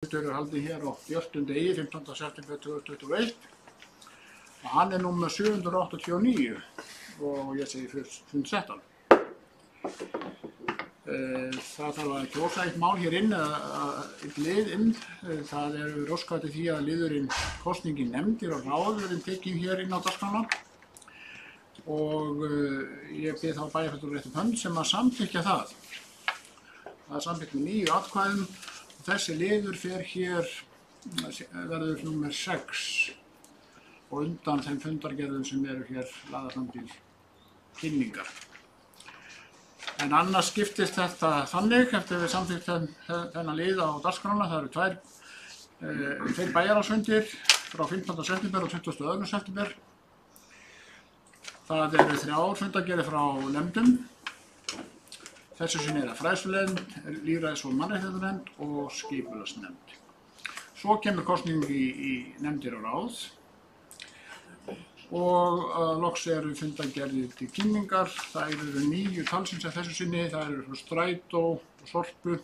Fundur er haldinn hér á 14. degi, 15. september 2021 og hann er númer 789 og ég segi fund settan. Það þarf að kjósa eitt mál hér inn, eitt lið inn. Það eru óskað eftir því að liðurinn kosningin nefndir og ráð verði tekin hér inn á dagskrána og ég bið þá bæjarfulltrúa rétt upp hönd sem að samþykkja það. Það er samþykkt með 9 atkvæðum. Þessi liður fer hér, verður númer 6 og undan þeim fundargerðum sem eru hér lagðar fram til kynningar. En annars skiptist þetta þannig, eftir við samþykkt þennan lið á dagskrána, það eru tveir bæjarráðsfundir frá 15. september og 22. september. Það eru 3 fundargerðir frá nefndum. Þessu sinni er það fræðslunefnd, lýðræðis- og mannréttindanefnd og skipulagsnefnd. Svo kemur kosning í nefndir og ráð og loks eru fundargerðir til kynningar. Það eru 9 talsins af þessu sinni, það eru Strætó og Sorpu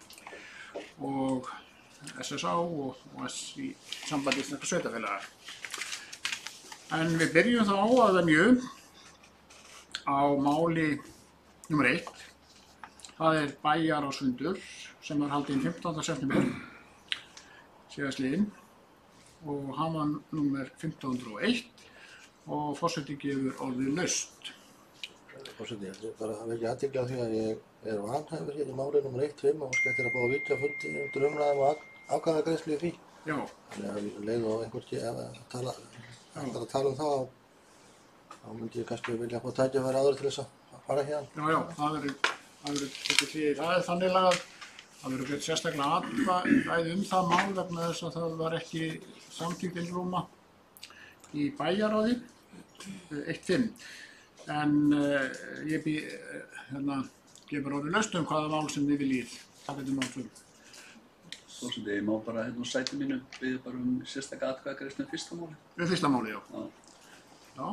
og SSA og í Sambandi Íslenskra sveitarfélaga. En við byrjum þá að venju á máli nr. 1. Það er bæjarráðsfundur sem var haldinn 15. september síðastliðinn og hann var númer 1501 og forseti gefur orðið laust. Forseti, ég vil bara vekja athygli á því að ég er vanhæfur hér í máli nr. 1.5 og óska eftir að fá að vitja fundi undir umræðum og atkvæðagreiðslu í því. Já. Þannig að leið og einhver að tala um það, þá myndi ég kannski vilja fá tækifæri áður til þess að fara hérna. Já, það er þannig lagað, það verður gert sérstaklega atkvæði það mál vegna þess að það var ekki samþykkt einróma í bæjarráði 1.5. En ég gefur orðið laust hvaða mál sem þið viljið taka til máls. Forseti, ég má bara hérna á sæti mínu biðja bara sérstaka atkvæðagreiðslu fyrsta máli. Fyrsta máli, já. Já.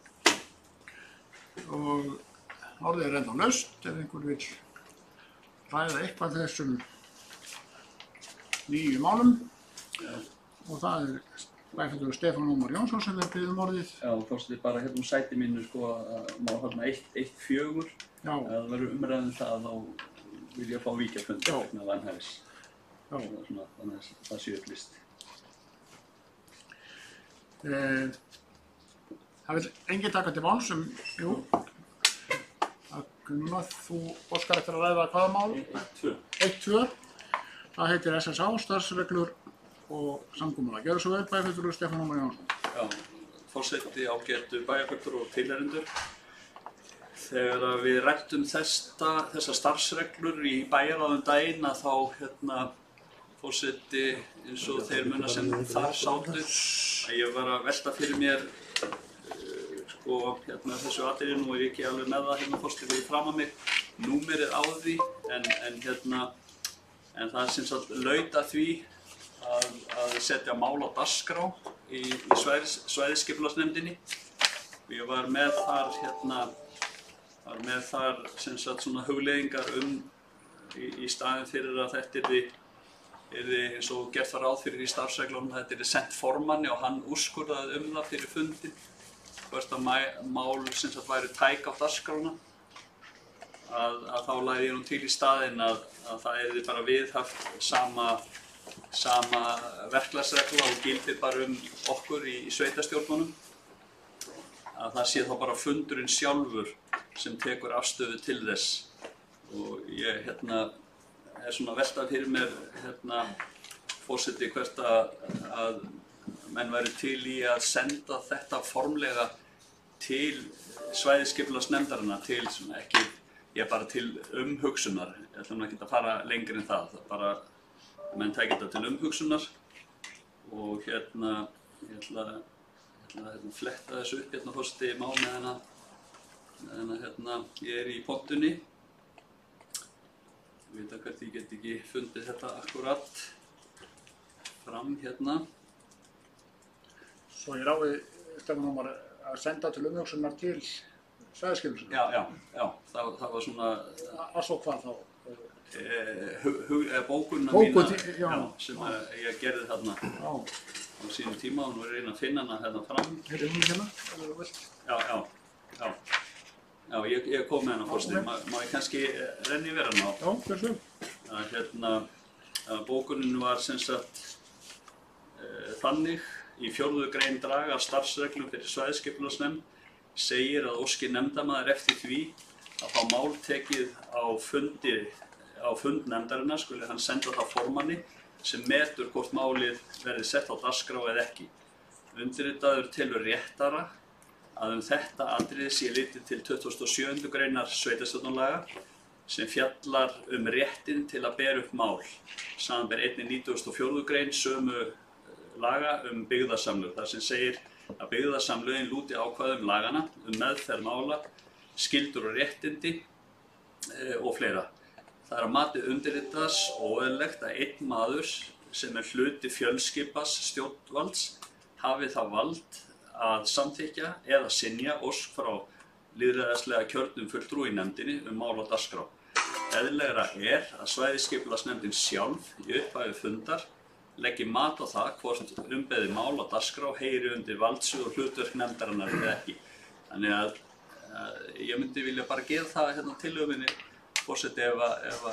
Og orðið er ennþá laust ef einhver vill ræða eitthvað þessum 9 málum. Já. Og það er bæjarfulltrúi Stefán Ómar Jónsson sem biður orðið. Já, forseti, bara hérna á sæti mínu má hérna 1.4. Ef það verður umræðum það þá vil ég fá víkjafund vegna vanhæfis. Þannig að það sé upplýst. Það vil enginn taka til máls jú. Núna, þú óskar eftir að ræða hvaða mál? 1.2. Það heitir SSA, starfsreglur og samkomulag. Gjörðu svo vel, bæjarfulltrúi Stefán Ómar Jónsson. Já, forseti, ágætu bæjarfulltrúar og tilheyrendur. Þegar við ræddum þessar starfsreglur í bæjarráðum daginn að þá forseti eins og þeir muna sem þar sátu að ég var að velta fyrir mér þessu atriði, nú er ég ekki alveg með það forseti fyrir fram að mig númerið á því en það er sem sagt laut að því að setja mál á dagskrá í svæðisskipulagsnefndinni og ég var með þar sem sagt svona hugleiðingar í staðinn fyrir að þetta yrði eins og gert var ráð fyrir í starfsreglunum, þetta yrði sent formanni og hann úrskurðaði það fyrir fundinn hvort að mál sem sagt væri tæk á dagskrána að þá lagði ég nú til í staðinn að það yrði bara viðhaft sama verklagsregla og gildir bara okkur í sveitarstjórnunum að það sé þá bara fundurinn sjálfur sem tekur afstöðu til þess og ég er svona veltað fyrir mér forseti hvert að menn væri til í að senda þetta formlega til svæðisskipulagsnefndarinnar til svona ekki bara til umhugsunar. Ég ætla nú ekki að fara lengri en það bara menn tækja þetta til umhugsunar og ég ætla að fletta þessu upp forseti má meðan ég er í pontunni. Ég veit að hvert ég get ekki fundið þetta akkurat fram Svo ég ráði Stefán Ómar að senda til umhugsunar til svæðisskipulagsnefndar. Já, það var svona... Að svo hvað þá? bókunina Bókun, mína já. sem ég gerði þarna Já, á sínum tíma og nú er ég að reyna að finna hana hérna fram. hér er hún hérna, ef þú vilt. Já, ég kom með hana fórstu. Má ég kannski renni yfir hana á? Já, hversu? Bókunin var sem sagt þannig í 4. grein draga af starfsreglum fyrir svæðisskipulagsnefnd segir að óski nefndarmaður eftir því að fá mál tekið á fund nefndarinnar skuli hann senda það formanni sem metur hvort málið verði sett á dagskrá eða ekki. Undirritaður telur réttara að þetta atriði sé litið til 27. greinar sveitarstjórnarlaga sem fjallar réttinn til að bera upp mál, samanber einnig 94. grein sömu laga byggðasamlög, þar sem segir að byggðasamlögin lúti ákvæðum lagana meðferð mála, skyldur og réttindi og fleira. Það er að mati undirritaðs óeðlilegt að einn maður sem er hluti fjölskipaðs stjórnvalds hafi það vald að samþykkja eða synja ósk frá lýðræðislega kjörnum fulltrúa í nefndinni mál á dagskrá. Eðlilegra er að svæðisskipulagsnefndin sjálf í upphafi fundar leggi mat á það hvort umbeðið mál á dagskrá heyri undir valdsvið og hlutverk nefndarinnar eða ekki. Þannig að ég myndi vilja bara gera það tillögunni forseti ef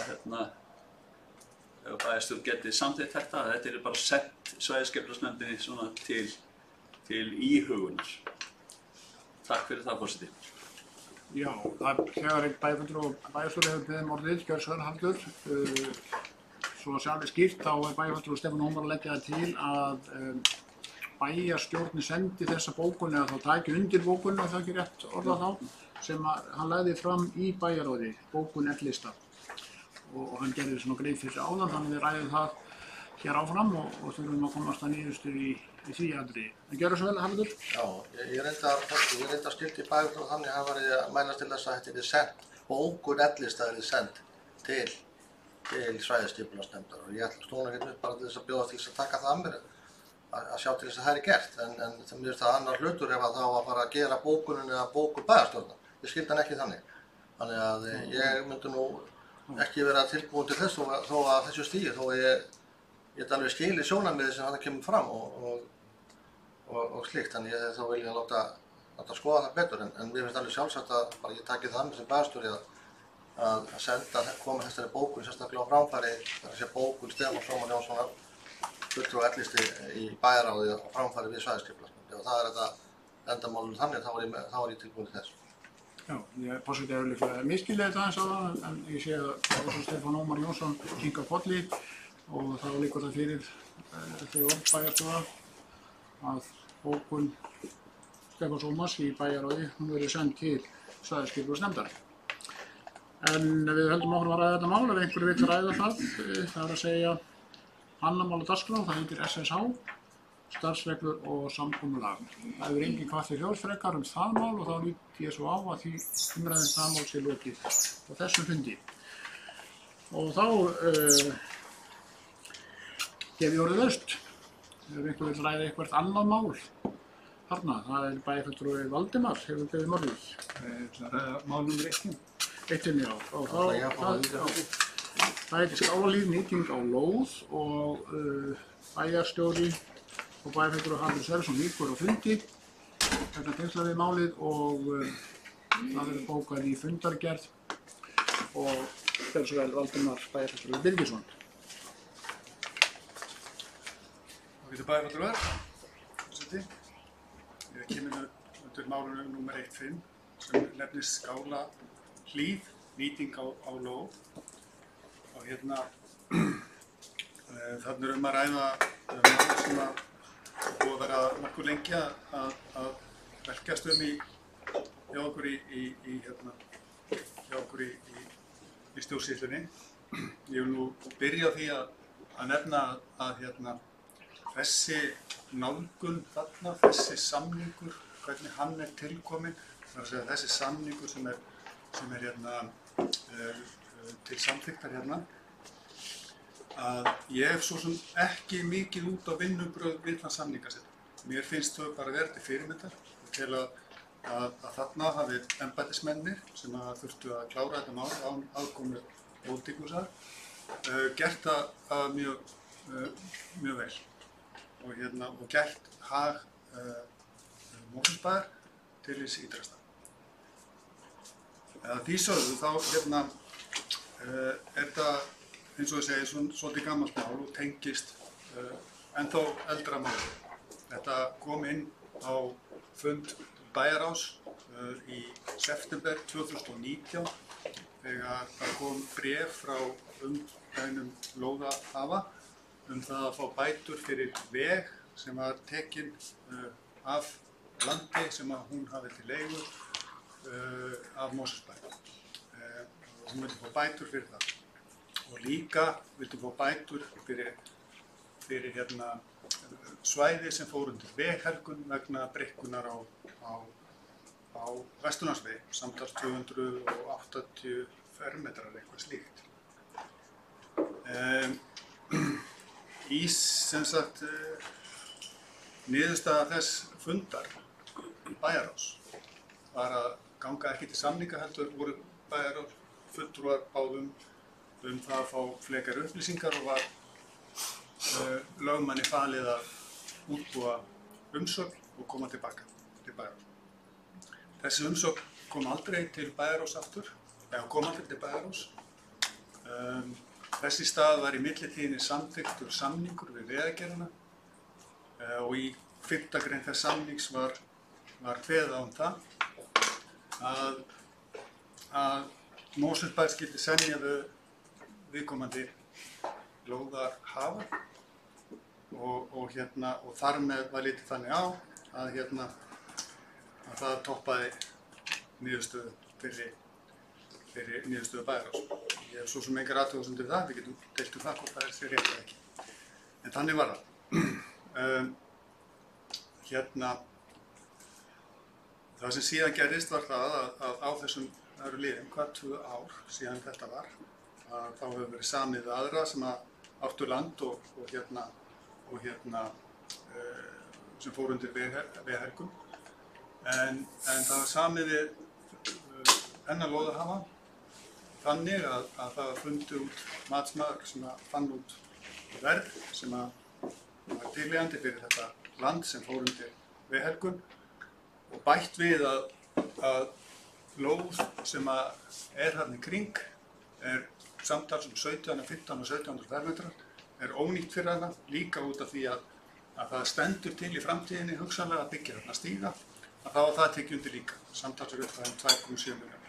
bæjarstjórn geti samþykkt þetta. Þetta er bara sett svæðisskipulagsnefndinni svona til íhugunar. Takk fyrir það, forseti. Já, þegar einn bæjarfulltrúi og bæjarstjóri hefur beðið orðið, gjörsamur, svo sjálf skýrt þá er bæjarfulltrúi Stefán Ómar að leggja það til að bæjarstjórnin sendi þessa bókun eða þá taki undir bókun, ef það ekki rétt orðað þá, sem hann lagði fram í bæjarráði, bókun L-lista. Og hann gerði svona grein fyrir sig áðan, þannig við ræðum það hér áfram og þurfum að komast að niðurstöðu í því atriði. En gjörðu svo vel, Haraldur? Já, ég reyndar skildi bæjarfulltrúi þannig að hann var að mælast til þess að þetta yrði sent, bókun L-lista yrði sent til svæðisskipulagsnefndar og ég ætla stóna hérna upp bara til þess að bjóða til þess að taka það að mér að sjá til þess að það er gert en það mér finnst það annar hlutur ef að þá að fara að gera bókunin eða bókun bæjarstjórnar. Ég skildi hann ekki þannig. Þannig að ég myndi nú ekki vera tilbúin til þess þó að þessu stigi, þó að ég alveg skili sjónarmiðið sem hann kemur fram og slíkt. Þannig ég þá vil ég láta skoða það betur en mér finnst alveg sjálfsagt að bara ég taki það með sem bæjarstjóri að koma þessari bókun sérstaklega á framfæri, það sé bókun Stefáns Ómar Jónssonar, fulltrúi L-listi í bæjarráði á framfæri við svæðisskipulagsnefnd. Ef það er þetta endamálum þannig, þá er ég tilbúin til þess. Já, forseti hefur líklega misskilið þetta aðeins á það, en ég sé að Stefán Ómar Jónsson kinkar kolli og þá liggur það fyrir þau orð bæjarstjóra að bókun Stefáns Ómars í bæjarráði, hún verið send til svæðisskipulagsnefndar. En við höldum áfram að ræða þetta mál, ef einhverju vill ræða það er að segja annað mál á dagskrá, það heitir SSH, starfsreglur og samkomulag. Það hefur enginn hvað til hljóðsfrekar það mál og þá lít ég svo á að því umræðin það mál sé lokið á þessum fundi. Og þá gef ég orðið laust. Ef einhver vill ræða eitthvað annað mál, þarna, það er bæjarfulltrúi Valdimar, hefur beðið orðið. Það er ræða mál nr. 1. Eittinni á. Það heitir Skálalíð, nýting á lóð og bæjarstjóri og bæjarfulltrúi Haraldur Sverrisson líkur á fundi vegna tengsla við málið og það verður bókað í fundargerð og gjörðu svo vel Valdimar bæjarfulltrúi Birgisson. Ágætu bæjarfulltrúar, forseti. Ég kemur undir málinu nr. 1.5 sem nefnist Skálahlíð, nýting á lóð. Og þarna að ræða mál sem að búið að vera nokkuð lengi að velkjast hjá okkur í stjórnsýslunni. Ég vil nú byrja á því að nefna að þessi nálgun þarna, þessi samningur, hvernig hann er tilkominn, það er að segja þessi samningur sem er til samþykktar að ég hef svo sem ekki mikið út á vinnubrögð við þann samningasetning. Mér finnst þau bara verið til fyrirmyndar til að þarna hafi embættismennir sem þurftu að klára þetta mál án aðkomu pólitíkusar, gert það mjög vel og gert hag Mosfellsbæjar til hins ýtrasta. Að því sögðu þá er þetta eins og ég segi svolítið gammalt mál og tengist ennþá eldra máli. Þetta kom inn á fund bæjarráðs í september 2019 þegar það kom bréf frá umbeðnum lóðahafa það að fá bætur fyrir veg sem var tekinn af landi sem að hún hafði til leigu af Mosfellsbæ. Hún vildi fá bætur fyrir það og líka vildi fá bætur fyrir svæði sem fór undir veghelgun vegna breikkunar á Vesturlandsvegi, samtals 280 fermetrar eitthvað slíkt. Í sem sagt niðurstaða þess fundar bæjarráðs var að ganga ekki til samninga heldur voru bæjarráð fulltrúar báðum það að fá frekari upplýsingar og var lögmanni falið að útbúa umsögn og koma tilbaka til bæjarráðs. Þessi umsögn kom aldrei til bæjarráðs aftur, kom aldrei til bæjarráðs. Þess í stað var í millitíðinni samþykktur samningur við Vegagerðina og í 5. grein þess samnings var kveðið á það að Mosfellsbær skyldi semja við viðkomandi lóðarhafa og þar með var litið þannig á að það toppaði niðurstöðu fyrir niðurstöðu bæjarráðs. Ég hef svo sem engar athugasemdir við það, við getum deilt það hvort það sé rétt eða ekki. En þannig var það. Það sem síðan gerðist var það að á þessum eru liðin, hvað 2 ár síðan þetta var, að þá hefur verið samið við aðra sem áttu land og sem fór undir veghelgum. En það var samið við hennar lóðahafa þannig að það var fundið út matsmaður sem fann út verð sem var tilvíðandi fyrir þetta land sem fór undir veghelgun og bætt við að lóð sem er þarna í kring samtals 15 og 1700 fermetrar ónýtt fyrir hana líka út af því að það stendur til í framtíðinni hugsanlega að byggja þarna stíga að þá var það tekið undir líka, samtals upphæðin 2,7 milljónir.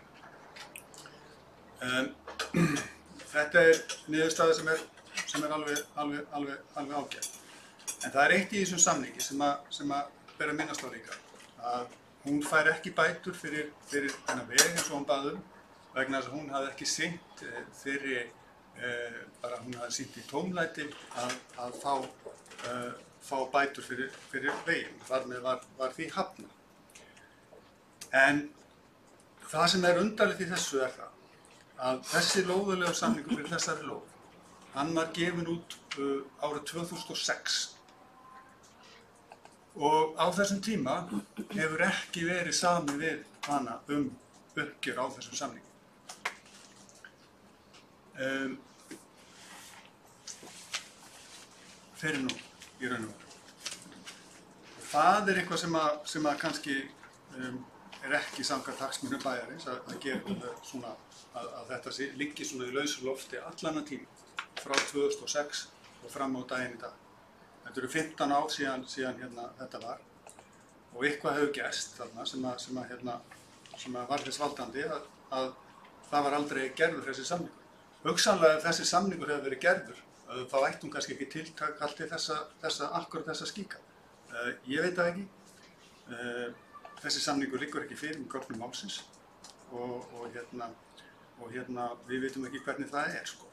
Þetta niðurstaða sem er alveg ágætt. En það eitt í þessum samningi sem að ber að minnast á líka, að hún fær ekki bætur fyrir þennan veg eins og hún bað vegna þess að hún hafði ekki sinnt hún hafði sinnt í tómlæti að fá bætur fyrir veginn. Þar með var því hafnað. En það sem er undarlegt í þessu það að þessi lóðalegu samningur fyrir þessari lóð, hann var gefinn út árið 2006 og á þessum tíma hefur ekki verið samið við hana uppgjör á þessum samningum. Fyrir nú, í raun og veru. Það eitthvað sem að kannski ekki samkvæmt hagsmunum bæjarins að gera svona að þetta liggi svona í lausu lofti allan að tíma frá 2006 og fram á daginn í dag. Þetta eru 15 ár síðan þetta var og eitthvað hefur gerst þarna sem var þess valdandi að það var aldrei gerður þessi samningur. Hugsanlega ef þessi samningur hefur verið gerður þá ætti hún kannski ekki tiltak allt til akkurat þessa skíka. Ég veit það ekki. Þessi samningur liggur ekki fyrir gögnum málsins og við vitum ekki hvernig það sko.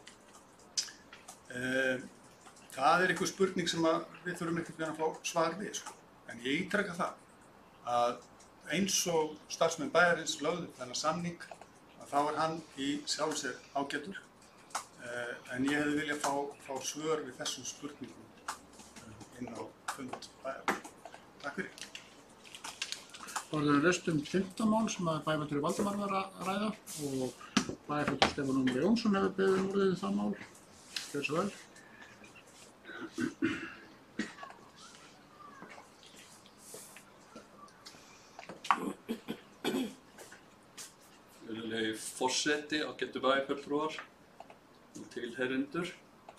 Það einhver spurning sem við þurfum ekkert að fá svar við sko. En ég ítreka það að eins og starfsmenn bæjarins lögðu þennan samning að þá hann í sjálfu sér ágætur en ég hefði viljað fá svör við þessum spurningum inn á fund bæjarins. Takk fyrir. Það voru laust 15 mál sem að Bæjarvaldur Valdimar var að ræða og Bæjarfulltrúi Stefán Ómar Jónsson hefur beðið orðið það mál. Gjörðu svo vel. Virðulegi forseti, ágætu bæjarfulltrúar og tilheyrendur.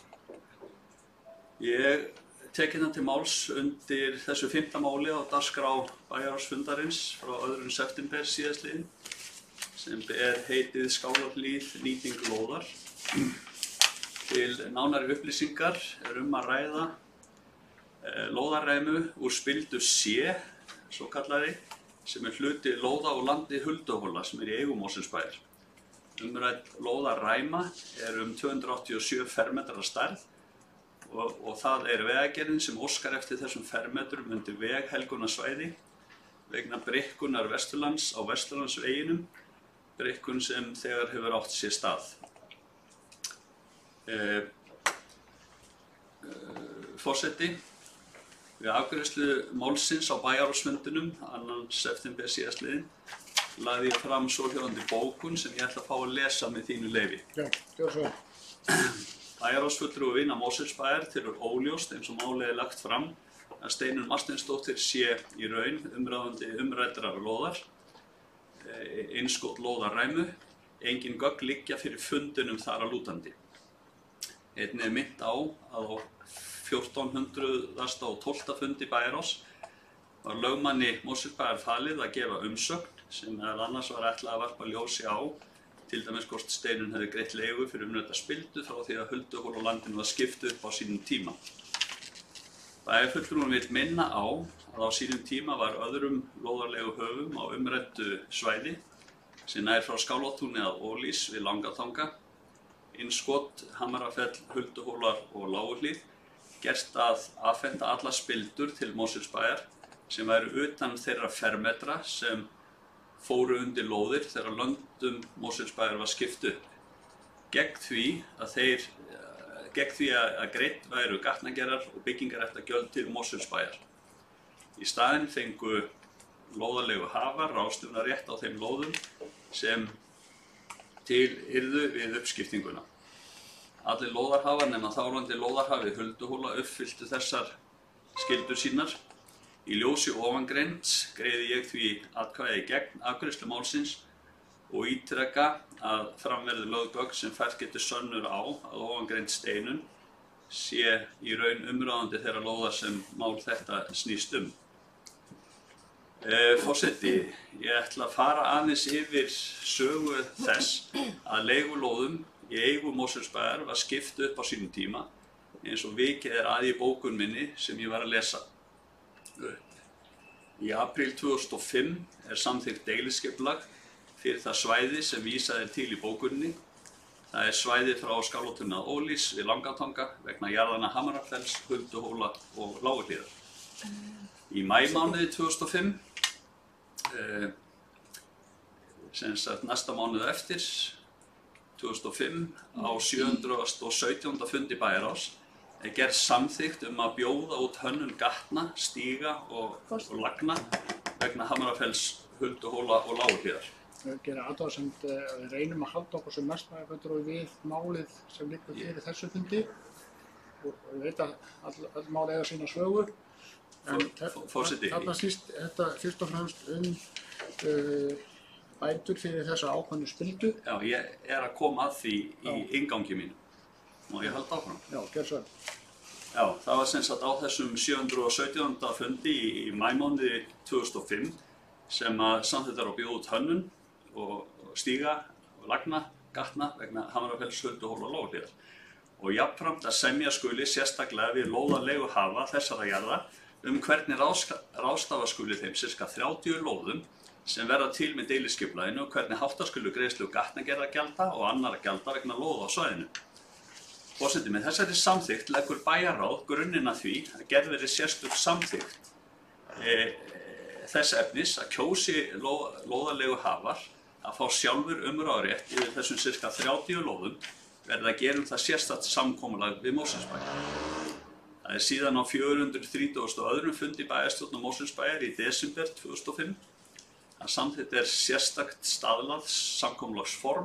Ég tek hérna til máls undir þessu 5. máli á dagskrá bæjaráðsfundarins frá 2. september síðastliðinn sem ber heitið Skálahlíð nýting lóðar. Til nánari upplýsingar að ræða lóðarræmu úr spildu C, svokallari, sem hluti lóða og landi Hulduhóla sem í eigu Mosfellsbæjar. Umrædd lóðarræma 287 fermetrar að stærð og það vegagerðin sem óskar eftir þessum fermetrum undir veghelgunarsvæði vegna breikkunar Vesturlands á Vesturlandsveginum, breikkun sem þegar hefur átt sér stað. Forseti, við afgreiðslu málsins á bæjarráðsfundinum 2. september síðastliðinn lagði ég fram svohljóðandi bókun sem ég ætla að fá að lesa með þínu leyfi. Já, gjörðu svo vel. Bæjarráðsfulltrúi Vina Mosfellsbæjar telur óljóst eins og málið lagt fram að Steinunn Marteinsdóttir sé í raun umráðandi umræddrar lóðar, innskot lóðarræmu, engin gögn liggja fyrir fundinum þar að lútandi. Einnig minnt á að á 1400. og 12. fundi bæjarráðs var lögmanni Mosfellsbæjar falið að gefa umsögn sem annars var ætlað að varpa ljósi á til dæmis hvort Steinunn hefði greitt leigu fyrir umrædda spildu frá því að Hulduhól og landinu var skipt upp á sínum tíma. Bæjarfulltrúinn vill minna á að á sínum tíma var öðrum lóðarlegu höfum á umræddu svæði sem nær frá Skálatúni að Ólís við Langatanga, innskot Hamrafell, Hulduhólar og Láguhlíð, gert að afhenda alla spildur til Mosfellsbæjar sem væru utan þeirra fermetra sem fóru undir lóðir þegar löndum Mosfellsbæjar var skipt upp. Gegn því að greidd væru gatnagerðar og byggingarréttargjöld til Mosfellsbæjar. Í staðinn fengu lóðarlegu hafar ráðstöfunarrétt á þeim lóðum sem til yrðu við uppskiptinguna. Allir lóðarhafar nema þáverandi lóðarhafi Hulduhóla uppfylltu þessar skyldur sínar. Í ljósi ofangreinds greiði ég því atkvæði gegn afgreiðslu málsins og ítreka að fram verði lögð gögn sem fært getur sönnur á að ofangreind Steinunn sé í raun umráðandi þeirra lóðar sem mál þetta snýst um. Forseti, ég ætla að fara aðeins yfir sögu þess að leigulóðum í eigu Mosfellsbæjar var skipt upp á sínum tíma eins og vikið að í bókun minni sem ég var að lesa. Í apríl 2005 samþykkt deiliskipulag fyrir það svæði sem vísað til í bókunni. Það svæði frá Skálatúni að Ólís við Langatanga vegna jarðanna Hamrafells, Hulduhóla og Láguhlíðar. Í maímánuði 2005, sem sagt næsta mánuð eftir, 2005, á 717. fundi bæjarráðs, gerð samþykkt að bjóða út hönnun gatna, stíga og lagna vegna Hamrafells, Hulduhóla og Láguhlíðar. Við gerum athugasemd að við reynum að halda okkur sem mest bæjarfulltrúi við málið sem liggur fyrir þessu fundi og við veit að öll mál eiga sína sögu. Forseti. Þarna snýst þetta fyrst og fremst bætur fyrir þessa ákveðnu spildu. Já, ég að koma að því í inngangi mínu. Má ég halda áfram? Já, gjörðu svo vel. Já, það var sem sagt á þessum 717. fundi í maímánuði 2005 sem að samþykktar að bjóða út hönnun og stíga og lagna gatna vegna Hamrafells, Hulduhóla og Láguhlíðar. Og jafnframt að semja skuli sérstaklega við lóðarlegu hafa þessara jarða hvernig ráðstafa skuli þeim sirka 30 lóðum sem verða til með deiliskipulaginu og hvernig hátta skulu greiðslu gatnagerðargjalda og annarra gjalda vegna lóða á svæðinu. Forseti, með þessari samþykkt leggur bæjarráð grunninn að því að gerð verði sérstök samþykkt þess efnis að kjósi lóðarlegu hafar að fá sjálfur umráðarétt yfir þessum sirka 30 lóðum verði að gera það sérstakt samkomulag við Mosfellsbæjar. Það síðan á 432. fundi bæjarstjórnar Mosfellsbæjar í desember 2005 að samþykkt sérstakt staðlað samkomulagsform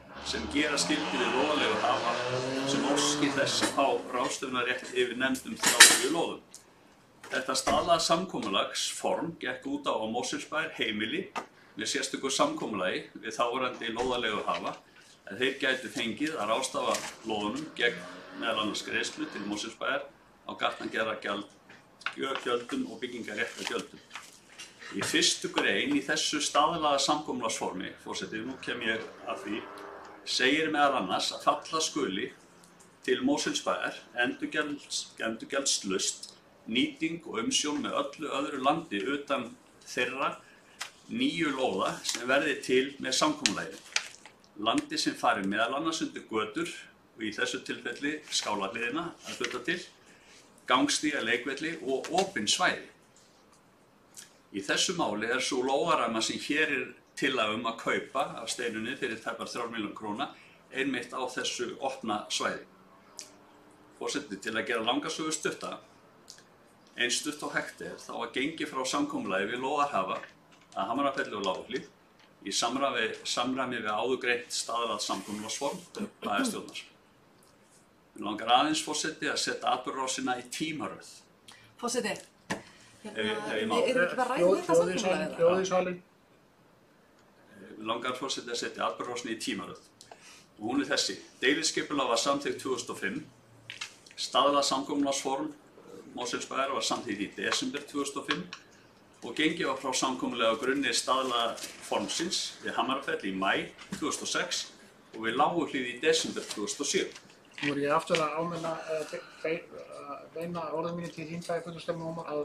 sem gera skyldi við lóðalegu hafa sem óski þess að fá ráðstöfunarrétt yfir nefndum 30 lóðum. Þetta staðlaða samkomulagsform gekk út á að Mosfellsbær heimili með sérstöku samkomulagi við þáverandi lóðalegu hafa að þeir gætu fengið að ráðstafa lóðunum gegn meðal annars greiðslu til Mosfellsbæjar á gatnagerðargjöldum og byggingarréttargjöldum. Í 1. grein í þessu staðlaða samkomulagsformi, forseti, nú kem ég að því, segir meðal annars að falla skuli til Mosfellsbæjar endurgjaldslaust nýting og umsjón með öllu öðru landi utan þeirra 9 lóða sem verði til með samkomulaginu. Landi sem fari meðal annars undir götur og í þessu tilfelli skálahliðina að hluta til, gangstíga, leikvelli og opin svæði. Í þessu máli sú lóðaramma sem hér tillaga að kaupa af Steinunni fyrir tæpar 3 milljónir króna einmitt á þessu opna svæði. Forseti, til að gera langa sögu stutta, eins stutt og hægt þá að gengi frá samkomulagi við lóðarhafa að Hamrafelli og Lágahlíð í samræmi við áðurgreint staðlað samkomulagsform bæjarstjórnar. Mig langar aðeins, forseti, að setja atburðarásina í tímaröð. Forseti, Ef ég má. eru ekki bara ræðið þetta samkomulagið? Hljóð í salinn. Mig langar, forseti, að setja atburðarásina í tímaröð. Og hún þessi. Deiliskipulag var samþykkt 2005. Staðlað samkomulagsform Mosfellsbæjar var samþykkt í desember 2005 og gengið var frá samkomulega á grunni staðlaða formsins við Hamrafelli í maí 2006 og við Lágahlíð í desember 2007. Nú ég aftur að beina orðum mínu til þín bæjarfulltrúastefnumóður að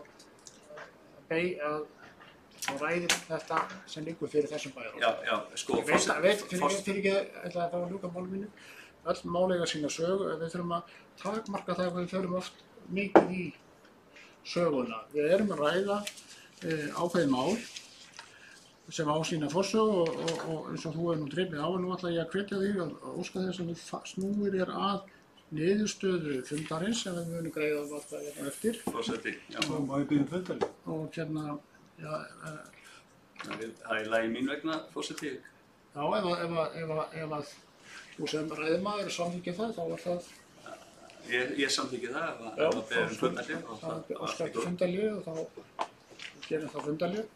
ræðir þetta sem liggur fyrir þessum bæjar. Já, sko, Ég veit fyrir ekki að það var ljúka máli mínu. Öll mál eiga sína sögu, við þurfum að takmarka það að við förum oft mikið í söguna. Við erum að ræða ákveðið mál sem á sína forsögu og eins og þú nú drifið á, nú ætla ég að hvetja þig að óska þess að þú snúir þér að niðurstöðu fundarins sem við munum greiða hérna eftir. Forseti, já. Má ég byrja fundarinn? Og hérna, já, Það er lagi mín vegna, forseti. já, ef að þú sem ræðumaður samþykkir það, þá er það. Ég samþykki það ef að beðum fundarhlið. Það óskar ekki fundarhlið og þá gerum það fundarhlið.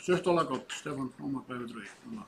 Stutt og laggott, Stefán Ómar Bæðudrögi.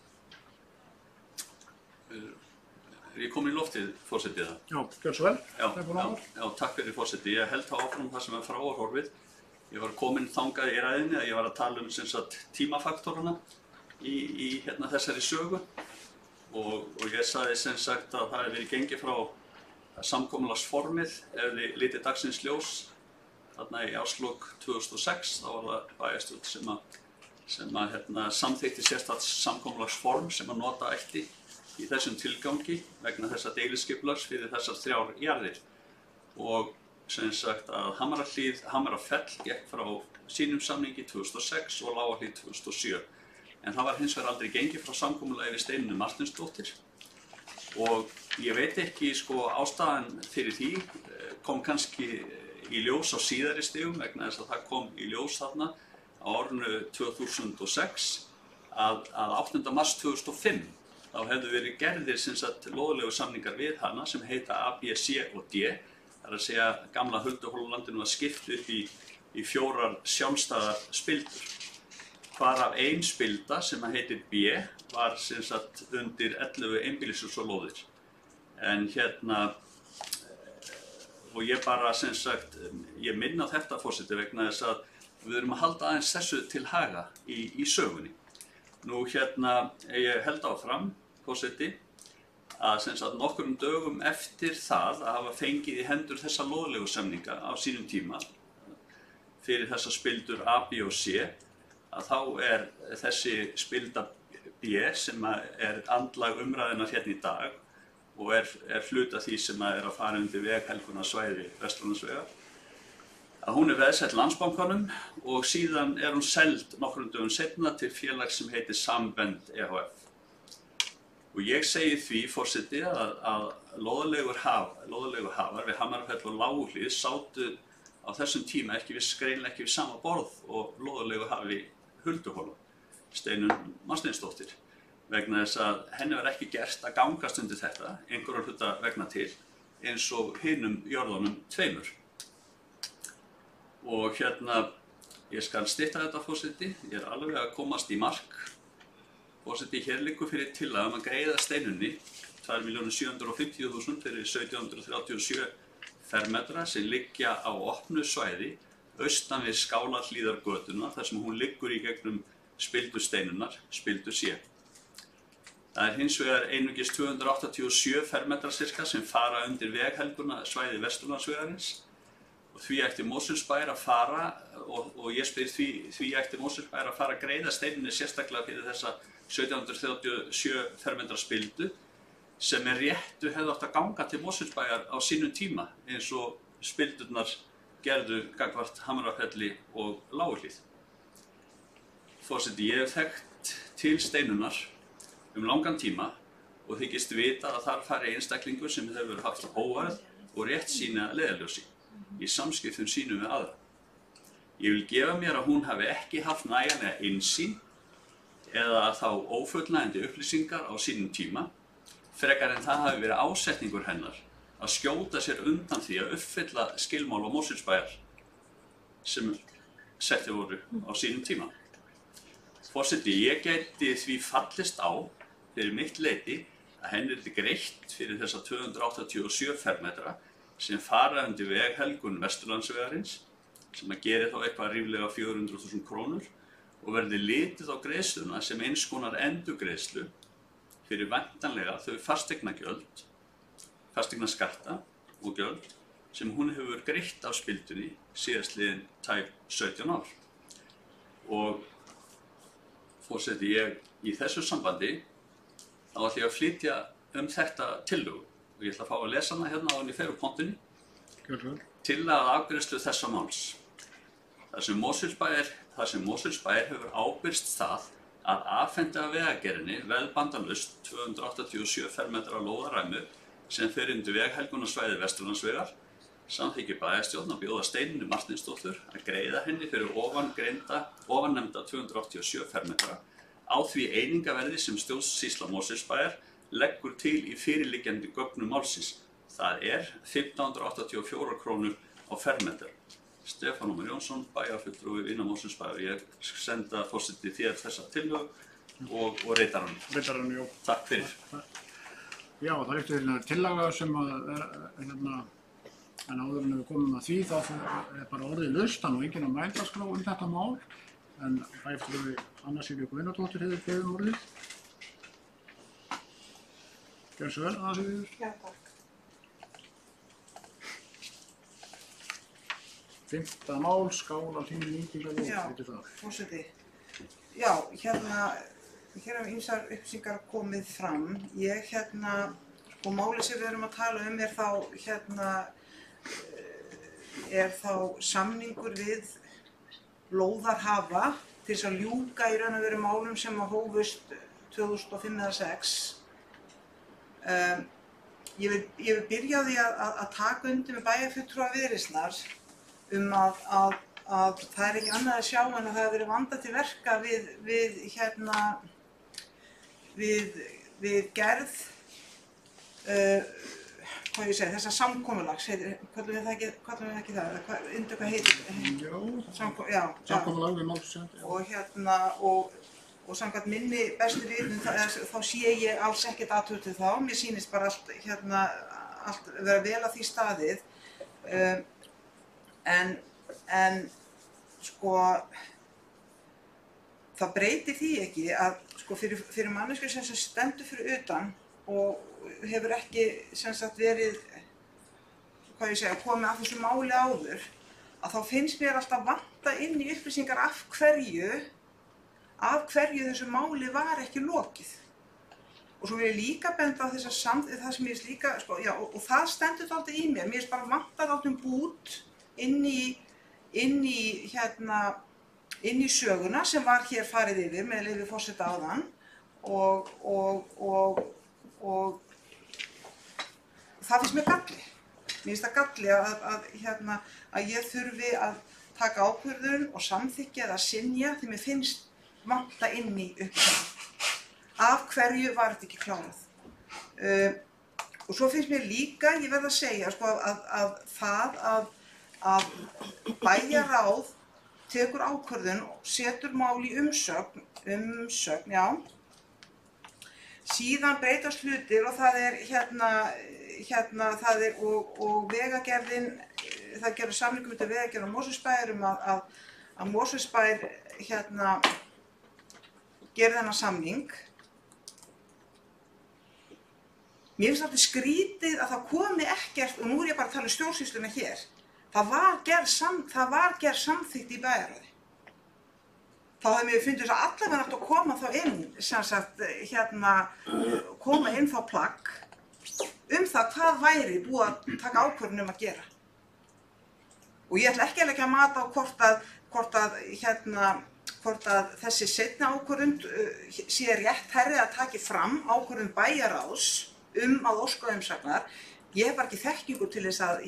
Er ég komin í loftið, forseti, það? Já, gjör svo vel, Já, Stefán Ómar. já, takk fyrir forseti. Ég held það áfram það sem frá var horfið. Ég var komin þangað í ræðinni að ég var að tala sem sagt tímafaktorana í þessari sögu og ég sagði sem sagt að það hefði verið gengið frá samkomulagsformið ef þið litið dagsins ljós þarna í árslok 2006. Þá var það bæjarstjórn sem samþykkti sérstakt samkomulagsform sem að nota ætti í þessum tilgangi vegna þessa deiliskipulags fyrir þessar 3 jarðir og sem sagt að Hamrafell gekk frá sínum samningi 2006 og Lágahlíð 2007 en það var hins vegar aldrei gengið frá samkomulagi við Steinunni Marteinsdóttur og ég veit ekki ástæðan fyrir því kom kannski í ljós á síðari stigum vegna þess að það kom í ljós þarna á árinu 2006 að 8. mars 2005 þá hefðu verið gerðir sem sagt lóðlegu samningar við hana sem heita A, B, C og D. Það er að segja gamla Hulduhólalandinu var skipt upp í 4 sjálfstæðar spildur. Hvar af ein spilda sem heitir B var sem sagt undir 11 einbýlishús og lóðir. En og ég bara sem sagt, ég minna á þetta forseti vegna þess að við erum að halda aðeins þessu til haga í sögunni. Nú ég held áfram, forseti, að sem sagt nokkrum dögum eftir það að hafa fengið í hendur þessa lóðlegu samninga á sínum tíma fyrir þessa spildur A, B og C að þá þessi spilda B sem andlag umræðina í dag og hluta því sem að fara undir veghelgunarsvæði Vesturlandsvegar að hún veðsett Landsbankanum og síðan hún seld nokkrum dögum seinna til félags sem heitir Sambend EHF. Og ég segi því, forseti, að lóðlegur hafar við Hamrafell og Lágahlíð sátu á þessum tíma greinilega ekki við sama borð og lóðlegu hafi Hulduhóla, Steinunn Marteinsdóttir, vegna þess að henni var ekki gert að gangast undir þetta, einhverjar hluta vegna til, eins og hinum jörðunum 2. Og ég skal stytta þetta, forseti, ég alveg að komast í mark. Forseti, hér liggur fyrir tillaga að greiða Steinunni 2.750.000 fyrir 1737 fermetra sem liggja á opnu svæði austan við Skálahlíðargötuna þar sem hún liggur í gegnum spildu Steinunnar, spildu C. Það hins vegar einungis 287 fermetra sirka sem fara undir veghelguna svæði Vesturlandsvegarins og því ætti Mosfellsbær að fara og ég spyr því ætti Mosfellsbær að fara að greiða Steinunni sérstaklega fyrir þessa 1737 fermetra spildu sem réttu hefði átt að ganga til Mosfellsbæjar á sínum tíma eins og spildurnar gerðu gagnvart Hamrafelli og Lágahlíð. Forseti, ég hef þekkt til Steinunnar langan tíma og þykist vita að þar fari einstaklingur sem hefur haft hógværð og réttsýni að leiðarljósi í samskiptum sínum við aðra. Ég vil gefa mér að hún hafi ekki haft nægjanlega innsýn eða þá ófullnægjandi upplýsingar á sínum tíma, frekar en það hafi verið ásetningur hennar að skjóta sér undan því að uppfylla skilmála Mosfellsbæjar sem settir voru á sínum tíma. Forseti, ég gæti því fallist á fyrir mitt leyti að henni yrði greitt fyrir þessa 287 fermetra sem fara undir veghelgun Vesturlandsvegarins sem að geri þá eitthvað ríflega 400.000 krónur og verði litið á greiðsluna sem eins konar endurgreiðslu fyrir væntanlega þau fasteignagjöld, fasteignaskatta og gjöld sem hún hefur greitt af spildunni síðastliðin tæp 17 ár. Og forseti, ég í þessu sambandi þá ætla ég að flytja þetta tillögu og ég ætla að fá að lesa hana hérna á henni fer úr pontunni. Tillaga afgreiðslu þessa máls. Þar sem Mosfellsbær hefur ábyrgst það að afhenda Vegagerðinni veðbandalaust 287 fermetra lóðaræmu sem fer undir veghelgunarsvæði Vesturlandsvegar, samþykkir bæjarstjórn að bjóða Steinunni Marteinsdóttur að greiða henni fyrir ofannefnda 287 fermetra á því einingaverði sem stjórnsýsla Mosfellsbæjar leggur til í fyrirliggjandi gögnum málsins. Það 1.584 krónur á fermetra. Stefán Ómar Jónsson, bæjarfulltrúi innan Mosfellsbæjar. Ég senda forseti þér þessa tillögu og ritarann. Ritarann, jú. Takk fyrir. Já, það er eftir tillaga sem að en áður en við komum að því þá er bara orðið laust, og enginn á mælendaskrá þetta mál. En bæjarfulltrúi Anna Silja Guðnadóttir hefur beðið orðið. Gjörðu svo vel, Anna Silja. Já, takk. 5. mál, skála þín nýtingarlóð, heitir það. Já, forseti. Já, hér hafa ýmsar upplýsingar komið fram. Sko málið sem við erum að tala um er þá samningur við lóðarhafa til þess að ljúka í raun og veru málum sem að hófust 2005 eða 2006. Ég vil byrja á því að taka undir með bæjarfulltrúa Viðreisnar að það er ekki annað að sjá en að það hefur verið vandað til verka við gerð þessa samkomulags, kallum við ekki það, undir hvað heitir? Já, samkomulag við málsend. Og samkvæmt minni bestu vitund þá sé ég alls ekkert athuga til þá, mér sýnist bara allt vera vel að því staðið. En sko það breytir því ekki að sko fyrir manneskju sem stendur fyrir utan og hefur ekki verið komið að þessu máli áður, að þá finnst mér alltaf vanta inn í upplýsingar af hverju þessu máli var ekki lokið. Og svo vil ég líka benda á það sem ég finnst líka, og það stendur dálítið í mér, mér finnst bara vanta dálítið bút inn í söguna sem var hér farið yfir með leyfi forseta áðan og það finnst mér galli. Mér finnst það galli að ég þurfi að taka ákvörðun og samþykkja eða synja því mér finnst vanta inn í upplýsingar. Af hverju var þetta ekki klárað? Og svo finnst mér líka, ég verð að segja, að bæjarráð tekur ákvörðun og setur mál í umsögn, já. Síðan breytast hlutir og það er og vegagerðin, það gerur samningum til vegagerð á Mosfellsbæjar að Mosfellsbær gerði þennan samning. Mér finnst þetta skrítið að það komi ekkert, og nú er ég bara að tala um stjórnsýsluna hér, það var gerð samþykkt í bæjarráði. Þá hefði mér fundið þess að allavega átt að koma þá inn, koma inn þá plagg það hvað væri búið að taka ákvörðun að gera. Og ég ætla ekki að leggja mat á hvort að þessi seinni ákvörðun sé réttherri að taki fram ákvörðun bæjarráðs að óska umsagnar. Ég hef bara ekki þekkingu til þess að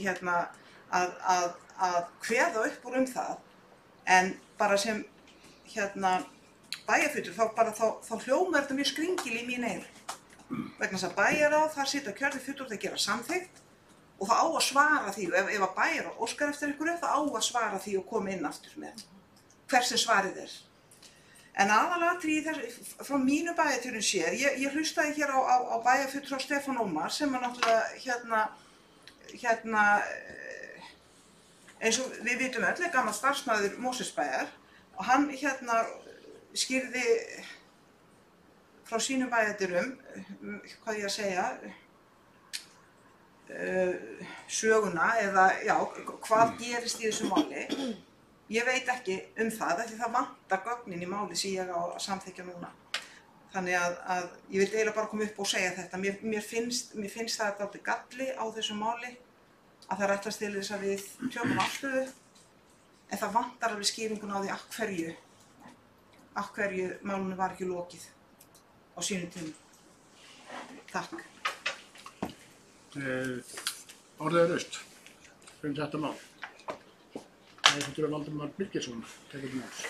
kveða upp úr það, en bara sem bæjarfulltrúi þá hljómar þetta mjög skringil í mín eyru. Vegna þess að bæjarráð, þar sitja kjörnir fulltrúar að gera samþykkt og það á að svara því, og ef að bæjarráð óskar eftir einhverju, það á að svara því og koma inn aftur með hver sem svarið er. En aðalatriði frá mínu bæjartjörnum séð, ég hlustaði hér á bæjarfulltrúa Stefán Ómar sem er náttúrulega eins og við vitum öll, er gamall starfsmaður Mosfellsbæjar og hann skýrði frá sínum bæjardyrum, hvað ég að segja, söguna eða hvað gerist í þessu máli. Ég veit ekki það, því það vantar gögnin í máli sem ég á að samþykkja núna. Þannig að ég vil eiginlega bara koma upp og segja þetta. Mér finnst það dálítið galli á þessu máli, að það rættast til þess að við tökum afstöðu, en það vantar alveg skýringun á því af hverju málunum var ekki lokið á sínum tíma. Takk. Orðið er laust þetta mál. Bæjarfulltrúi Valdimar Birgisson tekur til máls.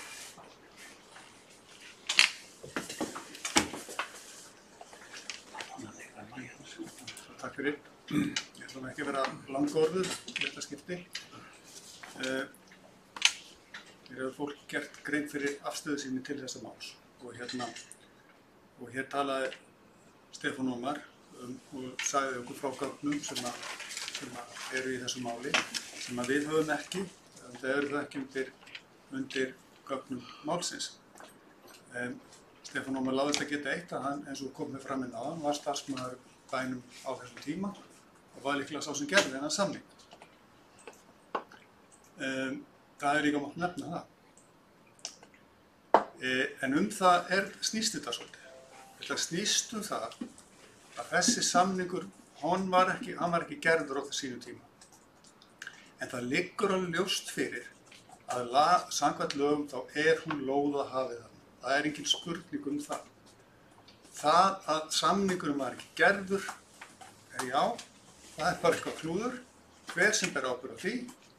Takk fyrir. Ég ætla ekki að vera langorður í þetta skipti. Hér hefur fólk gert grein fyrir afstöðu sinni til þessa máls og hér talaði Stefán Ómar og sagði okkur frá gögnum sem eru í þessu máli sem að við höfum ekki, það eru það ekki undir gögnum málsins. Stefán Ómar láðist að geta eitt að hann, eins og komið fram inn á hann, var starfsmaður bænum á þessum tíma og var líklega sá sem gerði þennan samning. Það líka mátt nefna það. En það snýst þetta svolítið. Þetta snýst það að þessi samningur, hann var ekki gerður á þessum tíma. En það liggur alveg ljóst fyrir að samkvæmt lögum þá hún lóðahafið þarna. Það engin spurning það. Það að samningurinn var ekki gerður, já, það bara eitthvað klúður, hver sem ber ábyrgð á því.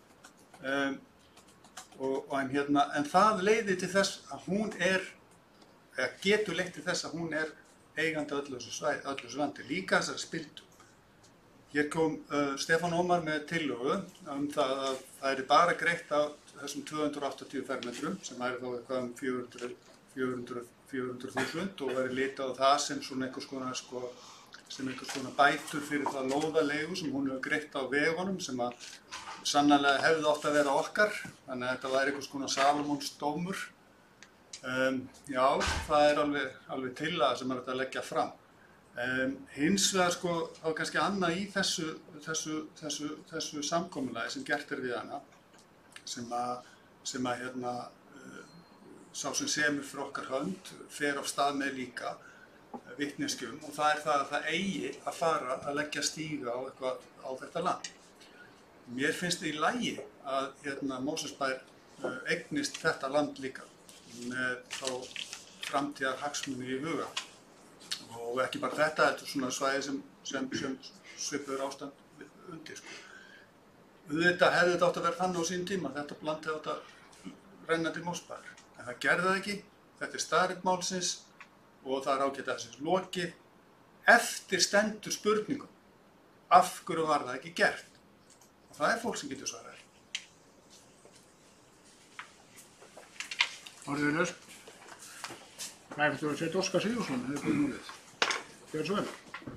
En það leiðir til þess að hún getur leitt til þess að hún eigandi öllu þessu landi, líka þessari spildu. Hér kom Stefán Ómar með tillögu það að það bara greitt á þessum 280 fermetrum sem þá eitthvað 400.000 og litað á það sem svona einhvers konar bætur fyrir það lóðalegu sem hún hefur greitt á vegunum sem að sannarlega hefði átt að vera okkar, þannig að þetta var einhvers konar Salómonsdómur. Já, það alveg tillaga sem hægt að leggja fram. Hins vegar þá kannski annað í þessu samkomulagi sem gert við hana, sem að sá sem semur fyrir okkar hönd fer af stað með líka vitneskjum og það það að það eigi að fara að leggja stíga á þetta land. Mér finnst í lagi að Mosfellsbær eignist þetta land líka með þá framtíðarhagsmuni í huga. Og ekki bara þetta er svona svæði sem svipuður ástand undir. Þetta hefði þetta átt að vera þannig á sín tíma, þetta land hefði átt að renna til Mosfellsbæjar. En það gerði það ekki, þetta staðreynd málsins og það ágætt að þessi lokið. Eftir stendur spurningum, af hverju var það ekki gert? Og það fólk sem getur svarað. Orðið laust. Ræðismaður að setja Óskar Sigurðsson hefur komið núlið. Gjörðu svo vel.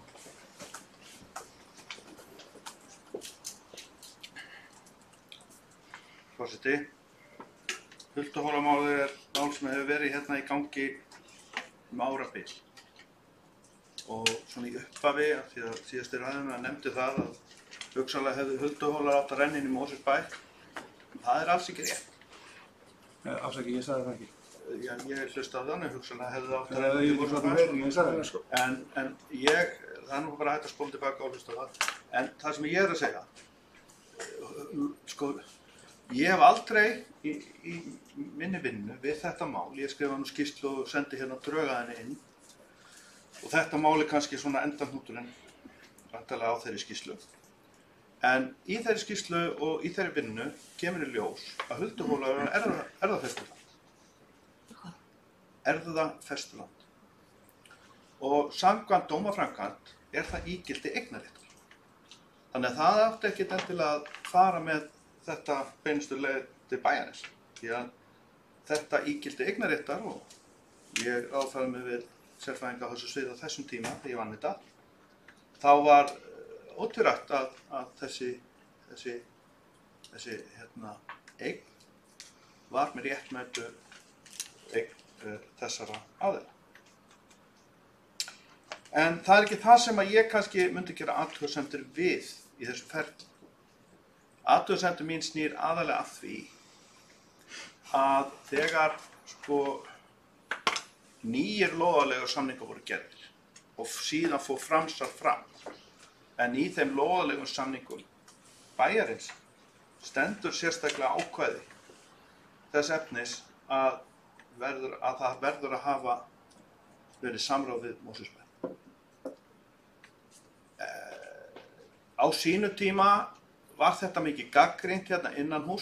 Forseti, Hulduhólamálið mál sem hefur verið hérna í gangi árabil. Og svona í upphafi, af því að síðast ræðuna nefndi það að hugsanlega hefði Hulduhólar átt að renna inn í Mosfellsbæ. Það alls ekki rétt. Afsakið, ég sagði það ekki. Já, ég hlusta á þannig, hugsanlega hefði átt að renna inn í Mosfellsbæ. En það nú bara hægt að spóla tilbaka og hlusta á það. En það sem ég að segja, ég hef aldrei í minni vinnu við þetta mál, ég skrifa nú skýrslu og sendi hérna drögaðinni inn og þetta mál kannski svona endahnúturinn væntanlega á þeirri skýrslu. En í þeirri skýrslu og í þeirri vinnu kemur í ljós að Hulduhólar er erfðafestuland. Erfðafestuland. Og samkvæmt dómaframkvæmd er það ígildi eignarréttar. Þannig að það átti ekkert endilega að fara með þetta beinustu leið til bæjarins. Því að þetta ígildi eignarréttar og ég ráðfærði mig við sérfræðinga á þessu sviði á þessum tíma þegar ég vann þetta. Þá var ótvírætt að þessi eign var með réttmætu eign þessara aðila. En það er ekki það sem að ég kannski myndi gera athugasemdir við í þessu ferli. Athugasemdir mín snýr aðalega að því að þegar nýjir lóðalegur samningar voru gerðir og síðan fór framsal fram, en í þeim lóðalegum samningum bæjarins stendur sérstaklega ákvæði þess efnis að það verður að hafa verið samráð við Mosfellsbæ. Á sínu tíma var þetta mikið gagnrýnt hérna innan hús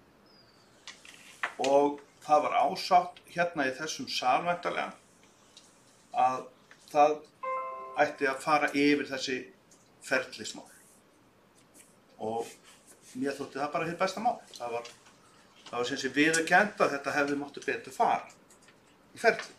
og það var ásátt hérna í þessum sal væntanlega að það ætti að fara yfir þessi ferlismál og mér þótti það bara hið besta mál. Það Það var sem sé viðurkennt að þetta hefði mátt betur fara í ferlinu.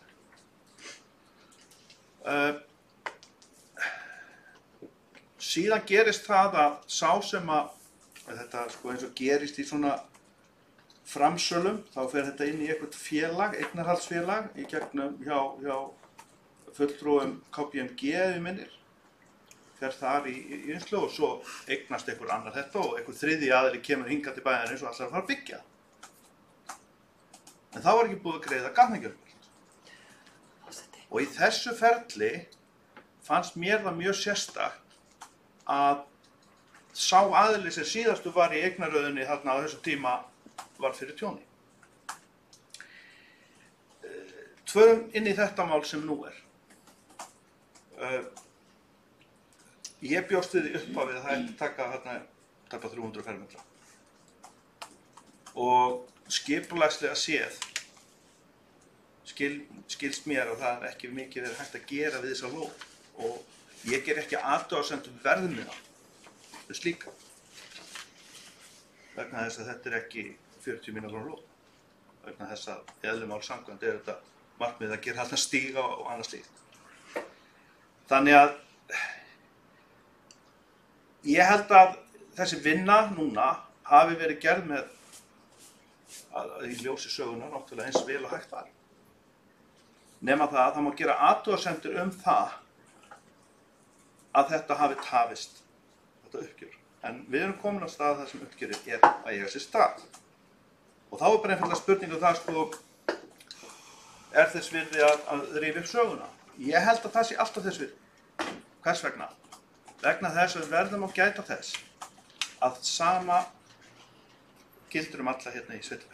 Síðan gerist það að sá sem að þetta sko eins og gerist í svona framsölum, þá fer þetta inn í eitthvað félag, eignarhaldsfélag í gegnum hjá fulltrúum KPMG ef ég minnir. Fer þar í vinnslu og svo eignast einhver annar þetta og einhver þriðji aðili kemur hingað til bæjarins og allar fara að byggja. En þá var ekki búið að greiða gatnagjald. Og í þessu ferli fannst mér það mjög sérstakt að sá aðili sem síðastu var í eignaröðinni þarna á þessum tíma var fyrir tjóni. Tvörum inn í þetta mál sem nú er. Ég bjóst við upphafið að það ætti taka þarna tæpa 300 fermetra. Og skipulagslega séð skilst mér að það er ekki mikið verið hægt að gera við þessa lóð og ég ger ekki athugasemd verðmiða þess líka vegna þess að þetta er ekki 40 mínútur lóð vegna þess að eðli mál samkvæmt er þetta markmið að gera alltaf stíga og annað slíkt. Þannig að ég held að þessi vinna núna hafi verið gerð með í ljósi sögunar náttúrulega eins vel og hægt var. Nema það má gera athugasemdir það að þetta hafi tafist, þetta uppgjör. En við erum komin á stað þar sem uppgjörið að eiga sér stað. Og þá er bara einfaldlega spurning það sko, er þess virði að rífa upp söguna? Ég held að það sé alltaf þess virði. Hvers vegna? Vegna þess að við verðum að gæta þess að sama gildur alla hérna í sveitarfélaginu.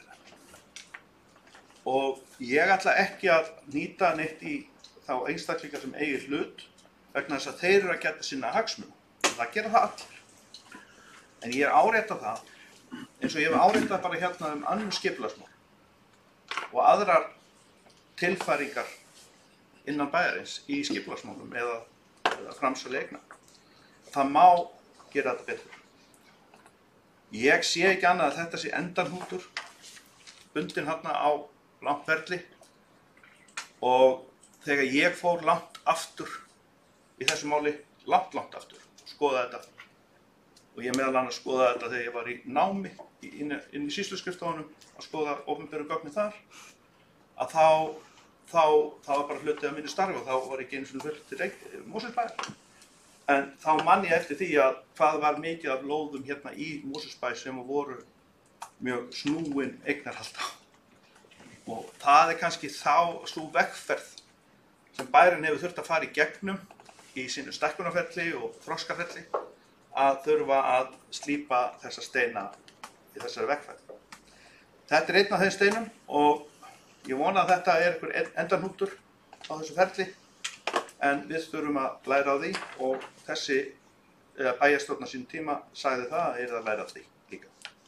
Og ég ætla ekki að nýta neitt í þá einstaklingar sem eigið hlut vegna þess að þeir eru að gæta sinna hagsmuna. Það gera það allir. En ég er árétta það, eins og ég hef áréttað bara hérna önnur skipulagsmál og aðrar tilfæringar innan bæjarins í skipulagsmálum eða framsölu eigna. Það má gera þetta betur. Ég sé ekki annað að þetta sé endanhnútur bundinn hérna á langt ferli og þegar ég fór langt aftur í þessu máli, langt aftur, skoða þetta og ég meðal annars skoða þetta þegar ég var í námi inn í sýsluskrifstofunum að skoða opinberu gögnin þar að þá var bara hlutið af mínu starfi og þá var ég ekki einu sinni fullt til Mosfellsbæjar. En þá man ég eftir því að hvað var mikið af lóðum hérna í Mosfellsbæ sem voru mjög snúin eignarhald á. Og það er kannski sú vegferð sem bærinn hefur þurft að fara í gegnum í sínu stækkunarferli og þroskaferli að þurfa að slípa þessa steina í þessari vegferð. Þetta er einn af þeim steinum og ég vona að þetta er einhver endanhnútur á þessu ferli en við þurfum að læra á því og þessi bæjarstjórn á sínum tíma sagði það að að læra á því líka.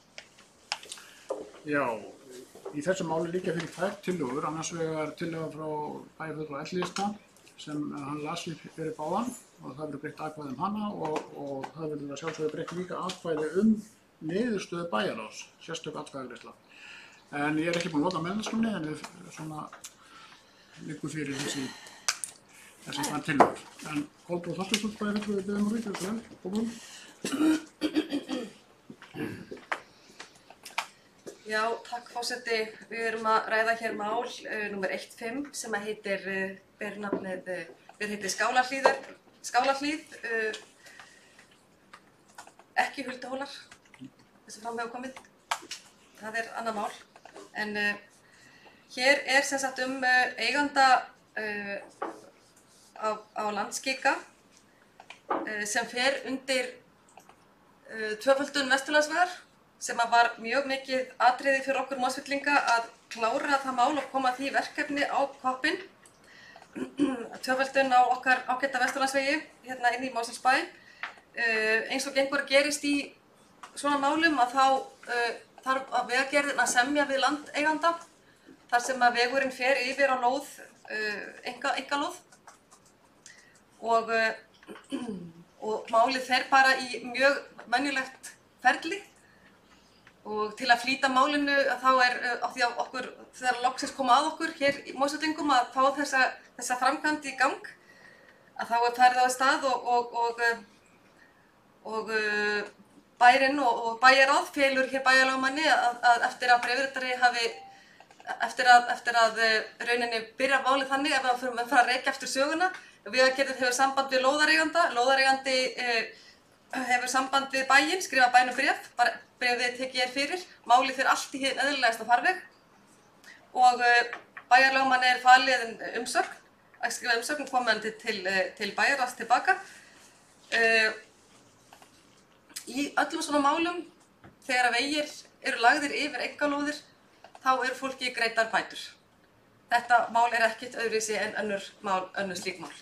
Já, í þessu máli liggja fyrir tvær tillögur, annars vegar tillöga frá bæjarfulltrúa Elliðaista sem hann las fyrir báðan og það verður breytt atkvæði hana og það verður að sjálfsögðu breytt líka atkvæði niðurstöðu bæjarráðs, sérstök atkvæðagreiðsla. En ég er ekki búinn að nota meðalskránni en við svona liggur fyrir þessi tvær tillögur. En Kolbrún Þorsteinsdóttir bæjarfulltrúi við biðjum á því, Kolbrún. Já, takk forseti. Við erum að ræða hér mál númer 15 sem ber nafnið Skálahlíð, ekki Hulduhólar, þessi fram hefur komið. Það er annað mál. En hér er sem sagt eiganda á Landskika sem fer undir tvöföldun Vesturlandsvegar sem var mjög mikið atriði fyrir okkur Mosfellinga að klára það mál og koma því verkefni á koppinn. Tvöföldun á okkar ágæta Vesturlandsvegi hérna inn í Mosfellsbæ. Eins og gengur gerist í svona málum að þá þarf að vegagerðin að semja við landeiganda þar sem að vegurinn fer yfir á lóð, einkalóð og málið fer bara í mjög venjulegt ferli Og til að flýta málinu þá á því að okkur, þegar loksins koma að okkur hér í Mosfellingum að fá þessa framkvæmd í gang, að þá farið á stað og bærinn og bæjarráð felur hér bæjarlögmanni að eftir að bréfritari hafi, eftir að rauninni byrjar málið þannig að við fara að rekja eftir söguna, Vegagerðin hefur samband við lóðareigandi hefur samband við bæinn, skrifa bænum bréf, bréfið tekið fyrir, málið fyrir allt í hið eðlilegasta farveg og bæjarlögmanni falið umsögn, að skrifa umsögn komandi til bæjarráðs tilbaka. Í öllum svona málum, þegar vegir eru lagðir yfir einkalóðir, þá eru fólki greiddar bætur. Þetta mál ekkert öðruvísi en önnur slík mál.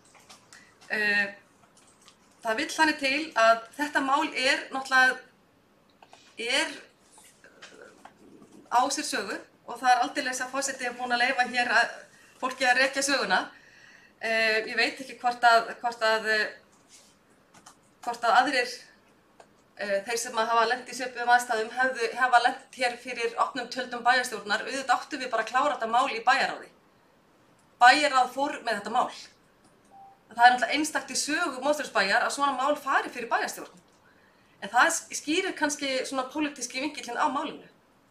Það vill þannig til að þetta mál náttúrulega á sér sögu og það aldeilis að forseti búin að leyfa hér fólki að rekja söguna. Ég veit ekki hvort að aðrir þeir sem hafa lent í svipuðum aðstæðum hafa lent hér fyrir opnum tjöldum bæjarstjórnar, auðvitað áttum við bara að klára þetta mál í bæjarráði. Bæjarráð fór með þetta mál. Það náttúrulega einstakt í sögu Mosfellsbæjar að svona mál fari fyrir bæjarstjórn. En það skýrir kannski svona pólitíski vinkillinn á málinu.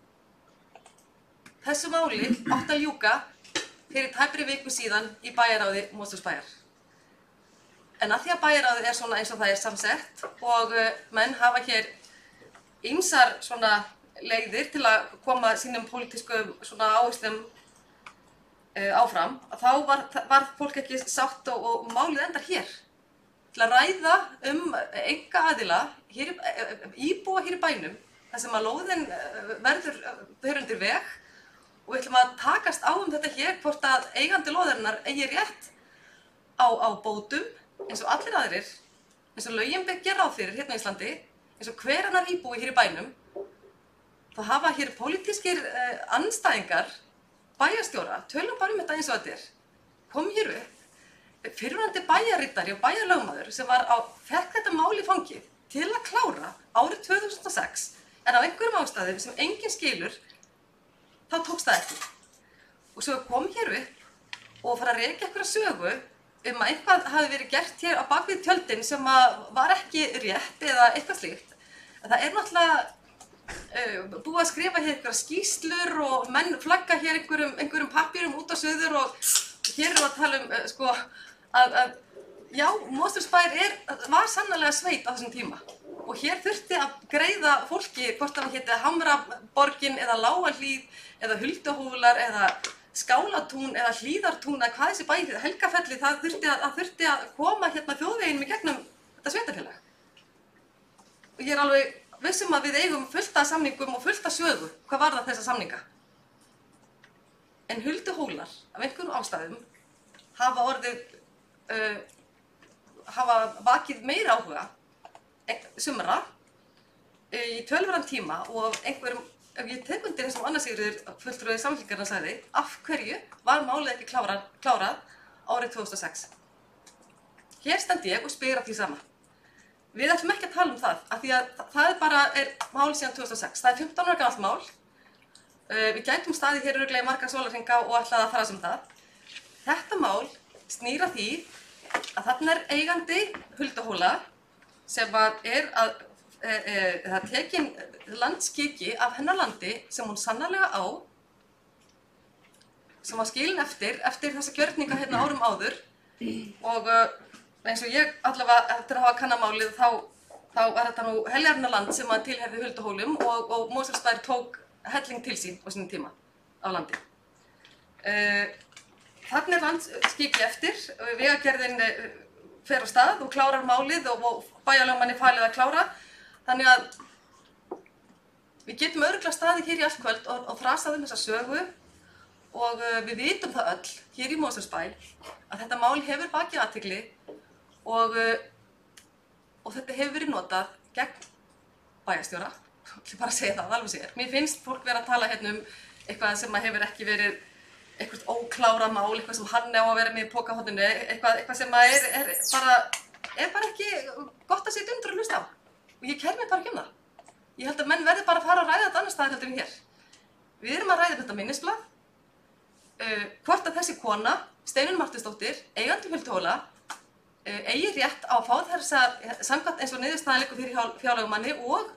Þessu máli átti að ljúka fyrir tæpri viku síðan í bæjarráði Mosfellsbæjar. En að því að bæjarráðið svona eins og það samsett og menn hafa hér ýmsar svona leiðir til að koma sínum pólitískum svona áherslum áfram, þá var fólk ekki sátt og málið endar hér. Til að ræða einkaaðila, íbúa hér í bænum, þar sem að lóðin verður undir veg og við ætlum að takast á þetta hér hvort að eigandi lóðarinnar eigi rétt á bótum, eins og allir aðrir, eins og lögin gera ráð fyrir hérna á Íslandi, eins og hver annar íbúi hér í bænum, þá hafa hér pólitískir andstæðingar bæjarstjóra, tölum bara þetta eins og þetta kom hér upp fyrrverandi bæjarritari og bæjarlögmaður sem fekk þetta mál í fangið til að klára árið 2006 en á einhverjum ástæðum sem enginn skilur, þá tókst það ekki. Og svo kom hér upp og fara að rekja einhverja sögu að eitthvað hafi verið gert hér á bakvið tjöldin sem var ekki rétt eða eitthvað slíkt. En það náttúrulega búið að skrifa hér einhverja skýrslur og menn flagga hér einhverjum pappírum út á suður og hér erum við að tala að já, Mosfellsbær var sannarlega sveit á þessum tíma og hér þurfti að greiða fólki hvort það héti Hamraborgin eða Lágahlíð eða Hulduhólar eða Skálatún eða Hlíðartún eða hvað þessi bæ, Helgafelli, það þurfti að koma hérna þjóðveginum í gegnum þetta sveitarfélag. Og ég alveg vissum að við eigum fullt af samningum og fullt af sögu hvað varðar þessa samninga. En Hulduhólar af einhverjum ástæðum hafa vakið meira áhuga sumra í tölvöran tíma og einhverjum. Ef ég tek undir eins og Anna Sigríður fulltrúi Samfylkingarinnar sagði, af hverju var málið ekki klárað árið 2006? Hér stend ég og spyr að því sama. Við ætlum ekki að tala um það, af því að það mál síðan 2006. Það 15 ára gamalt mál. Við gætum staðið hér örugglega í marga sólarhringa og ætlaði að fara sem það. Þetta mál snýr að því að þarna eigandi Hulduhóla sem það tekin landskiki af hennar landi sem hún sannarlega á, sem var skilin eftir þessa gjörninga hérna árum áður og eins og ég allavega eftir að hafa kannamálið þá þetta nú heljarnarland sem tilheyrði Hulduhólum og Mosfellsbær tók helling til sín á sínum tíma á landi. Þarna landskiki eftir, Vegagerðin fer á stað og klárar málið og bæjarlögmanni falið að klára. Þannig að við getum örugglega staðið hér í allt kvöld og þrasað þessa sögu og við vitum það öll hér í Mosfellsbæ að þetta mál hefur vakið athygli og þetta hefur verið notað gegn bæjarstjóra. Ég ætla bara að segja það alveg sér. Mér finnst fólk vera að tala hérna eitthvað sem hefur ekki verið eitthvað óklára mál, eitthvað sem hann á að vera með í pokahotninu, eitthvað sem er bara ekki gott að sitja undir og hlusta á. Og ég kæri mig bara ekki um það. Ég held að menn verði bara að fara að ræða þetta annars staðar heldur en hér. Við erum að ræða þetta minnisblað, hvort að þessi kona, Steinunn Marteinsdóttir, eigandi Hulduhóla, eigi rétt á að fá þessar, samkvæmt eins og niðurstaðan liggur fyrir fjárlagamanni og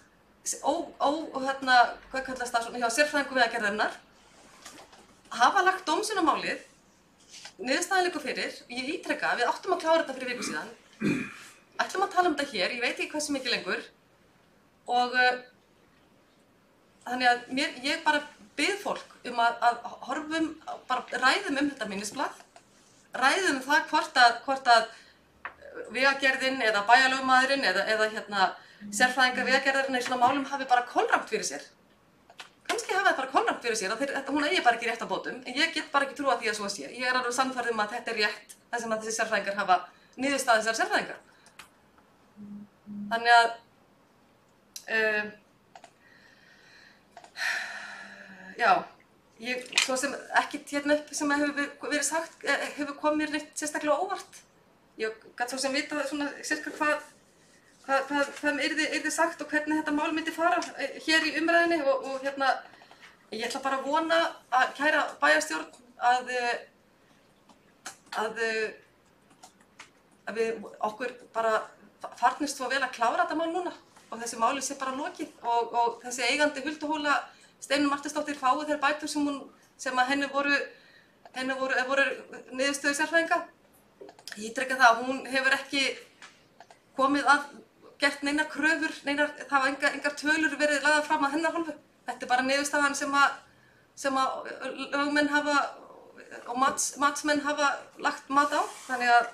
hvað kallast það svona, hjá sérfræðingum Vegagerðarinnar, hafa lagt dóm sinn á málið, niðurstaðan liggur fyrir, ég ítreka, við áttum að klára þetta fyrir viku síðan, ætlum að tala um þetta hér, ég veit ekki hversu mikið lengur, og þannig að ég bara bið fólk að horfum, bara ræðum þetta minnisblað, ræðum það hvort að Vegagerðin eða bæjarlögmaðurinn eða sérfræðingar Vegagerðarinnar í svona málum hafi bara kolrangt fyrir sér. Kannski hafa það bara kolrangt fyrir sér að hún eigi bara ekki rétt á bótum, en ég get bara ekki trúa því að svo sé. Ég er alveg sannfærð að þetta er rétt það sem að þessi sérfræðingar hafa niðurstaðið þessar sérfræðingar. Þannig að já, svo sem ekkert hérna upp sem hefur verið sagt, hefur komið mér neitt sérstaklega óvart. Ég gat svo sem vita svona sirka hvað yrði sagt og hvernig þetta mál myndi fara hér í umræðinni og ég ætla bara að vona að kæra bæjarstjórn að við okkur bara farnist svo vel að klára þetta mál núna og þessi máli sé bara lokið og þessi eigandi Hulduhóla Steinunn Marteinsdóttir fái þær bætur sem að henni voru niðurstöðu sérfræðinga. Ég ítreka það að hún hefur ekki komið að gert neinar kröfur, það hafa engar tölur verið lagðar fram að hennar hálfu. Þetta er bara niðurstaðan sem að lögmenn hafa og matsmenn hafa lagt mat á. Þannig að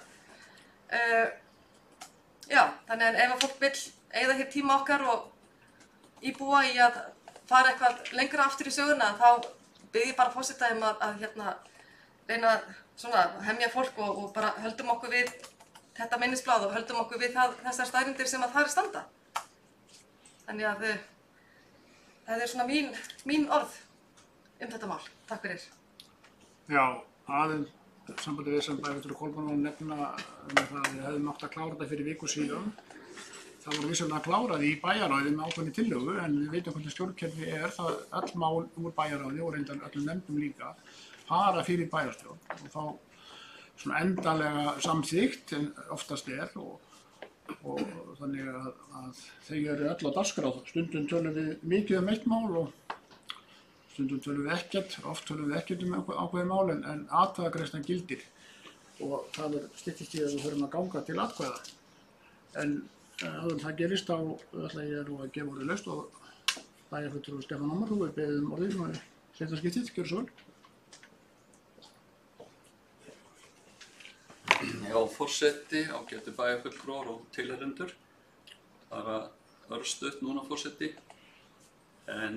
þannig að ef að fólk vill eyða hér tíma okkar og íbúa í að fara eitthvað lengra aftur í söguna, þá bið ég bara forseta að reyna svona hemja fólk og bara höldum okkur við þetta minnisblað og höldum okkur við þessar staðreyndir sem að þar standa. Þannig að það er svona mín orð þetta mál. Takk fyrir. Já, aðeins sambandi við sem bæjarfulltrúi Kolbrún var að nefna það að við hefðum átt að klára þetta fyrir viku síðan. Það voru vissulega klárað í bæjarráði með ákveðinni tillögu en við veitum hvernig stjórnkerfi það öll mál úr bæjarráði og reyndar öllum nefndum líka fara fyrir bæjarstjórn og þá svona endanlega samþykkt en oftast og þannig að þau eru öll á dagskrá. Stundum tölum við mikið eitt mál og stundum tölum við ekkert, oft tölum við ekkert ákveðið mál en atkvæðagreiðslan gildir og það styttist í að við þurfum að ganga til atkvæða. En áður en það gerist þá ætla ég að gefa orðið laust og bæjarfulltrúi Stefán Ómar við beðum orðið og seinna skiptið, gjörðu svo vel. Já, forseti, ágætu bæjarfulltrúar og tilheyrendur. Bara örstutt núna forseti. En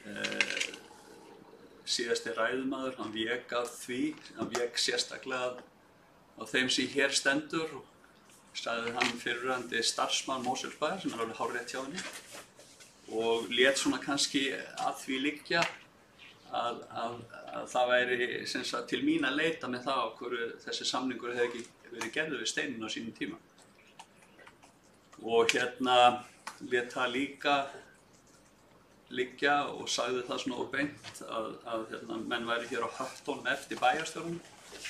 síðasti ræðumaður, hann vék að því, hann vék sérstaklega á þeim sem hér stendur og sagði hann fyrrverandi starfsmann Mosfellsbæjar sem alveg hárrétt hjá henni og lét svona kannski að því liggja að það væri sem sagt til mín að leita með það á hverju þessi samningur hefði ekki verið gerður við Steinunn á sínum tíma. Og lét það líka liggja og sagði það svona óbeint að menn væri hér á höftunum eftir bæjarstjórnum.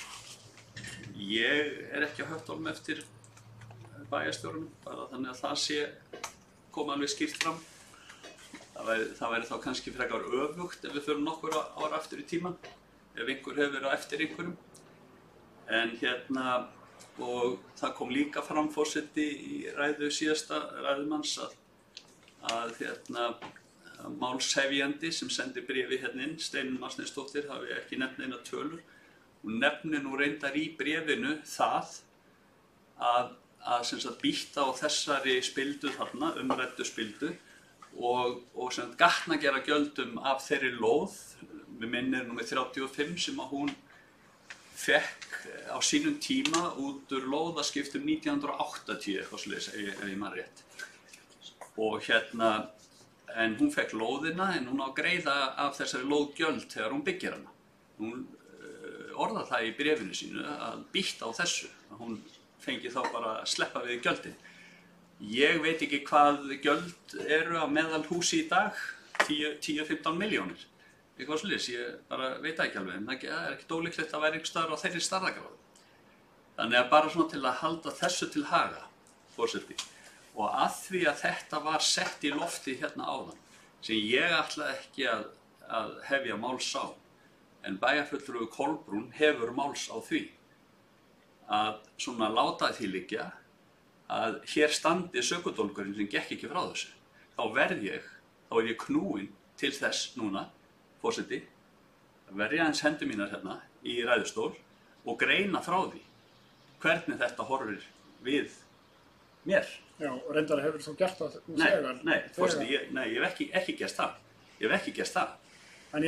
Ég er ekki á höftunum eftir bæjarstjórnum, bara þannig að það kom alveg skýrt fram. Það væri þá kannski frekar öfugt ef við förum nokkur ára aftur í tímann, ef einhver hefur verið á eftir einhverjum. En og það kom líka fram forseti í ræðu síðasta ræðumanns að málshefjandi sem sendi bréfi inn, Steinunn Marteinsdóttir, hafi ekki nefnt neina tölur. Hún nefnir nú reyndar í bréfinu það að sem sagt býtta á þessari spildu þarna, umræddu spildu og sem sagt gatnagerra gjöldum af þeirri lóð, við minnir númer 35 sem að hún fekk á sínum tíma út úr lóðaskiptum 1980 eitthvað svoleiðis ef ég man rétt. Og en hún fekk lóðina en hún á að greiða af þessari lóðgjöld þegar hún byggir hana. Hún orðar það í bréfinu sínu að býtta á þessu, að hún fengi þá bara að sleppa við gjöldin. Ég veit ekki hvað gjöld eru á meðal húsi í dag, 10-15 milljónir. Eitthvað svoleiðis, ég bara veit ekki alveg, en það er ekkert ólíklegt að vera einhvers staðar á þeirri stærðargráðu. Þannig að bara svona til að halda þessu til haga, forseti, og að því að þetta var sett í lofti hérna áðan, sem ég ætla ekki að hefja máls á, en bæjarfulltrúi Kolbrún hefur máls á því, að svona láta því liggja, að hér standi sökudólgurinn sem gekk ekki frá þessu. Þá er ég knúinn til þess núna, forseti, að verja hans hendur mínar hérna í ræðustól og greina frá því hvernig þetta horfir við mér. Já, og reyndar hefur þú gert það þegar? Nei, forseti, ég hef ekki gert það. Ég hef ekki gert það. En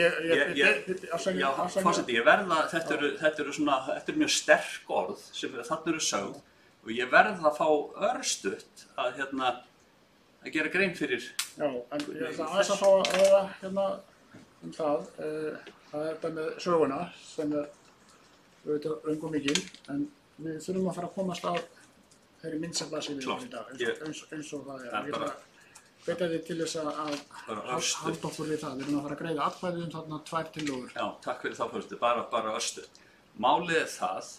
forseti, ég verða, þetta eru mjög sterk orð sem þarna eru sögð og ég verð að fá örstutt að gera grein fyrir. Já, en ég ætla aðeins að fá að ræða hérna það er þetta með söguna sem auðvitað löngum mikil, en við þurfum að fara að komast að þeirri mynd sem blasir við í dag, eins og það er. Ég ætla að hvetja þig til þess að halda okkur við það. Við erum að fara að greiða atkvæði þarna 2 tillögur. Já, takk fyrir það fyrstu, bara örstutt. Málið er það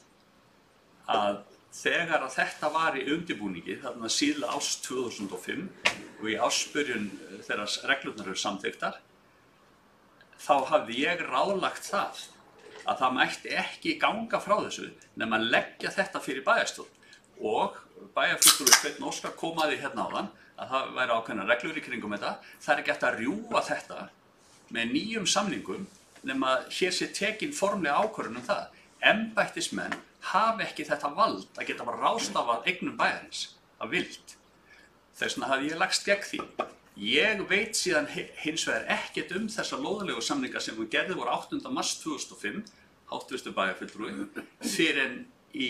að þegar að þetta var í undirbúningi, þarna síðla árs 2005 og í ársbyrjun þegar reglurnar eru samþykktar, þá hafði ég ráðlagt það að það mætti ekki ganga frá þessu nema að leggja þetta fyrir bæjarstjórn og bæjarfulltrúi Sveinn Óskar kom að því hérna áðan að það væri ákveðnar reglur í kringum þetta. Það er ekki hægt að rjúfa þetta með nýjum samningum nema hér sé tekin formlega ákvörðun það. Embættismenn hafa ekki þetta vald að geta bara ráðstafað eignum bæjarins að vild. Þess vegna hafði ég lagst gegn því. Ég veit síðan hins vegar ekkert þessa lóðalegu samninga sem við gerðum voru 8. mars 2005, háttvirtur bæjarfulltrúi, fyrir en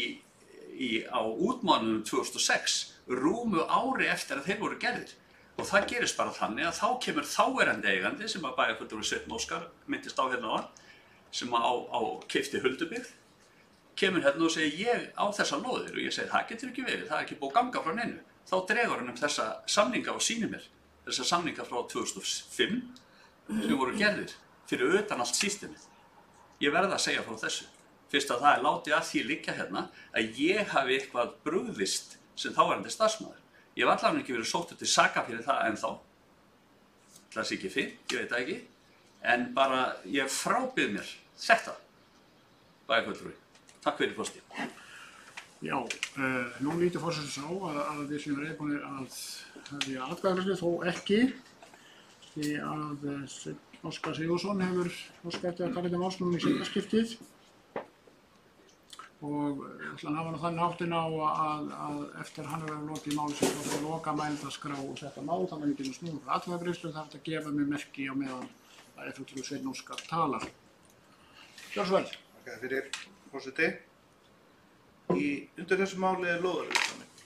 á útmánuðum 2006, rúmu ári eftir að þeir voru gerðir. Og það gerist bara þannig að þá kemur þáverandi eigandi sem að bæjarfulltrúi Sveinn Óskar myndist á hérna áðan, sem keypti Huldubyggð, kemur hérna og segir ég á þessa lóðir og ég segi það getur ekki verið, það er ekki búið að ganga frá neinu. Þá dregur hann þessa samninga og sýnir mér þessa samninga frá 2005 sem voru gerðir fyrir utan allt systemið. Ég verð að segja frá þessu. Fyrst að það er látið að því liggja hérna að ég hafi eitthvað brugðist sem þáverandi starfsmaður. Ég hef allavega ekki verið sóttur til saka fyrir það ennþá. Það sé ekki fyrr, ég veit það ekki. En bara ég frábið mér þetta, bæjarfulltrúi. Takk fyrir fórsti. Já, nú lítur forseti sá að við séum reiðbúnir að hefja atkvæðagreiðslu, þó ekki, því að Sveinn Óskar Sigurðsson hefur óskað eftir að taka þetta málsnum í seinna skiptið og ég ætla að hafa nú þannig háttinn á að eftir hann hefur lokið máli sem þá fyrir loka mælendaskrá og þetta mál, þannig að við getum snúið fyrir atkvæðagreiðslu, þarf þetta að gefa mér merki á meðan að fulltrúi Sveinn Óskar talar. Gjörðu svo vel. Takk fyrir, forseti. Undir þessu máli er lóðarleigusamningur.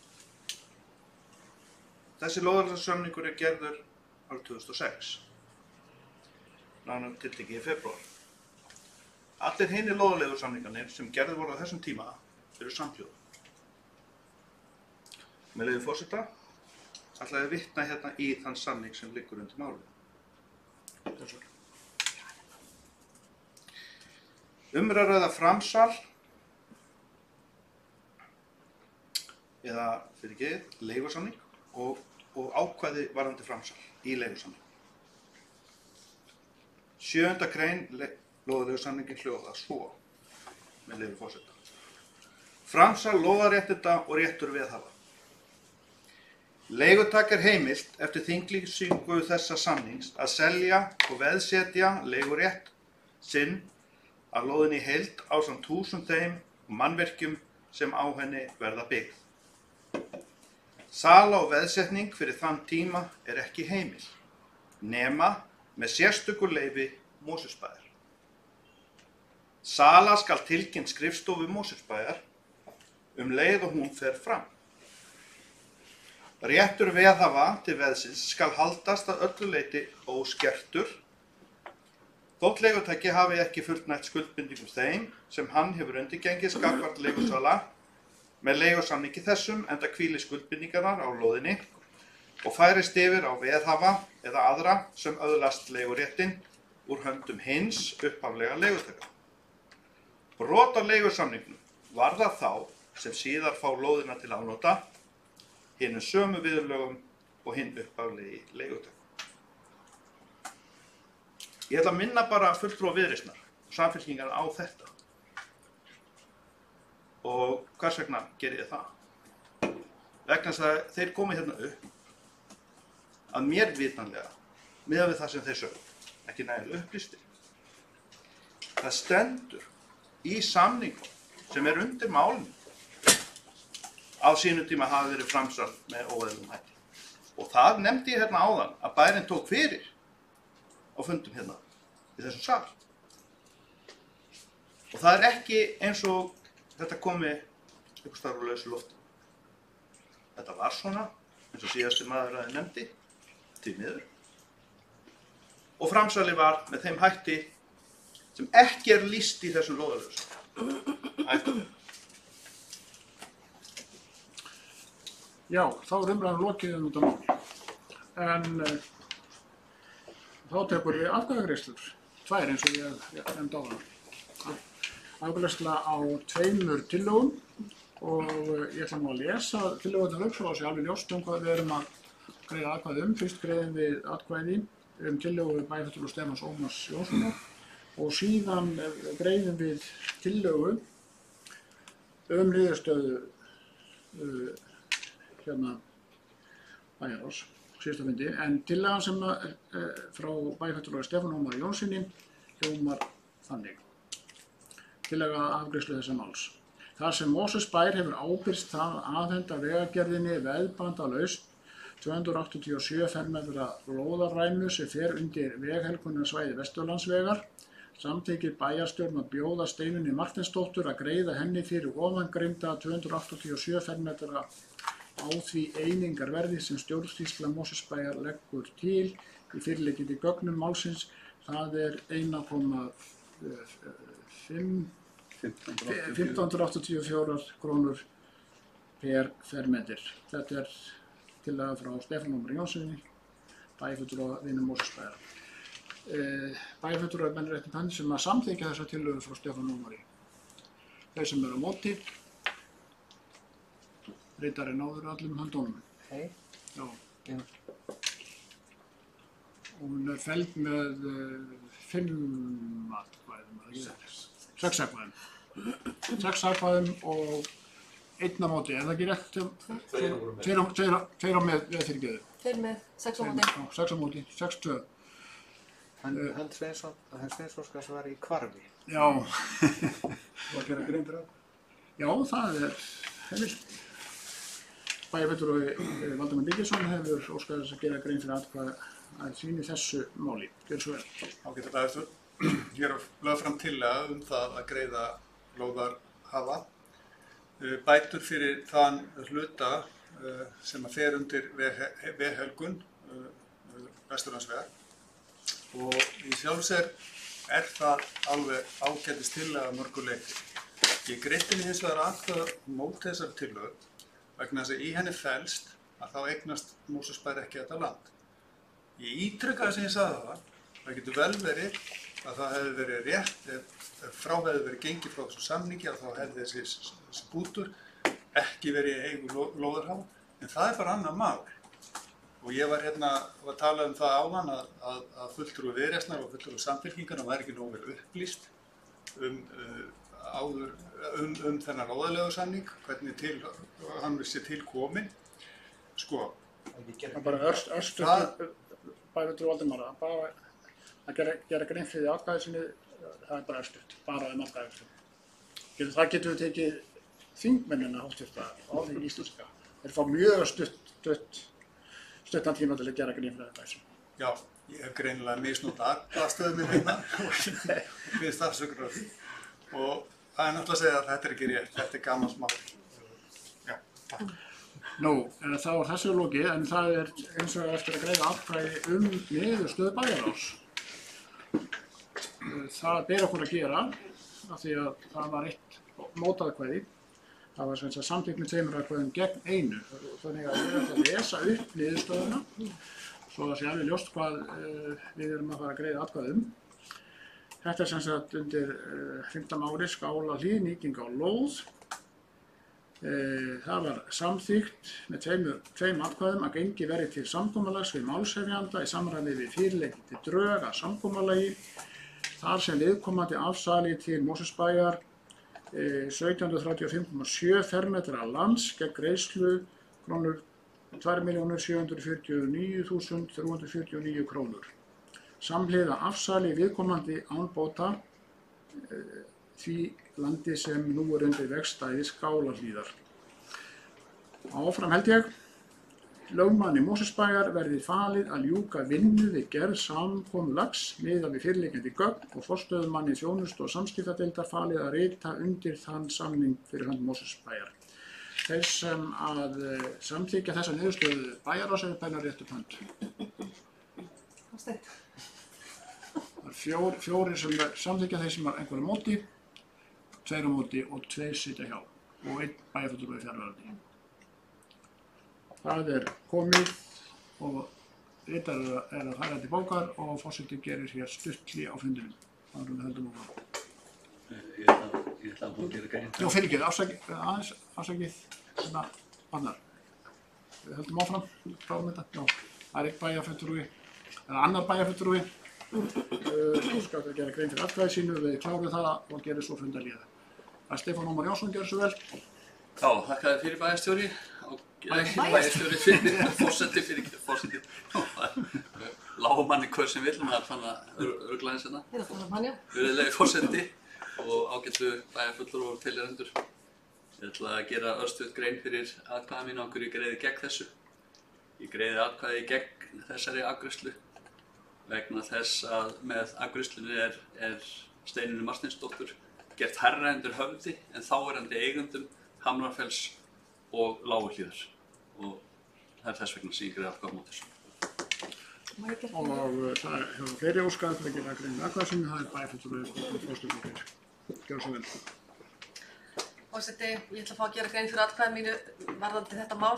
Þessi lóðarleigusamningur er gerður árið 2006, nánar tiltekið í febrúar. Allir hinir lóðarleigusamningarnir sem gerðir voru á þessum tíma eru samhljóða. Með leyfi forseta ætla ég að vitna hérna í þann samning sem liggur undir málið. Er að ræða framsal eða leigusamning og ákvæði varðandi framsal í leigusamning. 7. grein lóðarleigusamningin hljóðar svo, með leyfi forseta. Framsal lóðarréttinda og réttur veðhafa. Leigutaka er heimilt eftir þinglýsingu þessa samnings að selja og veðsetja leigurétt sinn af lóðinni í heild ásamt húsum þeim og mannvirkjum sem á henni verða byggð. Sala og veðsetning fyrir þann tíma er ekki heimil, nema með sérstöku leyfi Mosfellsbæjar. Sala skal tilkynnt skrifstofu Mosfellsbæjar leið og hún fer fram. Réttur veðhafa til veðsins skal haldast að öllu leyti óskertur, þótt leigutaki hafi ekki fullnægt skuldbindingum þeim sem hann hefur undirgengið gagnvart leigusala með leigusamningi þessum enda hvíli skuldbindingarnar á lóðinni og færist yfir á veðhafa eða aðra sem öðlast leiguréttinn úr höndum hins upphaflega leigutaka. Brot á leigusamningnum varðar þá sem síðar fá lóðina til afnota hinum sömu viðurlögum og hinn upphaflegi leigutaka. Ég ætla að minna bara fulltrúa Viðreisnar og Samfylkingar á þetta. Og hvers vegna ger ég það? Vegna þess að þeir komi hérna upp að mér vitanlega, miðað við það sem þeir sögðu, ekki nægilega upplýstir. Það stendur í samningum sem undir málinu á sínum tíma hafi verið framsal með óeðlilegum hætti. Og það nefndi ég hérna áðan að bærinn tók fyrir á fundum hérna í þessum sal. Og það er ekki eins og þetta komi einhvers staðar úr lausu lofti. Þetta var svona, eins og síðasti maður að nefndi, því miður. Og framsalið var með þeim hætti sem ekki lýst í þessum lóðalögum. Já, þá er umræðan lokið út af máli. En þá tekur við atkvæðagreiðslur, tvær eins og ég nefndi áðan. Afgreiðsla á 2 tillögum og ég ætla nú að lesa tillögurnar upp svo að sé alveg ljóst hvað við erum að greiða atkvæði Fyrst greiðum við atkvæði tillögu bæjarfulltrúa Stefáns Ómars Jónssonar og síðan greiðum við tillögu niðurstöðu hérna bæjarráðs síðasta fundi, en tillagan sem frá bæjarfulltrúa Stefán Ómari Jónsssyni hljómar þannig. Tillaga afgreiðslu þessa máls. Þar sem Mosfellsbær hefur ábyrgst það að afhenda Vegagerðinni veðbandalaust 287 fermetra lóðarræmu sem fer undir veghelgunarsvæði Vesturlandsvegar, samþykkir bæjarstjórn að bjóða Steinunni Marteinsdóttur að greiða henni fyrir ofangreinda 287 fermetra á því einingarverði sem stjórnsýsla Mosfellsbæjar leggur til í fyrirliggjandi gögnum málsins, það er 1,1584 krónur per fermetr. Þetta er tillaga frá Stefán Ómari Jónssyni, bæjarfulltrúa Mosfellsbæjar. Bæjarfulltrúar mannréttindi sem að samþykkja þessa tillögu frá Stefán Ómari. Þeir sem eru á móti, ritarinn áður öllum höndunum. Hei. Já. Hún er felld með 5 atkvæðum, 6 atkvæðum. 6 atkvæðum og 1 á móti, er það ekki rétt? 2 á með fyrirgeðu. 2 með, 6 á móti. 6 á móti, 6-2. Hans Sveinsson var í hvarfi. Já. Og að gera grein fyrir það? Já, það er heimilt. Bæjarfulltrúi Valdimar Birgisson hefur óskað þess að gera grein fyrir atkvæði sínu þessu máli. Gjörðu svo vel. Ágæta bæjarstjórn. Ég er lögð fram tillaga það að greiða lóðarhafa bætur fyrir þann hluta sem að fer undir veghelgun Vesturlandsvegar. Og í sjálfu sér það alveg ágætis tillaga að mörgu leyti. Ég greiddi hins vegar atkvæði móti þessari tillögu vegna þess að í henni felst að þá eignast Mosfellsbær ekki þetta land. Ég ítreka það sem ég sagði það getur vel verið að það hefði verið rétt ef frá hefði verið gengið frá þessu samningi að þá hefði þessi bútur ekki verið í eigu lóðarhafa, en það er bara annað mál. Og ég var að tala það áðan að fulltrúi Viðreisnar og fulltrúi Samfylkingarinnar var ekki nógu vel upplýst þennan óðalegu hvernig hann vissi til kominn. Sko, Það er bara örstuð bæjarfulltrúi Valdimar, bara að gera grein fyrir atkvæði sinni, það er bara örstuð, bara atkvæði. Það getur við tekið þingmennina háttvirta á því íslenska. Þeir fá mjög stuttan tíma til að gera grein fyrir þessu. Já, ég hef greinilega misnotað aðstöðu minn hérna og finnst afsökunar á því. Og það er náttúrulega að segja að þetta er ekki rétt, þetta er gamals mál. Já, takk. Nú, þá er þessu lokið, en það er eins og eftir að greiða atkvæði niðurstöðu bæjarráðs. Það ber okkur að gera, af því að það var eitt mótatkvæði. Það var sem sagt samþykkt með 2 atkvæðum gegn 1. Þannig að ég ætla að lesa upp niðurstöðuna svo það sé alveg ljóst hvað við erum að fara að greiða atkvæði um. Þetta er sem sagt undir 15 ári Skálahlíð, nýting á lóð. Það var samþykkt með 2 atkvæðum að gengið verði til samkomulags við málshefjanda í samræmi við fyrirliggjandi drög að samkomulagi þar sem viðkomandi afsali til Mosfellsbæjar 1735,7 fermetra lands gegn greiðslu krónur 2.749.349 krónur. Samhliða afsali viðkomandi án bóta því landi sem nú er undir vegstæði Skálahlíðar. Áfram held ég, lögmanni Mosfellsbæjar verði falið að ljúka vinnu við gerð samkomulags miðað við fyrirliggjandi gögn og forstöðumanni þjónustu og samskiptadeildar falið að rita undir þann samning fyrir hönd Mosfellsbæjar. Þeir sem að samþykkja þessa niðurstöðu bæjarráðs eru bænar rétt upp hönd. Það er fjórir sem samþykkja, þeir sem er einhverju móti, 2 á móti og 2 sitja hjá og 1 bæjarfulltrúi fjarverandi. Það er komið og ritar er að færa til bókar og forseti gerir hér stuttli á fundinum. Þannig að við höldum áfram. Ég ætla að gera grein. Já, fyrirgeðu, afsakið, annar. Við höldum áfram, klárum þetta. Já, það er 1 bæjarfulltrúi, eða annar bæjarfulltrúi. Skal það gera grein fyrir atkvæði sínu, við klárum það og gerum svo fundarlíða. Það er Stefán Ómar Jónsson, gerði svo vel. Já, þakka þér fyrir bæjarstjóri. Bæjarstjóri fyrir fórseti. Lágumanni hver sem vill, maður fann að örgla eins hérna. Virðulegi fórseti og ágætlu bæjarfulltrúar og tilheyrendur. Ég ætla að gera örstutt grein fyrir atkvæði mínu á hverju ég greiði gegn þessu. Ég greiði atkvæði gegn þessari afgreiðslu vegna þess að með afgreiðslunni er Steinunni Marteinsdóttur gert hærra undir höfði en þáverandi eigendum Hamrafells og Láguhlíðar og það er þess vegna sem ég greiði atkvæði á móti þessu. Og það hefur fleiri óskað fyrir að gera grein fyrir atkvæði sínu, það er bæjarfulltrúi og forstöðumaður. Gjörðu svo vel. Forseti, ég ætla að fá að gera grein fyrir atkvæði mínu varðandi þetta mál.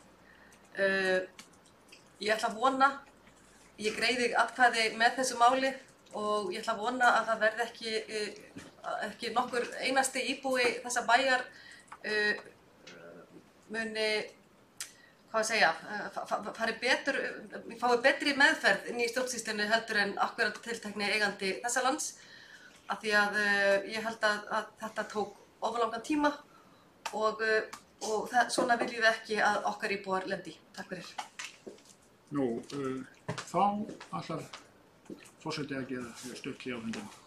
Ég ætla að vona, ég greiði atkvæði með þessu máli og ég ætla að vona að það verði ekki nokkur einasti íbúi þessa bæjar muni, hvað að segja, fái betri meðferð inn í stjórnsýslunni heldur en akkurat tiltekni eigandi þessa lands af því að ég held að þetta tók ofurlangan tíma og svona viljum við ekki að okkar íbúar lendi. Takk fyrir. Nú, þá ætlar forseti að gera stuttli á fundinum.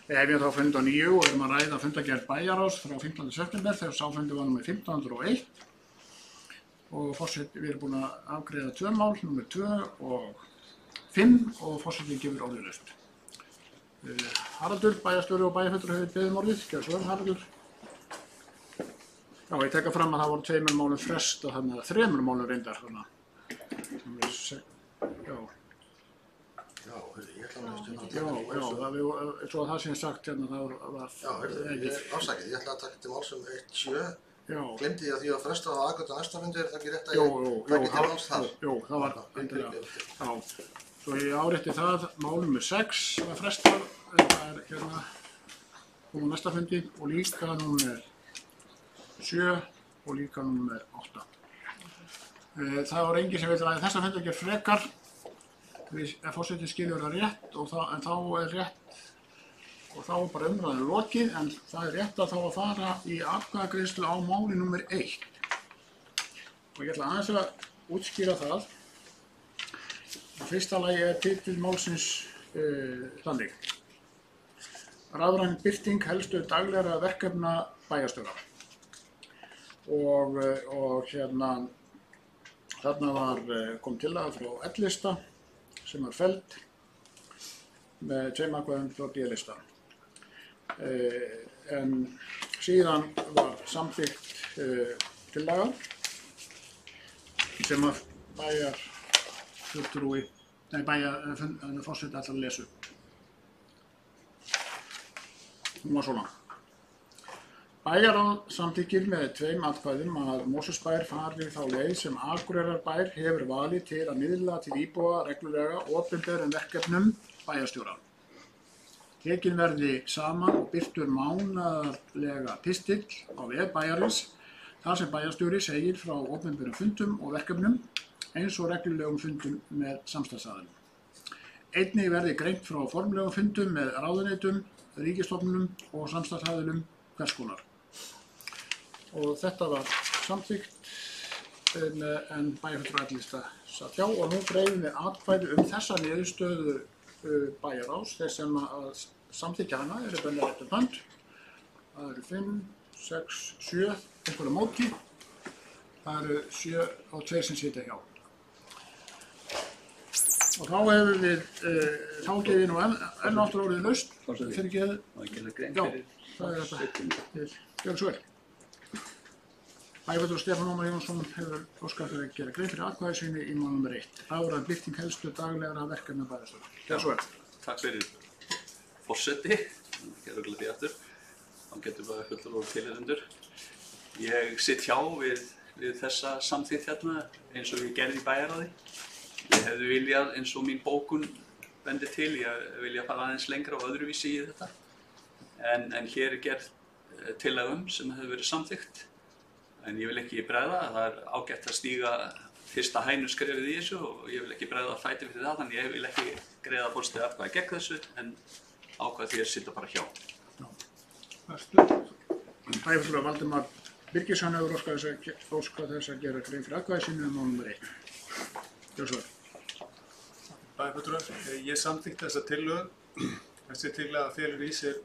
Við hefjum þá fund á nýju og erum að ræða fundagerð bæjarráðs frá 15. september þegar sá fundur var númer 1501 og forseti, við erum búin að afgreiða 2 mál, númer 2 og 5 og forseti gefur orðið laust. Haraldur, bæjarstjóri og bæjarfulltrúi hefur beðið orðið, gjörðu svo vel Haraldur. Já, ég tek fram að það voru 2 málum frest og þannig að 3 málum reyndar þarna. Já. Já, ég ætla að stjórna Já, svo að það sem sagt hérna það var... Já, afsakið, ég ætla að taka til mál sem 1.7. Já. Glemdi ég að því að fresta það aðgönda næsta fundi, er það ekki rétt að Jú, ég taki til máls þar? Jú, það var endilega. Já, svo ég árétti það, mál nummer 6 var frestað, það hérna á næsta fundi og líka nummer 7 og líka nummer 8. Það var enginn sem veit að þessa fundi ekki frekar. Ef forseti skilur það rétt en þá er rétt og þá er bara umræðin lokið en það er rétt að þá að fara í atkvæðagreiðslu á máli nummer 1 og ég ætla aðeins að útskýra það. Í fyrsta lagi er titill málsins þannig: Rafræn birting helstu daglegra verkefna bæjarstjóra og hérna þarna kom tillaga frá L-lista sem var felld með 2 atkvæðum frá D-lista. En síðan var samþykkt tillaga sem að bæjarfulltrúi, forseti ætlar að lesa upp. Hún var svona. Bæjarráð samþykkir með 2 atkvæðum að Mosfellsbær fari þá leið sem Akureyrarbær hefur valið til að miðla til íbúa reglulega opinberum verkefnum bæjarstjóra. Tekin verði saman og birtur mánaðarlega pistill á vef bæjarins þar sem bæjarstjóri segir frá opinberum fundum og verkefnum eins og reglulegum fundum með samstarfsaðilum. Einnig verði greint frá formlegum fundum með ráðuneytum, ríkisstofnunum og samstarfsaðilum hvers konar. Og þetta var samþykkt en bæjarfulltrúi L-lista satt hjá og nú greiðum við atkvæði þessa niðurstöðu bæjarráðs. Þeir sem að samþykkja hana eru bönnar rétt hönd. Það eru 5, 6, 7 einhverja móti. Það eru 7 og 2 sem sitja hjá. Og þá hefur við, þá gefið við nú enn áttur orðið laust. Fyrir ekki að... það er þetta. Gjörðu svo vel. Bæjarfulltrúi Stefán Ómar Jónsson hefur óskað fyrir að gera grein fyrir atkvæði sínu í mál nummer 1. Rafræn birting helstu daglegra verkefna bæjarstjóra. Gjörðu svo vel. Takk fyrir forseti. Gerðu glæði aftur. Þá getur bæjarfulltrúi og tilheyrendur. Ég sitt hjá við þessa samþykkt hérna eins og ég gerði í bæjarráði. Ég hefði viljað eins og mín bókun bendir til, ég vilja fara aðeins lengra og öðruvísi í þetta. En hér er gerð tillaga sem hefur verið samþykkt. En ég vil ekki bregða, það er ágætt að stíga fyrsta hænuskrefið í þessu og ég vil ekki bregða fæti fyrir það, þannig ég vil ekki greiða forseti atkvæði gegn þessu en ákvað því að sitja bara hjá. Bæjarfulltrúi Valdimar Birgisson hefur óskað þess að gera grein fyrir atkvæði sínu mál nummer 1. Gjörðu svo vel. Bæjarfulltrúi, ég samþykkti þessa tillögu. Þessi tillaga felur í sér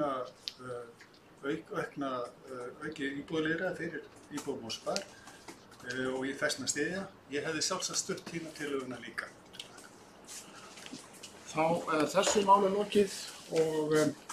aukið íbúðalýðræði fyrir íbúa Mosfellsbæjar og ég þessna styðja. Ég hefði sjálfsagt stutt tíma tillöguna líka. Þá er þessu máli lokið og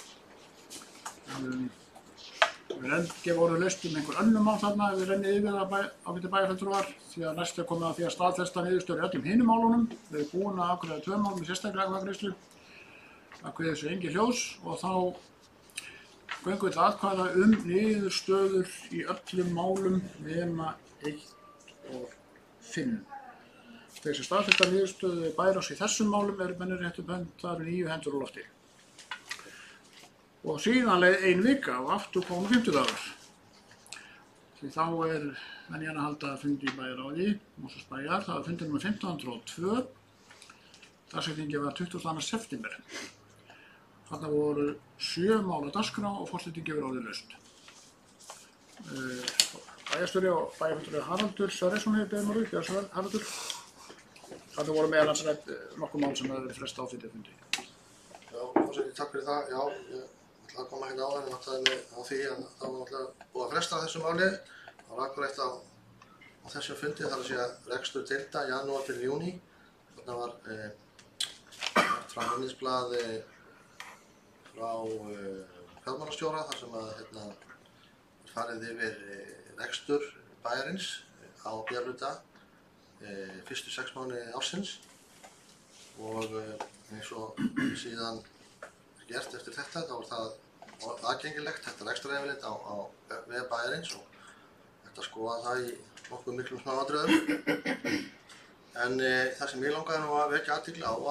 við gefa orðið laust einhver önnur mál þarna ef við rennið yfir það ágætu bæjarfulltrúar því að næst er komið að því að staðfesta niðurstöður í öllum hinum málunum. Við erum búin að afgreiða 2 mál með sérstaklega atkvæðagreiðslu. Það kveður þessu engin hljós og þá göngum við til atkvæða niðurstöður í öllum málum nema 1 og 5. Þeir sem staðfesta niðurstöðu bæjarráðs í þessum málum eru bennir réttu bönd, það eru 9 hendur á lofti. Og síðan leið 1 vika og aftur komu 50 dagar. Því þá er venjan að halda fundi í bæjarráði, Mosfellsbæjar, það var fundur nr. 1502. Dagsetningin var 22. september. Þarna voru 7 mál á dagskrá og forseti gefur orðið laust. Bæjarstjóri og bæjarfulltrúi Haraldur Sverrisson hefur beðið orðið, gjörðu svo vel, Haraldur. Þarna voru meðal annars nokkur mál sem hefur verið frestað á fundi. Já, forseti, takk fyrir það. Já, Það kom ekki áður en áttaði mig á því að það var náttúrulega búið að fresta þessu máli. Það var akkurat á þessum fundi, þar að segja rekstur deilda janúar til júní. Þarna var frá minnisblað frá fjármálastjóra þar sem að farið yfir rekstur bæjarins á B-hluta fyrstu 6 mánuði ársins og eins og síðan gert eftir þetta, þá var það aðgengilegt, þetta rekstraryfirlit á vef bæjarins og þetta skoða það í nokkuð miklum smáatriðum. En það sem ég langaði nú að vekja athygli á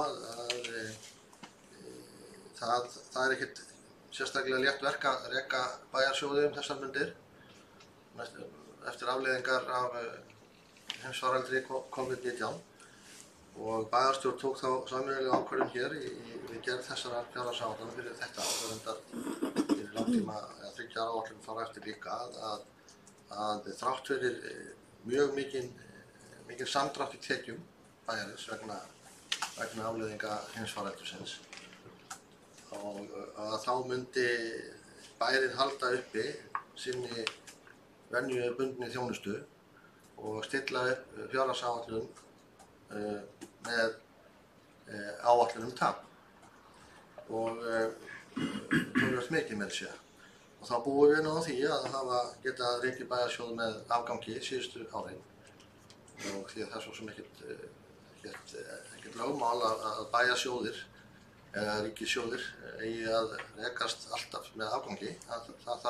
það er ekkert sérstaklega létt verk að reka bæjarsjóði þessar mundir eftir afleiðingar af heimsfaraldri COVID-19 og bæjarstjórn tók þá sameiginlega ákvörðun hér við gerð þessara fjárhagsáætlana fyrir þetta ár og reyndar fyrir langtíma eða 3 ára áætlun þar eftir líka að þrátt fyrir mjög mikinn samdrátt í tekjum bæjarins vegna afleiðinga heimsfaraldursins og að þá myndi bærinn halda uppi sinni venjubundni þjónustu og stilla upp fjárhagsáætlun með áætlun tap og töluvert mikið með sér. Og þá búum við nú á því að hafa getað rekið bæjarsjóð með afgangi síðustu árin og því að það er svo sem ekkert lögmál að bæjarsjóðir eða ríkissjóðir eigi að rekast alltaf með afgangi. Það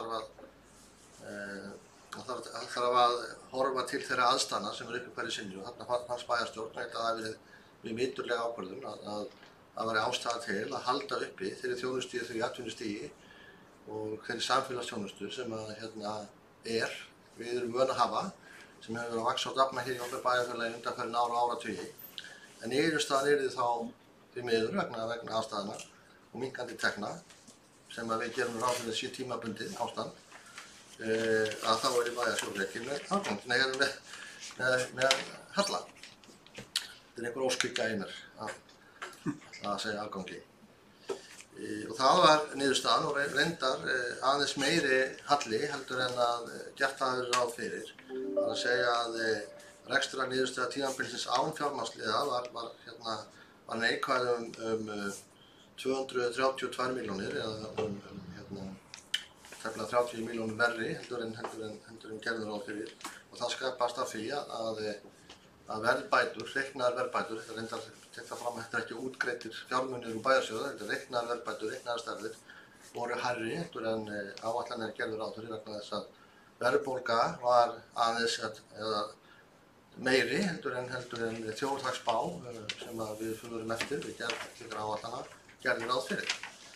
þarf að horfa til þeirra aðstæðna sem eru uppi hverju sinni og þarna fannst bæjarstjórn að það hafi verið mjög miturlega ákvörðun að það væri ástæða til að halda uppi þeirri þjónustíu, þeirri atvinnustigi og þeirri samfélagsþjónustu sem við erum vön að hafa sem hefur verið að vaxa og dafna hér í okkar bæjarfélagi undanfarin ár og áratugi. En niðurstaðan yrði þá því miður vegna aðstæðna og minnkandi tekna sem við gerum ráð fyrir sé tímabundið ástand að þá er bæjarsjóður rekinn með afgang, með halla. Þetta er einhver óskvikka í mér að segja afgangi. Og það var niðurstaðan og reyndar aðeins meiri halli heldur en að gert hafi verið ráð fyrir. Það er að segja að rekstrarniðurstaða tímabilsins án fjármagnsliða var neikvæð 232 milljónir eða tæplega 30 milljónum verri heldur en gerður ráð fyrir og það skapast af því að verðbætur, reiknaðar verðbætur, þetta reyndar tekta fram að þetta er ekki útgreiddir fjármunir úr bæjarsjóða, þetta er reiknaðar verðbætur, reiknaðar stærðir voru hærri heldur en áætlanir gerður ráð fyrir vegna þess að verðbólga var aðeins eða meiri heldur en þjóðhagsspá sem við förum eftir við gerð áætlana gerður ráð fyrir.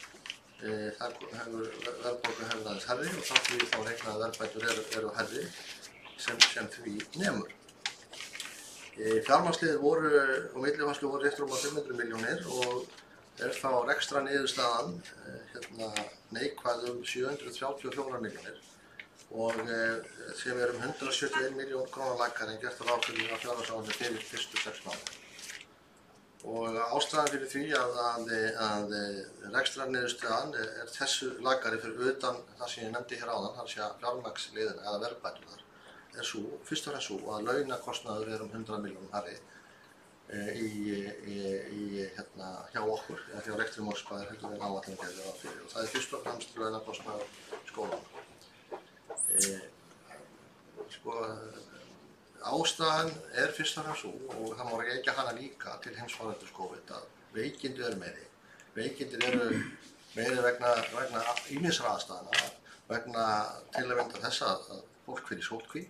Verðbólga hefur aðeins hærri og þá reiknaðar verðbætur eru hærri sem því nemur. Fjármagnsliðir voru og millifærslu voru rétt rúmlega 500 milljónir og þá rekstrarniðurstaðan neikvæð 734 milljónir og sem er 171 milljón króna lækkar en gert ráð fyrir að fjárhagsáætlun fyrir fyrstu 6 mánuði. Og ástæðan fyrir því að rekstrarniðurstaðan er þessu lækkari fyrir utan það sem ég nefndi hér áðan, það sé að fjármagnsliðina eða verðbæturnar fyrst og fremst svo að launakostnaður 100 milljónum hærri hjá okkur eða hjá rekstri Mosfæðir heldur en áætlun gerði ráð fyrir og það er fyrst og fremst launakostnaður skólanna. Ástæðan er fyrst og fremst svo og það má rekja hana líka til heimsfaraldurs COVID að veikindi eru meiri. Veikindi eru meiri vegna ýmissa aðstæðna, vegna til að mynda þess að fólk fyrir sóttkví,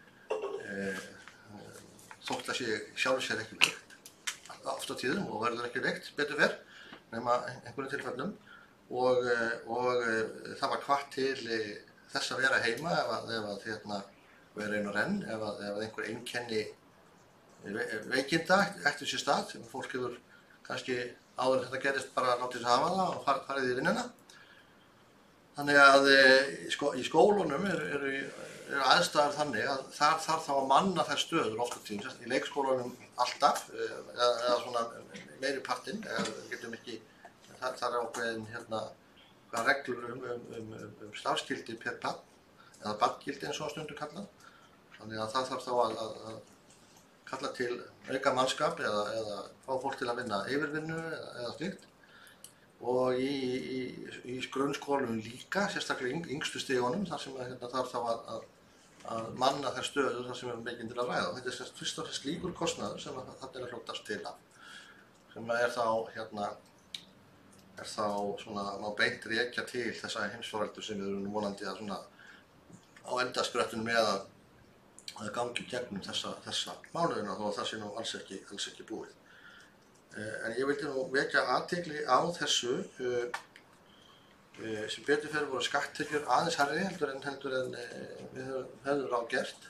þótt að sé sjálfur sér ekki veikt, oft á tíðum og verður ekki veikt betur fyrr, nema einhverjum tilfellum og það var hvatt til þess að vera heima ef vera einn og renn, ef einhver einkenni veikinda ættu sér stað, sem fólk hefur kannski áður en þetta gerist bara látið þess að hafa það og farið í vinnuna. Þannig að í skólunum eru aðstæður þannig að þar þarf þá að manna þær stöður oft á tíðum, í leikskólanum alltaf, eða svona meiri partinn, getum ekki, þar er ákveðin nokkrar reglur um starfsgildi per barn, eða barngildi eins og stundum kallað. Þannig að það þarf þá að kalla til auka mannskap eða fá fólk til að vinna yfirvinnu eða slíkt. Og í grunnskólum líka, sérstaklega yngstu stigunum, þar sem þarf þá að manna þær stöður þar sem mikið til að ræða. Þetta er fyrst og fremst slíkur kostnaður sem þarna er að hljótast til af, sem er þá svona má beint rekja til þessa heimsfaraldur sem við erum vonandi að svona á endasprettunum með að gangi gegnum þessa mánuðina, þó að það sé nú alls ekki búið. En ég vildi nú vekja athygli á þessu, sem betur fyrir voru skatttekjur aðeins hærri heldur en við höfum ráð gert.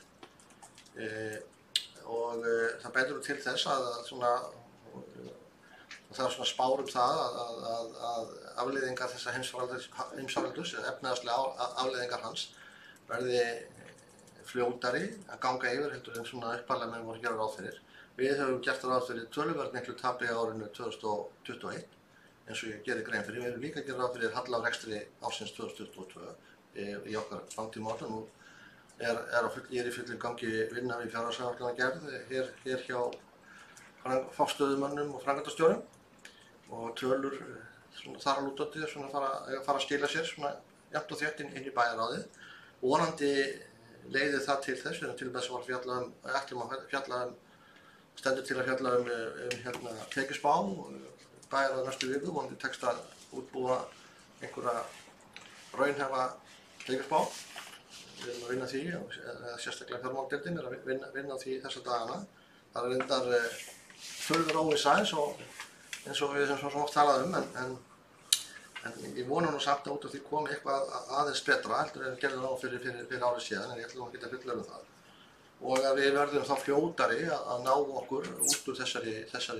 Og það bendir til þess að svona, það er svona spár það að afleiðingar þessa heimsfaraldurs, efnahagslega afleiðingar hans, verði fljótari að ganga yfir heldur en svona upphaflega menn voru að gera ráð fyrir. Við höfum gert ráð fyrir töluvert miklu tapi á árinu 2021, eins og ég gerir grein fyrir. Við höfum líka gert ráð fyrir halla á rekstri ársins 2022 í okkar framtímaáætlun. Nú ég er í fullum gangi vinna við fjárhagsáætlanagerð hér hjá forstöðumönnum og framkvæmdastjórum, og tölur þar að lútandi fara að skila sér svona jafnt og þétt inn í bæjarráðið. Vonandi leiðir það til þess, við erum til þess að stendur til að fjalla um tekjuspá bæjarráð næstu viku, vonandi tekst að útbúa einhverja raunhæfa tekjuspá. Við erum að vinna því, eða sérstaklega fjármáladeildin er að vinna því þessa dagana. Það er reyndar furðu óvissa eins og við sem svo oft talað en ég vona nú samt að út af því komi eitthvað aðeins betra heldur en gerði ráð fyrir árið síðan, en ég ætla nú ekki að fullyrða það. Og að við verðum þá fljótari að ná okkur út úr þessari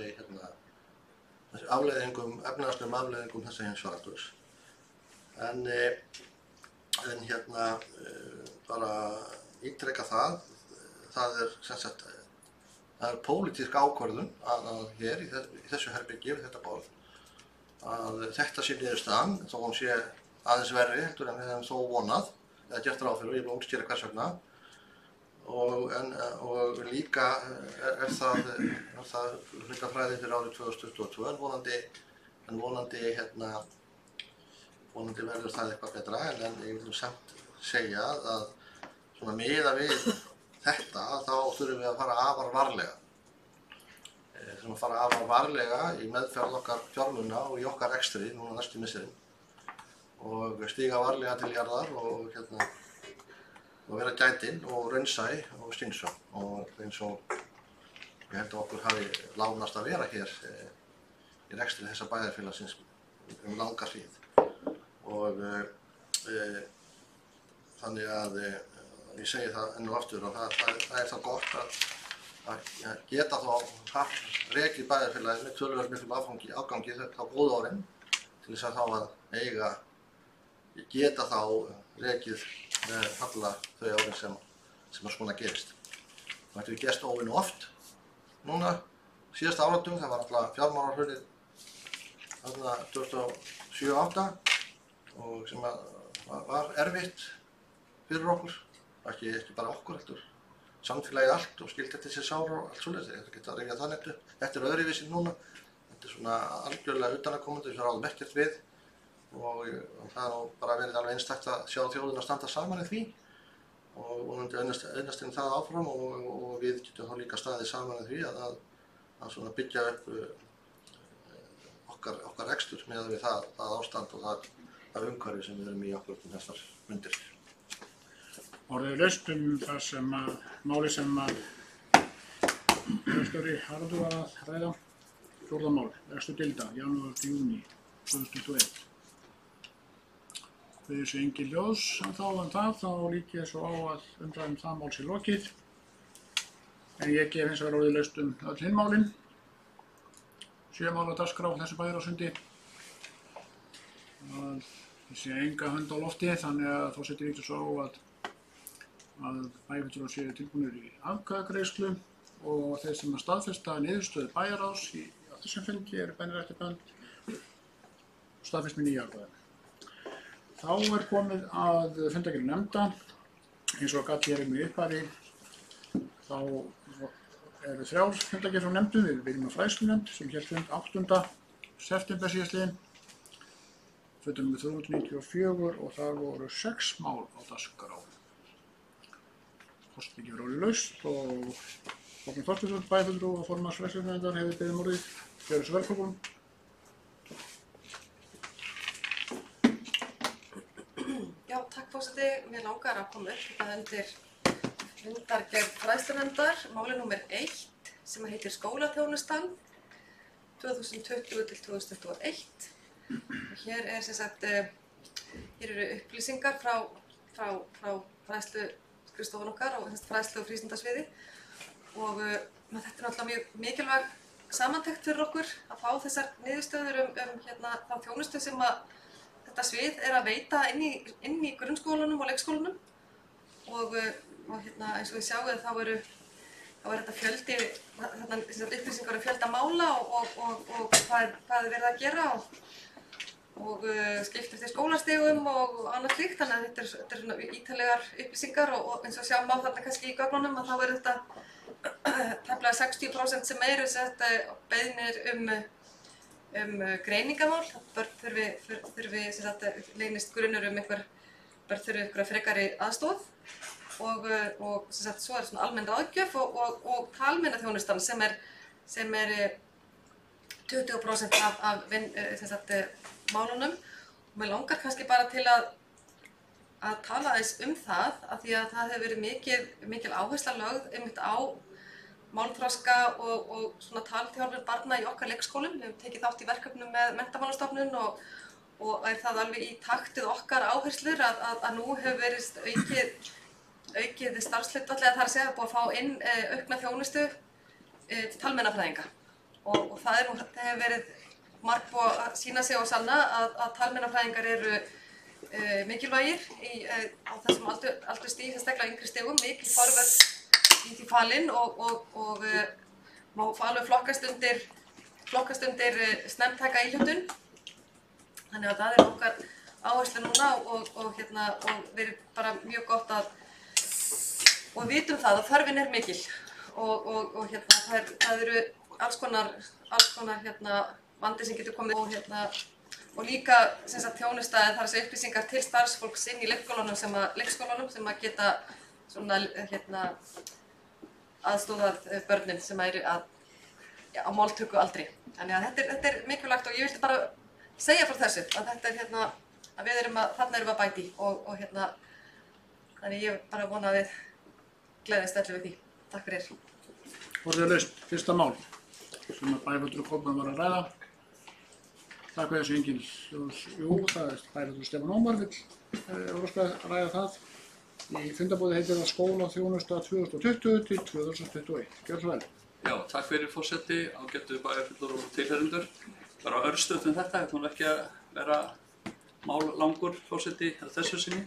efnahagslegum afleiðingum þessa heimsfaraldurs. En bara ítreka það er pólitísk ákvörðun að hér í þessu herbyggi við þetta borð, að þetta sé niðurstaðan, þó hún sé aðeins verri heldur en við hefum þó vonað, eða gert ráð fyrir, og ég vil útskýra hvers vegna. Og líka er það hlutafræði fyrir árið 2022, en vonandi verður það eitthvað betra, en ég vil samt segja að svona miða við þetta, þá þurfum við að fara afar varlega. Fara afar varlega í meðferð okkar fjármuna og í okkar rekstri núna næstu misserin, og stíga varlega til jarðar og vera gætin og raunsæ og skynsöm, og eins og ég held að okkur hafi lánast að vera hér í rekstri þessa bæjarfélagsins langa hríð. Og þannig að ég segi það enn og aftur, og það er þá gott að geta þá rekið bæjarfélagið með töluvert miklum afgangi þá góðu árin, til þess að þá geta þá rekið með halla þau árin sem svona gerist. Það hefur gerst óvenju oft núna síðasta áratug, það var alltaf fjármálahrunið 2007-2008 og sem var erfitt fyrir okkur, ekki bara okkur heldur, samfélagið allt og skildi eftir sér sár og allt svoleiðis. Ég geta að rifja það nefnt upp. Þetta er öðruvísi núna, þetta er svona algjörlega utanaðkomandi sem ráðum ekkert við, og það er nú bara verið alveg einstakt að sjá þjóðina standa saman í því, og vonandi auðnast það áfram, og við getum þá líka staðið saman í því að svona byggja upp okkar rekstur með við það ástand og það umhverfi sem við erum í okkur þessar mundir. Orðið laust það máli sem Stjóri Haraldur var að ræða, fjórða mál, reksturdilda, janúar til júní 2021. Við þessu engin ljós þá lít ég svo á að umræðum það mál sé lokið. En ég gef hins vegar orðið laust öll hinn málin. 7 mál á dagskrá þessu bæjarráðsfundi. Ég sé enga hönd á lofti, þannig að forseti lítur svo á að bæjarfulltrúar séu tilbúnir í atkvæðagreiðslu, og þeir sem að staðfesta niðurstöðu bæjarráðs á þessum fundi eru bænir eftir bönd og staðfest með nýja atkvæði. Þá komið að fundargerð nefnda. Eins og gat hér í upphafi, þá eru 3 fundargerðir frá nefndum. Við byrjum á fræðslunefnd sem hélt fund 8. september síðastliðinn. Fundur númer 394 og þar voru 6 mál á dagskrá. Kosningi var orðið laust og Þorsteinn Þorsteinsson, bæjarfulltrúi og formaður fræðslunefndar hefur beðið orðið. Gjörðu svo velkominn. Já, takk forseti. Mér langar að koma upp þetta undir fundargerð fræðslunefndar, máli númer 1 sem heitir Skólaþjónustan 2020 til 2021. Hér sem sagt, hér eru upplýsingar frá fræðsluskrifstofan okkar og fræðslu- og frístundasviði og þetta er náttúrulega mjög mikilvæg samantekt fyrir okkur að fá þessar niðurstöður þá þjónustu sem að þetta svið er að veita inn í grunnskólanum og leikskólanum og eins og við sjáum þá er þetta fjöldi, upplýsingar fjölda mála og hvað er verið að gera og skipt eftir skólastigum og annað slíkt, þannig að þetta er svona ítarlegar upplýsingar og eins og sjá má þarna kannski í gögnunum að þá er þetta tæplega 60% sem eru beiðnir greiningamál. Börn þurfi leynist grunur börn þurfi einhverja frekari aðstoð og svo er svona almenn ráðgjöf og talmeinaþjónustan sem er 20% af málunum og mér langar kannski bara til að tala aðeins það af því að það hefur verið mikil áhersla lögð einmitt á málþroska og svona talþjálfun barna í okkar leikskólum. Við höfum tekið þátt í verkefnum með Menntamálastofnun og er það alveg í takt við okkar áherslur að nú hefur verið aukið starfshlutfall, eða það er að segja búið að fá inn aukna þjónustu til talmeinafræðinga og það hefur verið margt búið að sýna sig og sanna að talmeinafræðingar eru mikilvægir á þessum aldursstigi, sérstaklega yngri stigum, mikil forvörn í því falin og má alveg flokkast undir snemmtæka íhlutun. Þannig að það er okkar áherslu núna og verið bara mjög gott og við vitum það að þörfin er mikil og það eru alls konar vandi sem getur komið og líka þjónusta, það er að segja upplýsingar til starfsfólks inn í leikskólanum sem að geta svona aðstoðað börnin sem eru á máltöku aldri. Þannig að þetta er mikilvægt og ég vildi bara segja frá þessu að þetta er að þarna erum við að bæta í og þannig ég bara vona að við gleðist allir við því. Takk fyrir. Orðið laust, fyrsta mál sem að bæjarfulltrúi Kópavogs var að ræða. Takk fyrir þessu engin ljós. Jú, það er bæjarfulltrúi Stefán Ómar vill óskað að ræða það. Í fundarboði heitir það Skólaþjónusta 2020 til 2021. Gjörðu svo vel. Já, takk fyrir forseti, ágættu bæjarfulltrúar og tilheyrendur. Bara örstutt þetta, þetta var ekki að vera mállangur forseti að þessu sinni.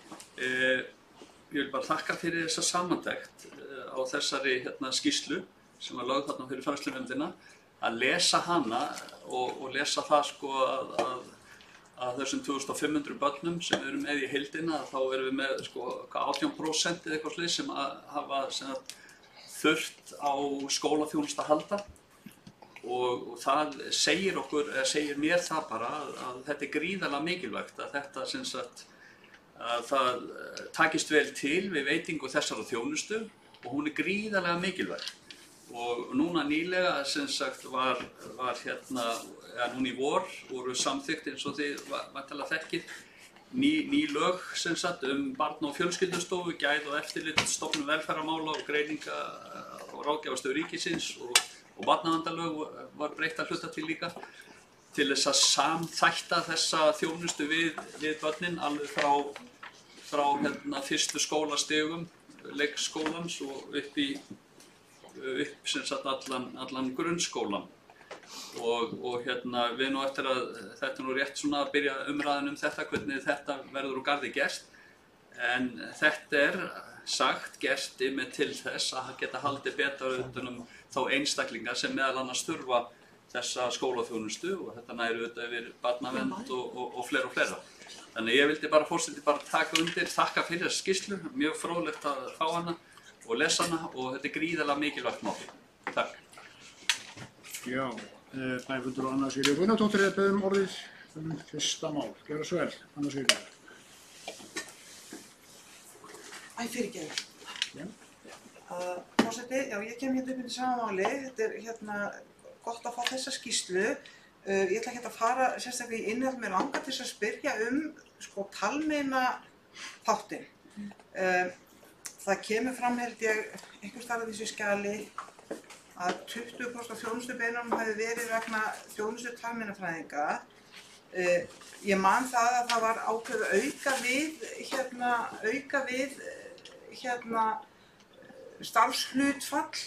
Ég vil bara þakka fyrir þessa samantekt á þessari skýrslu sem var lögð þarna fyrir fræðslunefndina, að lesa hana og lesa það að þessum 2500 börnum sem við erum með í heildina, þá erum við með 18% eða eitthvað slið sem hafa þurft á skólaþjónustu að halda og það segir mér það bara að þetta er gríðarlega mikilvægt að þetta að það takist vel til við veitingu þessara þjónustu og hún er gríðarlega mikilvæg. Og núna nýlega var núna í vor voru samþykkt eins og þið væntanlega þekkið ný lög barna- og fjölskyldustofu, gæða- og eftirlitsstofnun velferðarmála og greininga og ráðgjafarstöð ríkisins og barnaverndarlög var breytt að hluta til líka til þess að samþætta þessa þjónustu við börnin alveg frá fyrstu skólastigum leikskólans og upp allan grunnskólan og við nú eftir að þetta nú rétt svona að byrja umræðan þetta hvernig þetta verður úr garði gert en þetta er gert með til þess að geta haldið betur utan þá einstaklinga sem meðal annars þurfa þessa skólaþjónustu og þetta næri auðvitað yfir barnavernd og fleira og fleira. Þannig ég vildi bara forseti bara taka undir, þakka fyrir þessa skýrslu, mjög fróðlegt að fá hana og lesa hana og þetta er gríðarlega mikilvægt mál. Takk. Já, bæjarfulltrúi Anna Sigríður Guðnadóttir beðið orðið fyrsta mál. Gjörðu svo vel, Anna Sigríður. Fyrirgefðu. Já. Forseti, já, ég kem hérna upp í sama máli. Þetta er gott að fá þessa skýrslu. Ég ætla ekki að fara sérstaklega í innihald, mér langar til að spyrja talmeina þáttinn. Það kemur fram, held ég, einhvers staðar í þessu skjali að 20% af þjónustubeinunum hafi verið vegna þjónustu talmeinafræðinga. Ég man það að það var ákveðið auka við starfshlutfall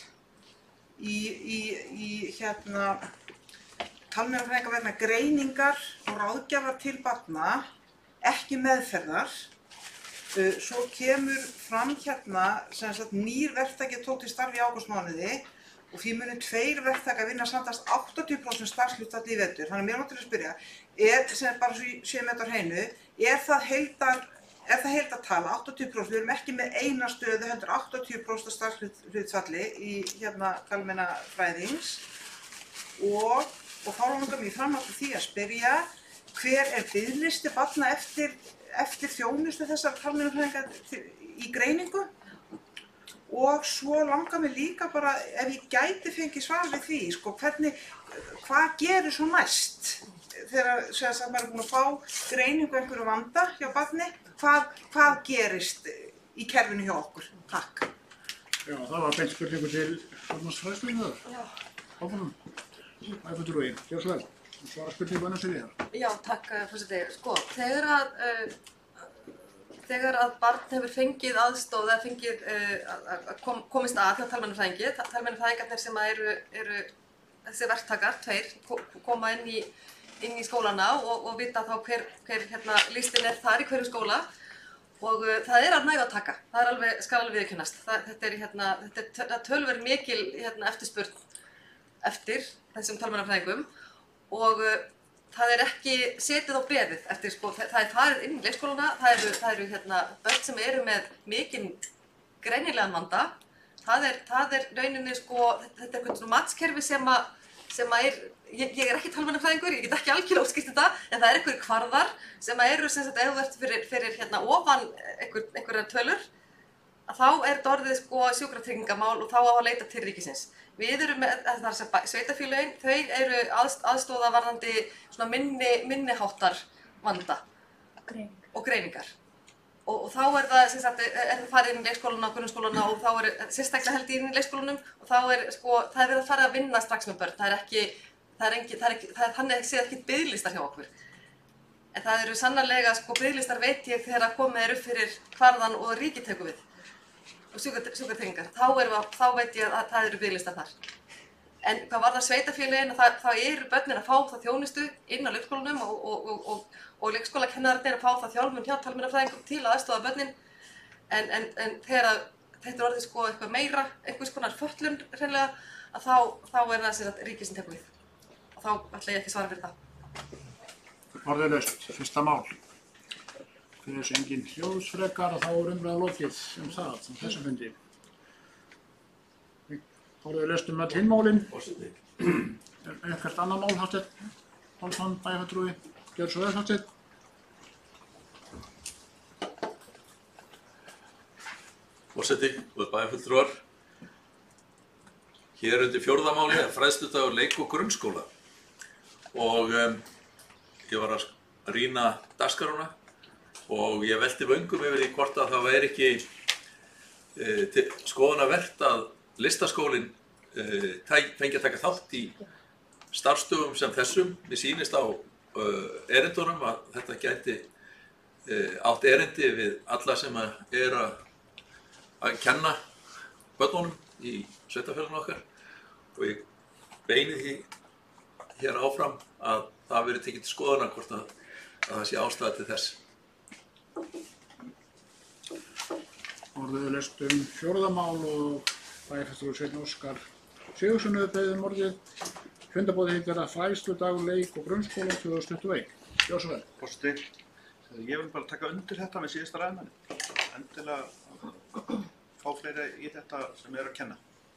í talmeinafræðinga vegna greiningar og ráðgjafar til barna, ekki meðferðar. Svo kemur fram nýr verktaki tók til starfi í ágústmánuði og því munu 2 verktakar vinna samtals 80% starfshlutfall í vetur. Þannig mér vantar að spyrja, bara svo séum þetta á hreinu, er það heildartala 80%, við erum ekki með eina stöðu, heldur 80% starfshlutfalli í talmeinafræðings og þá langar mér fram að því að spyrja hver er biðlisti barna eftir þjónustu þessar talmeinafræðinga í greiningu og svo langar mér líka bara ef ég gæti fengið svar við því, hvað gerir svo næst þegar maður er búinn að fá greiningu einhverju vanda hjá barni, hvað gerist í kerfinu hjá okkur? Takk. Já, það var beint spurningu til formannsfræðslu. Já. Áfram. Bæjarfulltrúi, gjörðu svo vel. Svara spurningu Anna Sigríðar. Já, takk forseti. Þegar að barn hefur fengið aðstoð eða fengið komist að hjá talmeinafræðingi, talmeinafræðingarnir sem eru þessi verktakar, 2, koma inn í skólana og vita þá hver listin er þar í hverju skóla og það er að næga að taka, það skal alveg viðurkennast. Þetta er töluvert mikil eftirspurn eftir þessum talmeinafræðingum og það er ekki setið á beðið eftir, það er farið inn í leikskólana, það eru börn sem eru með mikinn greinilegan vanda. Það er rauninni, þetta er eitthvað matskerfi sem er, ég er ekki talmeinafræðingur, ég get ekki algjörlega útskýrt þetta, en það er einhverjir kvarðar sem eru ef þú ert fyrir ofan einhverjar tölur, þá er þetta orðið sjúkratryggingamál og þá á að leita til ríkisins. Við erum með, sveitarfélögin, þau eru aðstoða varðandi minni háttar vanda og greiningar. Og þá er það farið inn í leikskólana og grunnskólana og þá er sérstaklega held inn í leikskólanum og þá er það verið að fara að vinna strax með börn. Það er þannig séð ekki biðlistar hjá okkur. En það eru sannarlega biðlistar veit ég þegar komið er upp fyrir kvarðan og ríkið tekur við. Og sjúkratryggingar, þá veit ég að það eru biðlistar þar. En hvað varðar sveitarfélögin, þá eru börnin að fá það þjónustu inn á leikskólanum og leikskólakennararnir að fá það þjálfun hjá talmeinafræðingum til að aðstoða börnin. En þegar þetta er orðið eitthvað meira, einhvers konar fötlun hreinlega, að þá er það sem ríkið sem tekur við. Og þá ætla ég ekki svara fyrir það. Orðalaust, fyrsta mál. Fyrir þessu engin hljóðsfrekar og þá er umræða lokið þessum fundi. Orðalaust öll hinn málin. Eitthvað annað mál, Hafsteinn Pálsson, bæjarfulltrúi, gjörðu svo vel, Hafsteinn. Forseti og bæjarfulltrúar. Hér undir 4. máli er fræðsludagur leik- og grunnskóla. Og ég var að rýna dagskrárna og ég velti vöngum yfir því hvort að það væri ekki skoðunarvert að listaskólinn fengi að taka þátt í starfstöfum sem þessum. Mér sýnist á erindunum að þetta gæti átt erindi við alla sem er að kenna börnunum í sveitarfélaginu okkar og ég beini því hér áfram að það verið tekið til skoðunar hvort að það sé ástæða til þess. Orðalaust 4. mál og bæjarfulltrúi Sveinn Óskar Sigurðsson hefur beðið orðið. Fundarboðið heitir að fræðsludagur leik- og grunnskóla 2021. Gjörðu svo vel. Forseti, ég vil bara taka undir þetta með síðasta ræðmanni. Endilega fá fleiri í þetta sem er að kenna.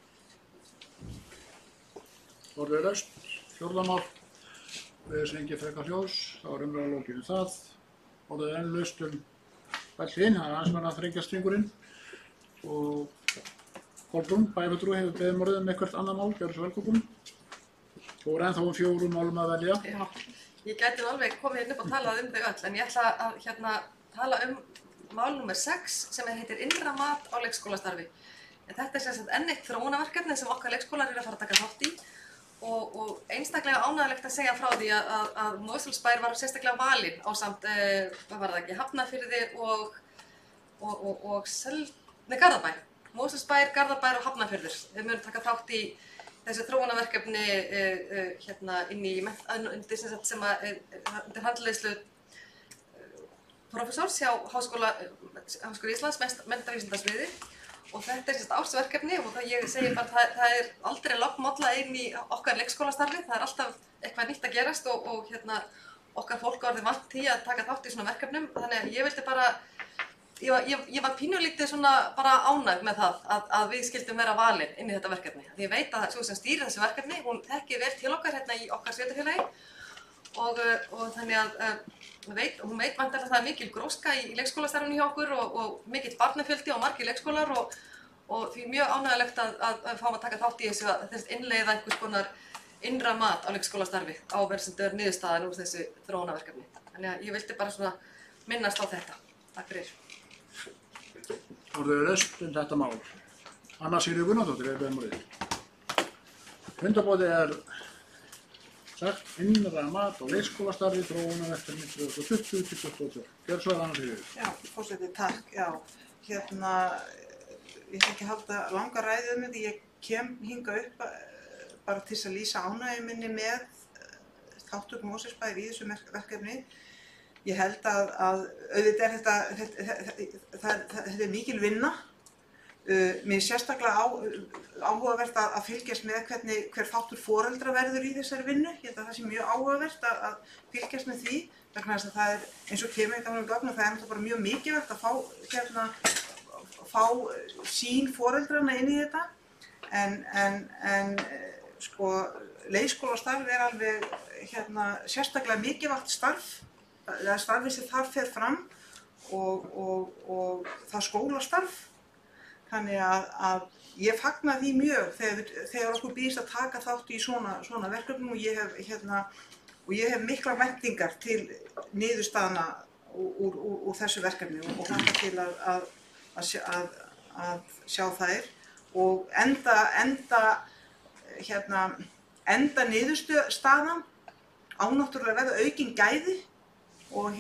Orðið er laust. Fjórða mál. Við sem ekki frekar hljóðs. Þá er umræða lokið um það. Orðið er enn laust Bællinn. Það er aðeins verið að þrengja stringurinn. Og Kolbrún, bæjarfulltrúi, hefur beðið orðið um eitthvert annað mál. Gjörðu svo vel, Kolbrún. Þú er ennþá 4 málum að velja. Já, ég gæti alveg komið hérna upp og talað um þau öll, en ég ætla að tala um mál nr. 6 sem heitir innra mat á leikskólastarfi. En þetta er sem sagt enn eitt þróunarverkefni sem okkar leikskólar eru að fara að taka þátt í og einstaklega ánægilegt að segja frá því að Mosfellsbær var sérstaklega valinn ásamt, hvað var það ekki, Hafnarfirði og Garðabæ. Mosfellsbær, Garðabær og Hafnarfjörður. Við munum taka þátt í þessu þróunarverkefni inn í undir handleiðslu prófessors hjá Háskóla Íslands, menntavísindasviði. Og þetta er ársverkefni og ég segi bara að það er aldrei lognmolla inn í okkar leikskólastarfi. Það er alltaf eitthvað nýtt að gerast og okkar fólk orðið vant því að taka þátt í svona verkefnum. Þannig að ég vildi bara, ég var pínulítið svona bara ánægð með það að við skildum vera valin inn í þetta verkefni. Því ég veit að sú sem stýrir þessu verkefni, hún þekkir vel til okkar hérna í okkar sveitarfélagi og þannig að hún veit væntanlega að það er mikil gróska í leikskólastarfinu hjá okkur og mikill barnafjöldi og margir leikskólar og því mjög ánægilegt að fáum að taka þátt í þessu að innleiða einhvers konar innra mat á leikskólastarfi á verðsendör niðurstaðan úr þessu þróunarverkefni. Þannig að ég vildi bara svona minnast á þetta. Takk fyrir. Orðið er laust þetta mál. Anna Sigríður Gunnardóttir beðin orðið. Fundarboðið er sagt innra mat á leikskólastarfi þróunarverkefni 2020-2022. Gjörðu svo vel, Anna Sigríður. Já, forseti, takk. Já, ég ætla ekki að halda langa ræðu um þetta. Ég kem hingað upp bara til að lýsa ánægju minni með þátttöku Mosfellsbæjar í þessu verkefni. Ég held að auðvitað þetta er mikil vinna. Mér er sérstaklega áhugavert að fylgjast með hver þáttur foreldra verður í þessari vinnu. Ég held að það sé mjög áhugavert að fylgjast með því. Vegna þess að það er, eins og kemur í gamla gögn, það er bara mjög mikilvægt að fá sín foreldrana inn í þetta. En sko, leikskólastarf er alveg sérstaklega mikilvægt starf. Það starfið sem þar fer fram og það skólastarf. Þannig að ég fagna því mjög þegar okkur býðst að taka þátt í svona verkefnum og ég hef miklar væntingar til niðurstaðna úr þessu verkefni og hlakka til að sjá þær og enda niðurstaðan á náttúrulega verða aukin gæði og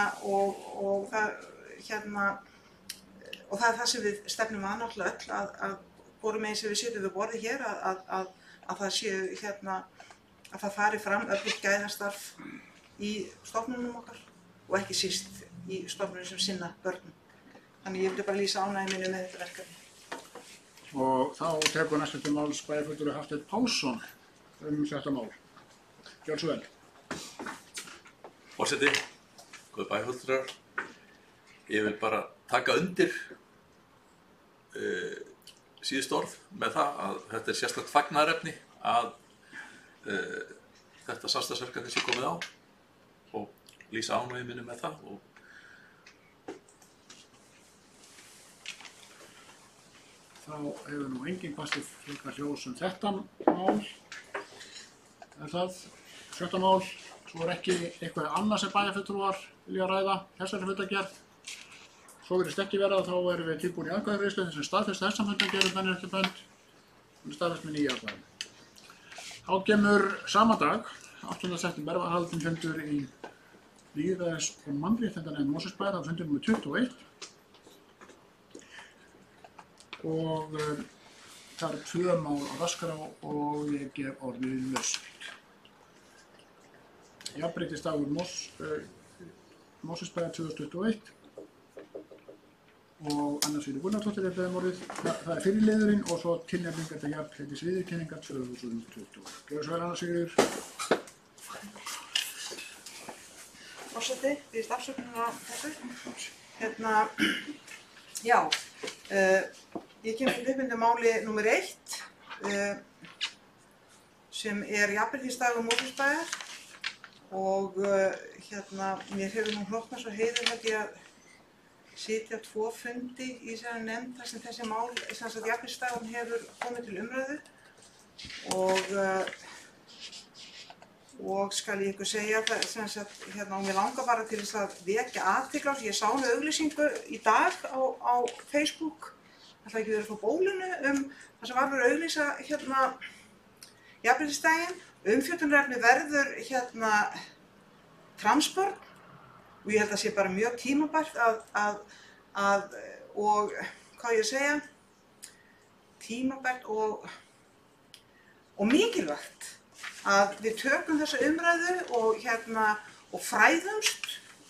það er það sem við stefnum að náttúrulega öll að hvorum megin sem við sitjum við borðið hér að það séu að það fari fram öflugt gæðastarf í stofnunum okkar og ekki síst í stofnunum sem sinna börnum. Þannig ég vildi bara lýsa ánægju minni með þetta verkefni. Og þá tekur næstu til máls bæjarfulltrúi Hafsteinn Pálsson þetta mál. Gjörðu svo vel. Forseti, góðir bæjarfulltrúar, ég vil bara taka undir síðust orð með það að þetta er sérstakt fagnaðarefni að þetta samstarfsverkefni sé komið á og lýsa ánægju minni með það. Þá hefur nú enginn kostið frekar hljós þetta mál. Það 7. mál. Svo er ekki eitthvað annað sem bæjarfulltrúar vilja ræða þessari fundargerð. Svo virðist ekki vera þá erum við tilbúin í atkvæðagreiðslu sem staðfesta þessa fundargerð en ekki bönd. Hún er staðfest með 9 atkvæðum. Þá kemur sama dag, 8. september, var haldinn fundur í lýðræðis- og mannréttindanefnd Mosfellsbæjar á fundur nr. 21. Og það eru 2 mál á dagskrá og ég gef orðið laust. Jafnréttisdagur Mosfellsbæjar 2021 og Anna Sigríður Gunnarsdóttir beðið um orðið. Það er fyrri liðurinn og svo tilnefningar til jafnréttis viðurkenningar 2020. Gjörðu svo vel, Anna Sigríður. Forseti, við afsökunum á þessu. Já, ég kemur til uppbyndu máli númer 1 sem jafnréttisdagur Mosfellsbæjar og mér hefur nú hlotnað svo heiður held ég að sitja 2 fundi í þessari nefnd þar sem þessi mál, sem sagt jafnréttisdagurinn hefur komið til umræðu og skal ég ykkur segja það sem sagt og mér langar bara til þess að vekja athygli á þessu. Ég sá auglýsingu í dag á Facebook, ætla ekki verið frá bólinu, það sem var verið að auglýsa jafnréttisdaginn. Umfjöllunarefni verður transbörn og ég held að sé bara mjög tímabært og hvað ég að segja, tímabært og mikilvægt að við tökum þessa umræðu og fræðumst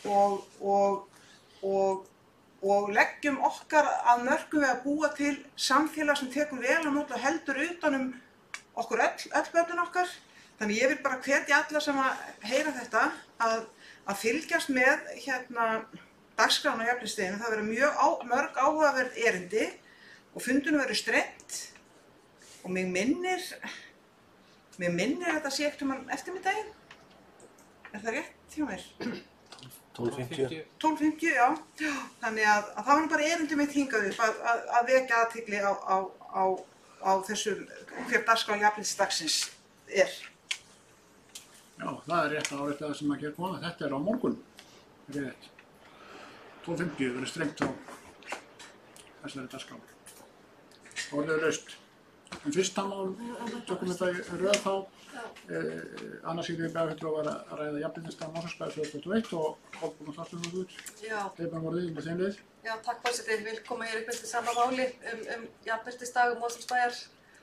og leggjum okkar að mörkum við að búa til samfélag sem tekur vel á móti og heldur utan okkur öll börnin okkar. Þannig ég vil bara hvetja alla sem að heyra þetta að fylgjast með dagskráin á jafnréttisdeginum. Það verður mörg áhugaverð erindi og fundunum verður strengt og mig minnir að þetta sé ekkert eftirmiddaginn. Er það rétt hjá mér? 12:50. 12:50, já. Þannig að það var bara erindi mitt hingað upp að vekja athygli á þessum hver dagskrá jafnréttisdagsins er. Já, það er rétt að árétta það sem að gera koma. Þetta er á morgun. Það er rétt. 12:50 verður strengt á þessari dagskrá. Orðið er laust. Fyrsta mál, tökum við það í röð þá. Anna Sigríður Bjarnardóttir var að ræða jafnréttisdag Mosfellsbæjar 2021 og Kolbrún Þorsteinsdóttir. Já. Þeir bara voruð með þeim leið. Já, takk forseti. Ég vil koma hér upp eftir sama máli jafnréttisdag Mosfellsbæjar.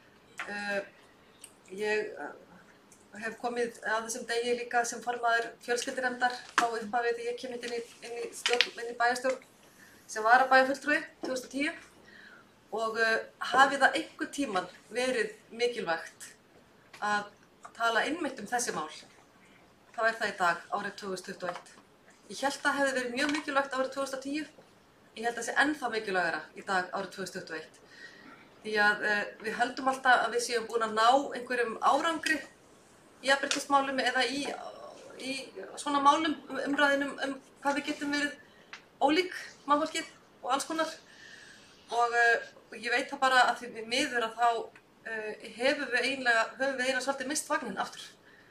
Ég hef komið að þessum degi líka sem formaður fjölskyldunefndar á upphafi þegar ég kem inn í bæjarstjórn sem varabæjarfulltrúi 2010 og hafi það einhvern tímann verið mikilvægt að tala einmitt þessi mál, þá er það í dag, árið 2021. Ég held að það hefði verið mjög mikilvægt árið 2010, ég held að það sé ennþá mikilvægara í dag, árið 2021. Því að við höldum alltaf að við séum búin að ná einhverjum árangri í jafnréttismálum eða í svona málum, umræðinum hvað við getum verið ólík mannfólkið og alls konar. Og ég veit það bara að því miður að þá höfum við eiginlega svolítið mist vagninn aftur.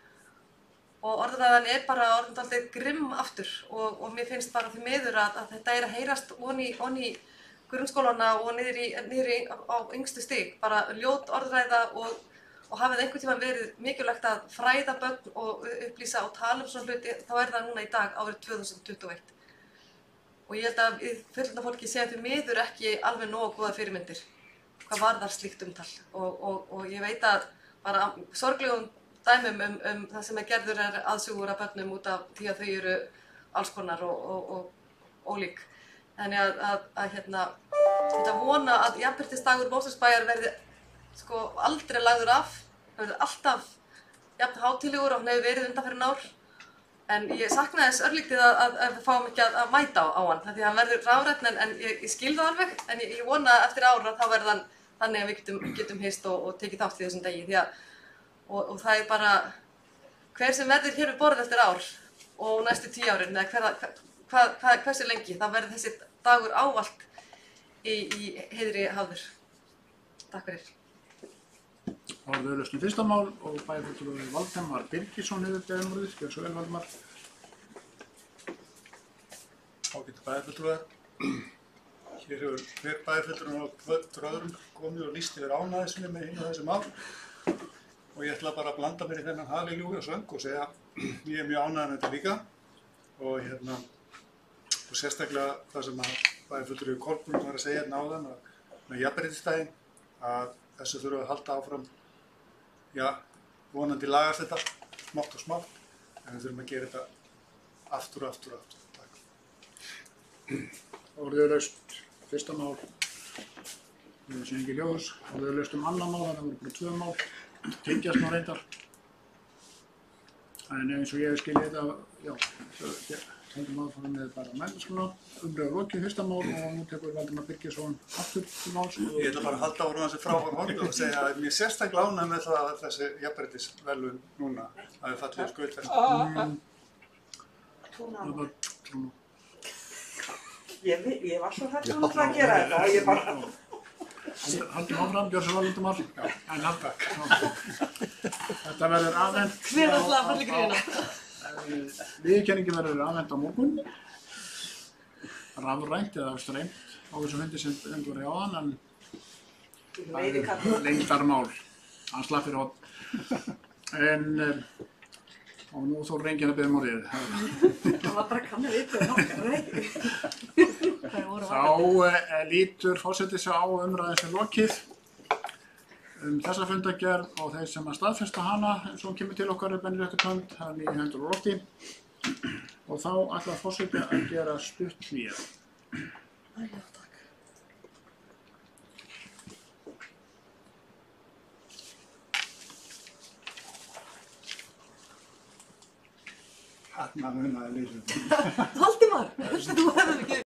Og orðræðan er bara orðin dálítið grimm aftur og mér finnst bara því miður að þetta er að heyrast onni í grunnskólana og niðri á yngstu stig. Bara ljót orðræða og hafið einhvern tímann verið mikilvægt að fræða börn og upplýsa og tala svona hluti, þá er það núna í dag árið 2021. Og ég held að fullorðna fólki segja því miður ekki alveg nógu góða fyrirmyndir hvað varðar slíkt umtal. Og ég veit að bara sorglegum dæmum það sem gerður aðsugur af börnum út af því að þau eru alls konar og ólík. Þannig að þetta vona að jafnréttisdagur Mosfellsbæjar verði aldrei lagður af, það verður alltaf jafn hátíðlegur og hann hefur verið undanfarin ár. En ég sakna þess örlítið að við fáum ekki að mæta á hann, því að hann verður rafrænn en ég skil það alveg, en ég vona að eftir ára þá verður hann þannig að við getum hist og tekið þátt í þessum degi. Og það er bara hver sem verður hér við borð eftir ár og næstu 10 árin, eða hversu lengi, þá verður þessi dagur ávallt í heiðri hafður. Takk fyrir. Orðið er laust fyrsta mál og bæjarfulltrúi Valdimar Birgisson hefur beðið um orðið. Gjörðu svo vel, Valdimar. Ágætu bæjarfulltrúar. Hér hefur hver bæjarfulltrúi og öðrum komið og lýst yfir ánægju sinni með hinu þessu mál. Og ég ætla bara að blanda mér í þennan halelúja söng og segja ég er mjög ánægður með þetta líka. Og sérstaklega það sem bæjarfulltrúi Kolbrún var að segja hérna áðan með jafnréttisdaginn að þessu þurfum við að halda áfram, vonandi lagast þetta smátt og smátt, en við þurfum að gera þetta aftur og aftur og aftur. Takk. Orðið er laust. fyrsta mál sem ekki ljós og við laustum annað mál, það voru bara 2 mál, tengjast nú reyndar. En eins og ég skilji þetta, já, tengum áfram með bara mældaskóla, umræður lokið fyrsta mál og nú tekur Valdimar Birgisson aftur til máls. Ég ætla bara að halda ára þessi frábærum orðu og segja að mér sérstaklega ánægð með það að þessi jafnréttisverðlaun núna hafi fallið í skaut þessu. Það var trúna. Ég var svo hægt að gera þetta, ég bara... Haldum áfram, gjör svo Valdimar. En takk. Þetta verður afhent. Hver ætlaði að falla í grína? Viðurkenningin verður afhent á morgun. Rafrænt eða streymt á þessu fundi sem var í áðan, en leyndarmál. Hann slapp fyrir horn. En og nú þó reyngin að biðja orðið. Það var bara kannið viðbjöð nokkar, ekki? Þá lítur forseti sig á umræðin sem lokið þessa fundargerð og þeir sem að staðfesta hana eins og hún kemur til okkar er Benni réttur hönd, hann í hendur og lofti og þá ætlar forseti að gera stutt hlé. Þarna munaði lýsum. Valdimar, þú hefur ekki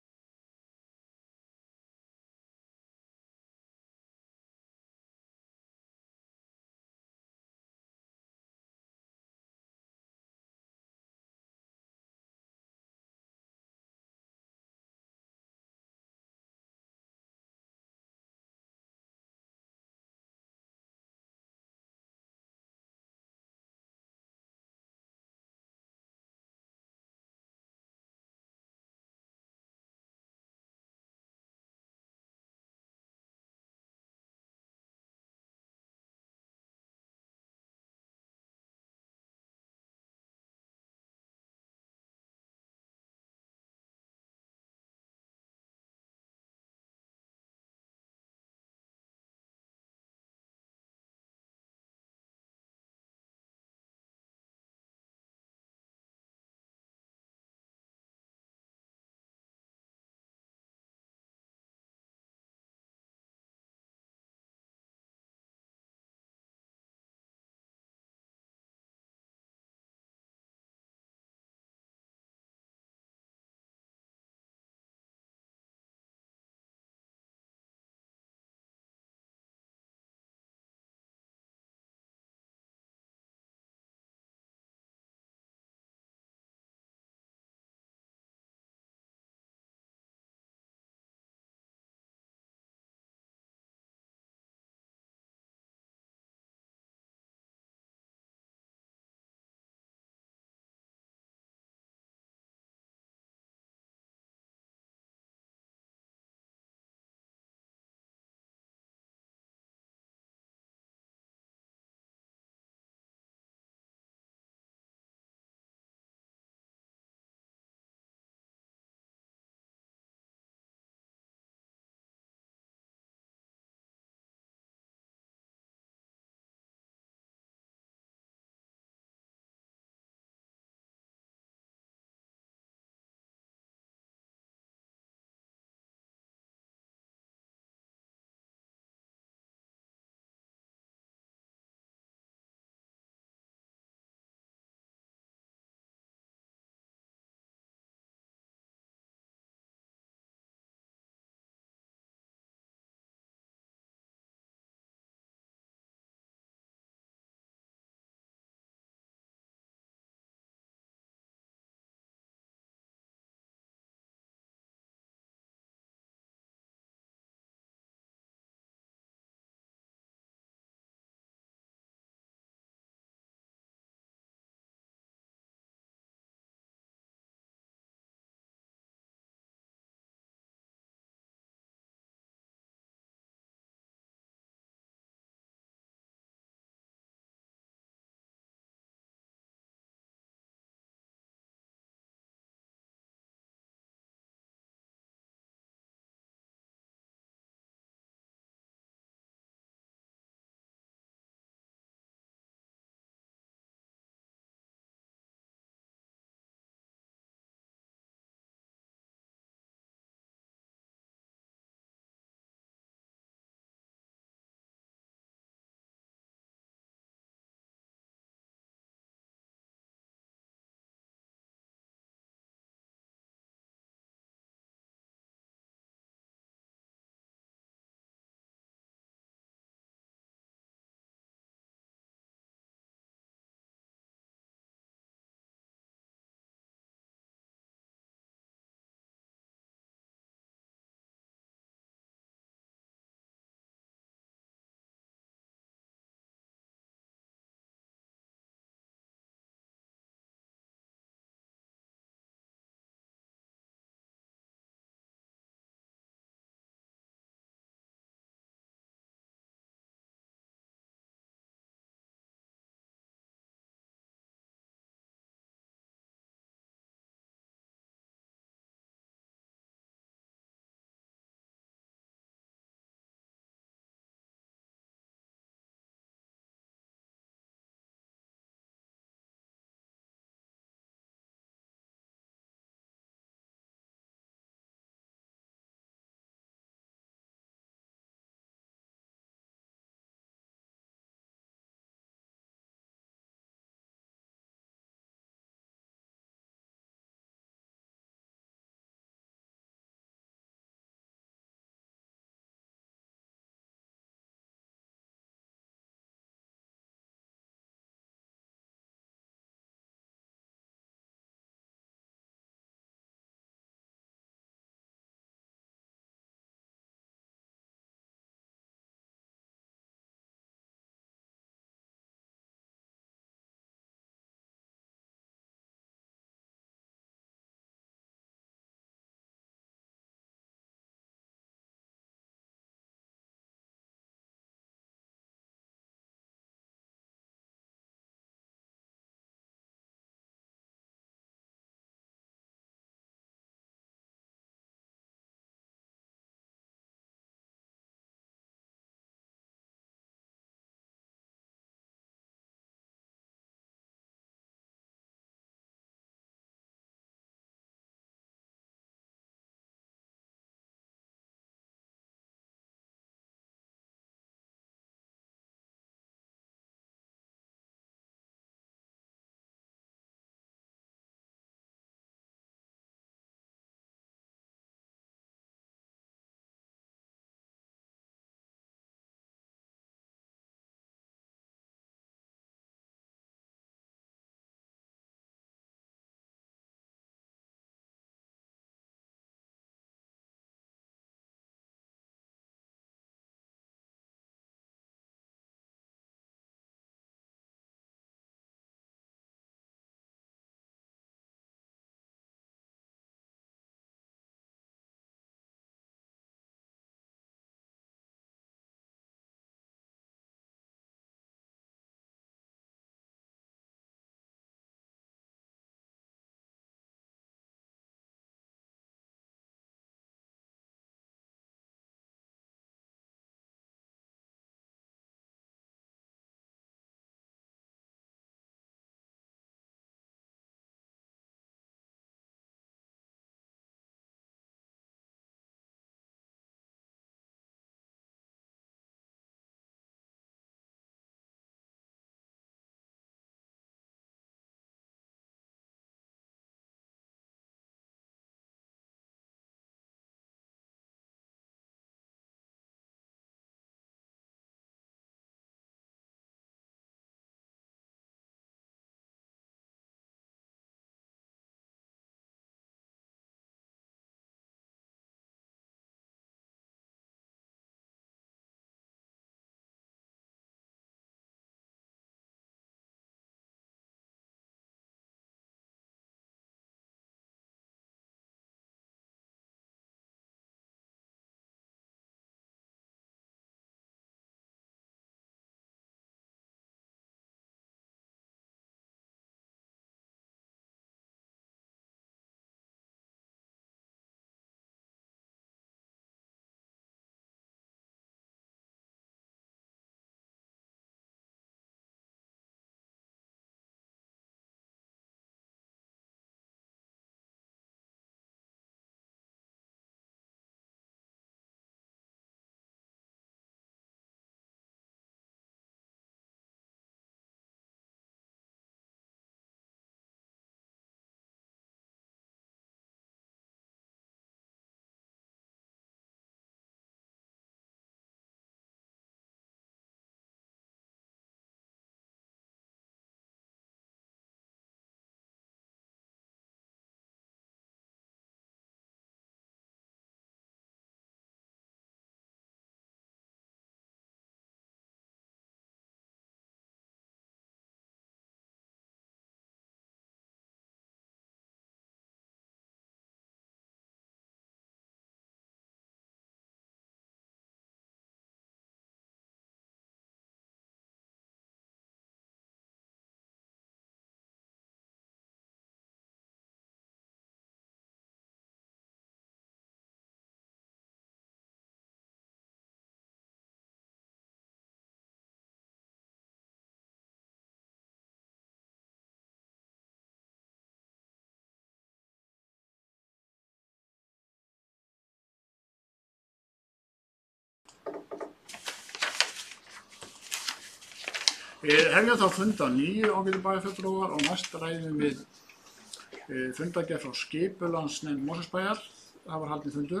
Við hefjum þá fund á 9 ágætu bæjarfulltrúar og næst ræðum við fundargerð frá skipulagsnefnd Mosfellsbæjar. Það var haldinn fundur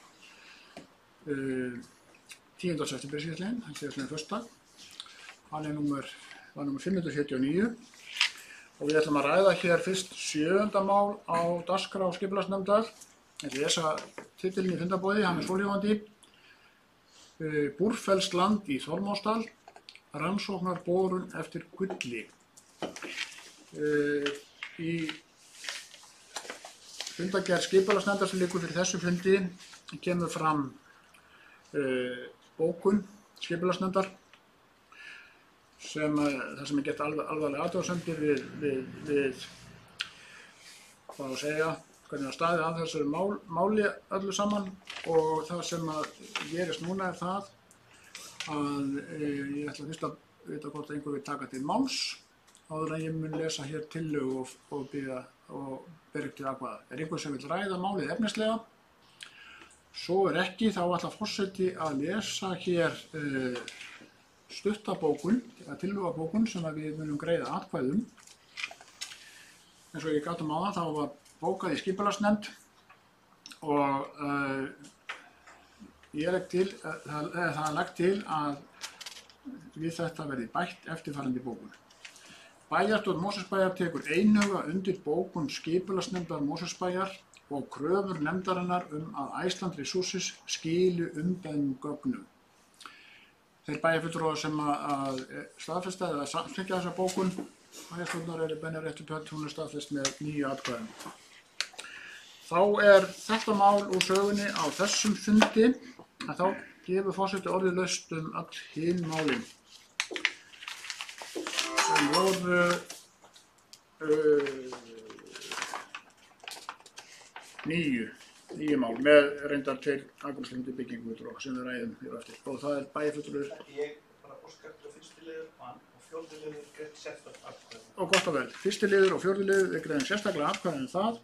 10. september síðastliðinn, síðastliðinn föstudag. Hann var númer 549 og við ætlum að ræða hér fyrst 7. mál á dagskrá skipulagsnefndar. Ég lesa titilinn í fundarboði, hann er svohljóðandi. Búrfellsland í Þormóðsdal, rannsóknarborun eftir gulli. Í fundargerð skipulagsnefndar sem liggur fyrir þessu fundi kemur fram bókun skipulagsnefndar þar sem er gert alvarlega athugasemdir við hvað að segja, hvernig það staðið að þessu máli öllu saman og það sem að gerist núna er það að ég ætla fyrst að vita hvort einhver vil taka til máls áður en ég mun lesa hér tillögu og byrja til atkvæða. Er einhver sem vil ræða málið efnislega? Svo er ekki, þá ætla forseti að lesa hér stuttabókun, eða tillögubókun sem við munum greiða atkvæðum. Eins og ég gat áðan, þá var bókað í skipulagsnefnd og það er lagt til að við þetta verði bætt eftirfarandi bókun. Bæjarstjórn Mosfellsbæjar tekur einhuga undir bókun skipulagsnefndar Mosfellsbæjar og kröfur nefndarinnar að Iceland Resources skili umbeðnum gögnum. Þeir bæjarfulltrúar sem að staðfesta eða samþykkja þessa bókun, bæjarstjórnar Benedikt Pöll, hún er staðfest með 9 atkvæðum. Þá er þetta mál úr sögunni á þessum fundi, að þá gefur forseti orðið laust öll hin málin. Það voru níu mál með reyndar til Akureyrarslandi byggingu sem við ræðum hér eftir. Og það er bæjarfulltrúar. Ég bara óska eftir að fyrsti liður og fjórði liður greitt sérstaklega atkvæði. Og gott og vel. Fyrsti liður og fjórði liður við greiðum sérstaklega atkvæði það.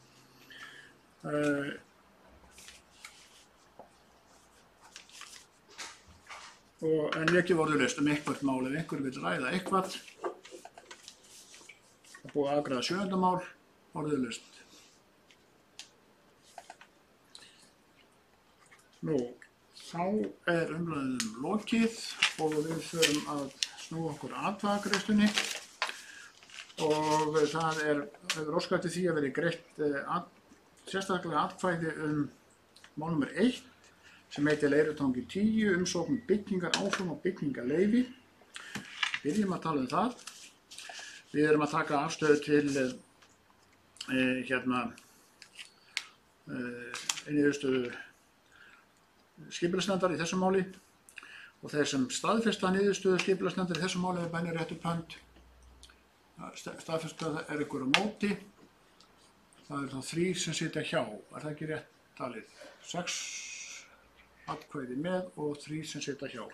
En ekki orðið laust eitthvert mál ef einhver vil ræða eitthvað. Það búið að afgreiða 7. mál, orðið laust. Nú, þá er umræðunum lokið og við förum að snúa okkur atkvæðagreiðslunni og það hefur óskað eftir því að verði greitt sérstaklega atkvæði mál nr. 1 sem heitir Leirutangir 10, umsókn byggingar áform og byggingarleyfi. Byrjum að tala það. Við erum að taka afstöðu til niðurstöðu skipulagsnefndar í þessu máli og þeir sem staðfesta niðurstöðu skipulagsnefndar í þessu máli er Benedikt Pöll. Staðfesta er ykkur á móti. Það er þá 3 sem sitja hjá, er það ekki rétt talið? 6 atkvæði með og 3 sem sitja hjá.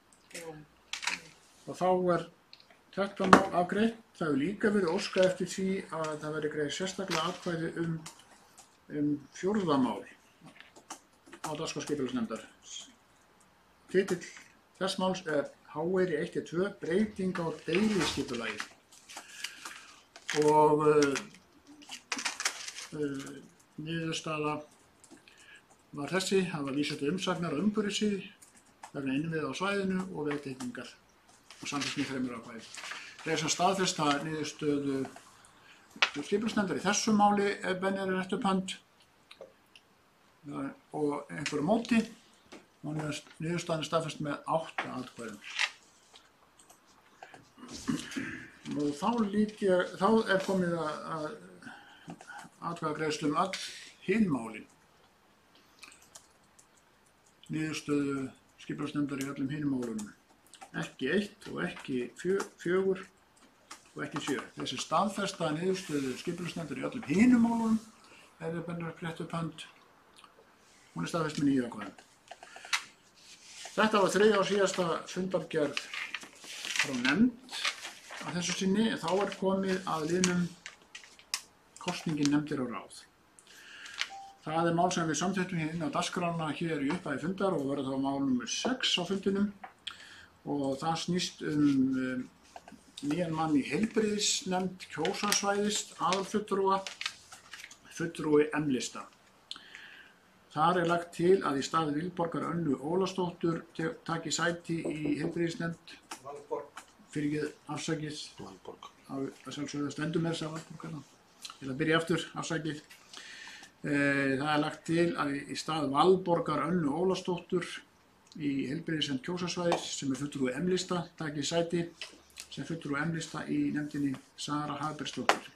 Og þá er þetta mál afgreitt. Það hefur líka verið óskað eftir því að það verði greið sérstaklega atkvæði fjórða mál á dagskrá skipulagsnefndar. Titill þess máls er Háeyri 1-2 breyting á deiliskipulagi. Og niðurstaða var þessi, það var vísað til umsagnar á umhverfissviði vegna innviða á svæðinu og vegtengingar og samþykkt með 3 ákvæði. Þeir sem staðfesta niðurstöðu skipulagsnefndar í þessu máli er Benedikt Pöll og einhverju móti og niðurstaðan er staðfest með 8 atkvæðum. Og þá er komið að atkvæðagreiðslu öll hin málin. Niðurstöðu skipulagsnefndar í öllum hinum málunum. Ekki 1 og ekki 4 og ekki 7. Þessi staðfesta niðurstöðu skipulagsnefndar í öllum hinum málunum er Benedikt Pöll. Hún er staðfest með 9 atkvæðum. Þetta var 3. og síðasta fundargerð frá nefnd að þessu sinni. Þá er komið að liðnum kosningin nefndir og ráð. Það er mál sem við samþykktum inn á dagskrána hér í upphafi fundar og verður þá mál nr. 6 á fundinum og það snýst nýjan mann í heilbrigðisnefnd kjósarsvæðis, aðalfulltrúa, fulltrúi M-lista. Þar lagt til að í stað Vilborgar Önnu Ólafsdóttur taki sæti í heilbrigðisnefnd. Fyrirgeð, afsakið. Valborg. Að sjálfsögðu stendur með þess að Valborg. Ég að byrja aftur, afsakið. Það lagt til að í stað Valborgar Önnu Ólafsdóttur í heilbrigðisnefnd kjósarsvæðis sem fulltrúi M-lista taki sæti sem fulltrúi M-lista í nefndinni Sara Hagbergsdóttir.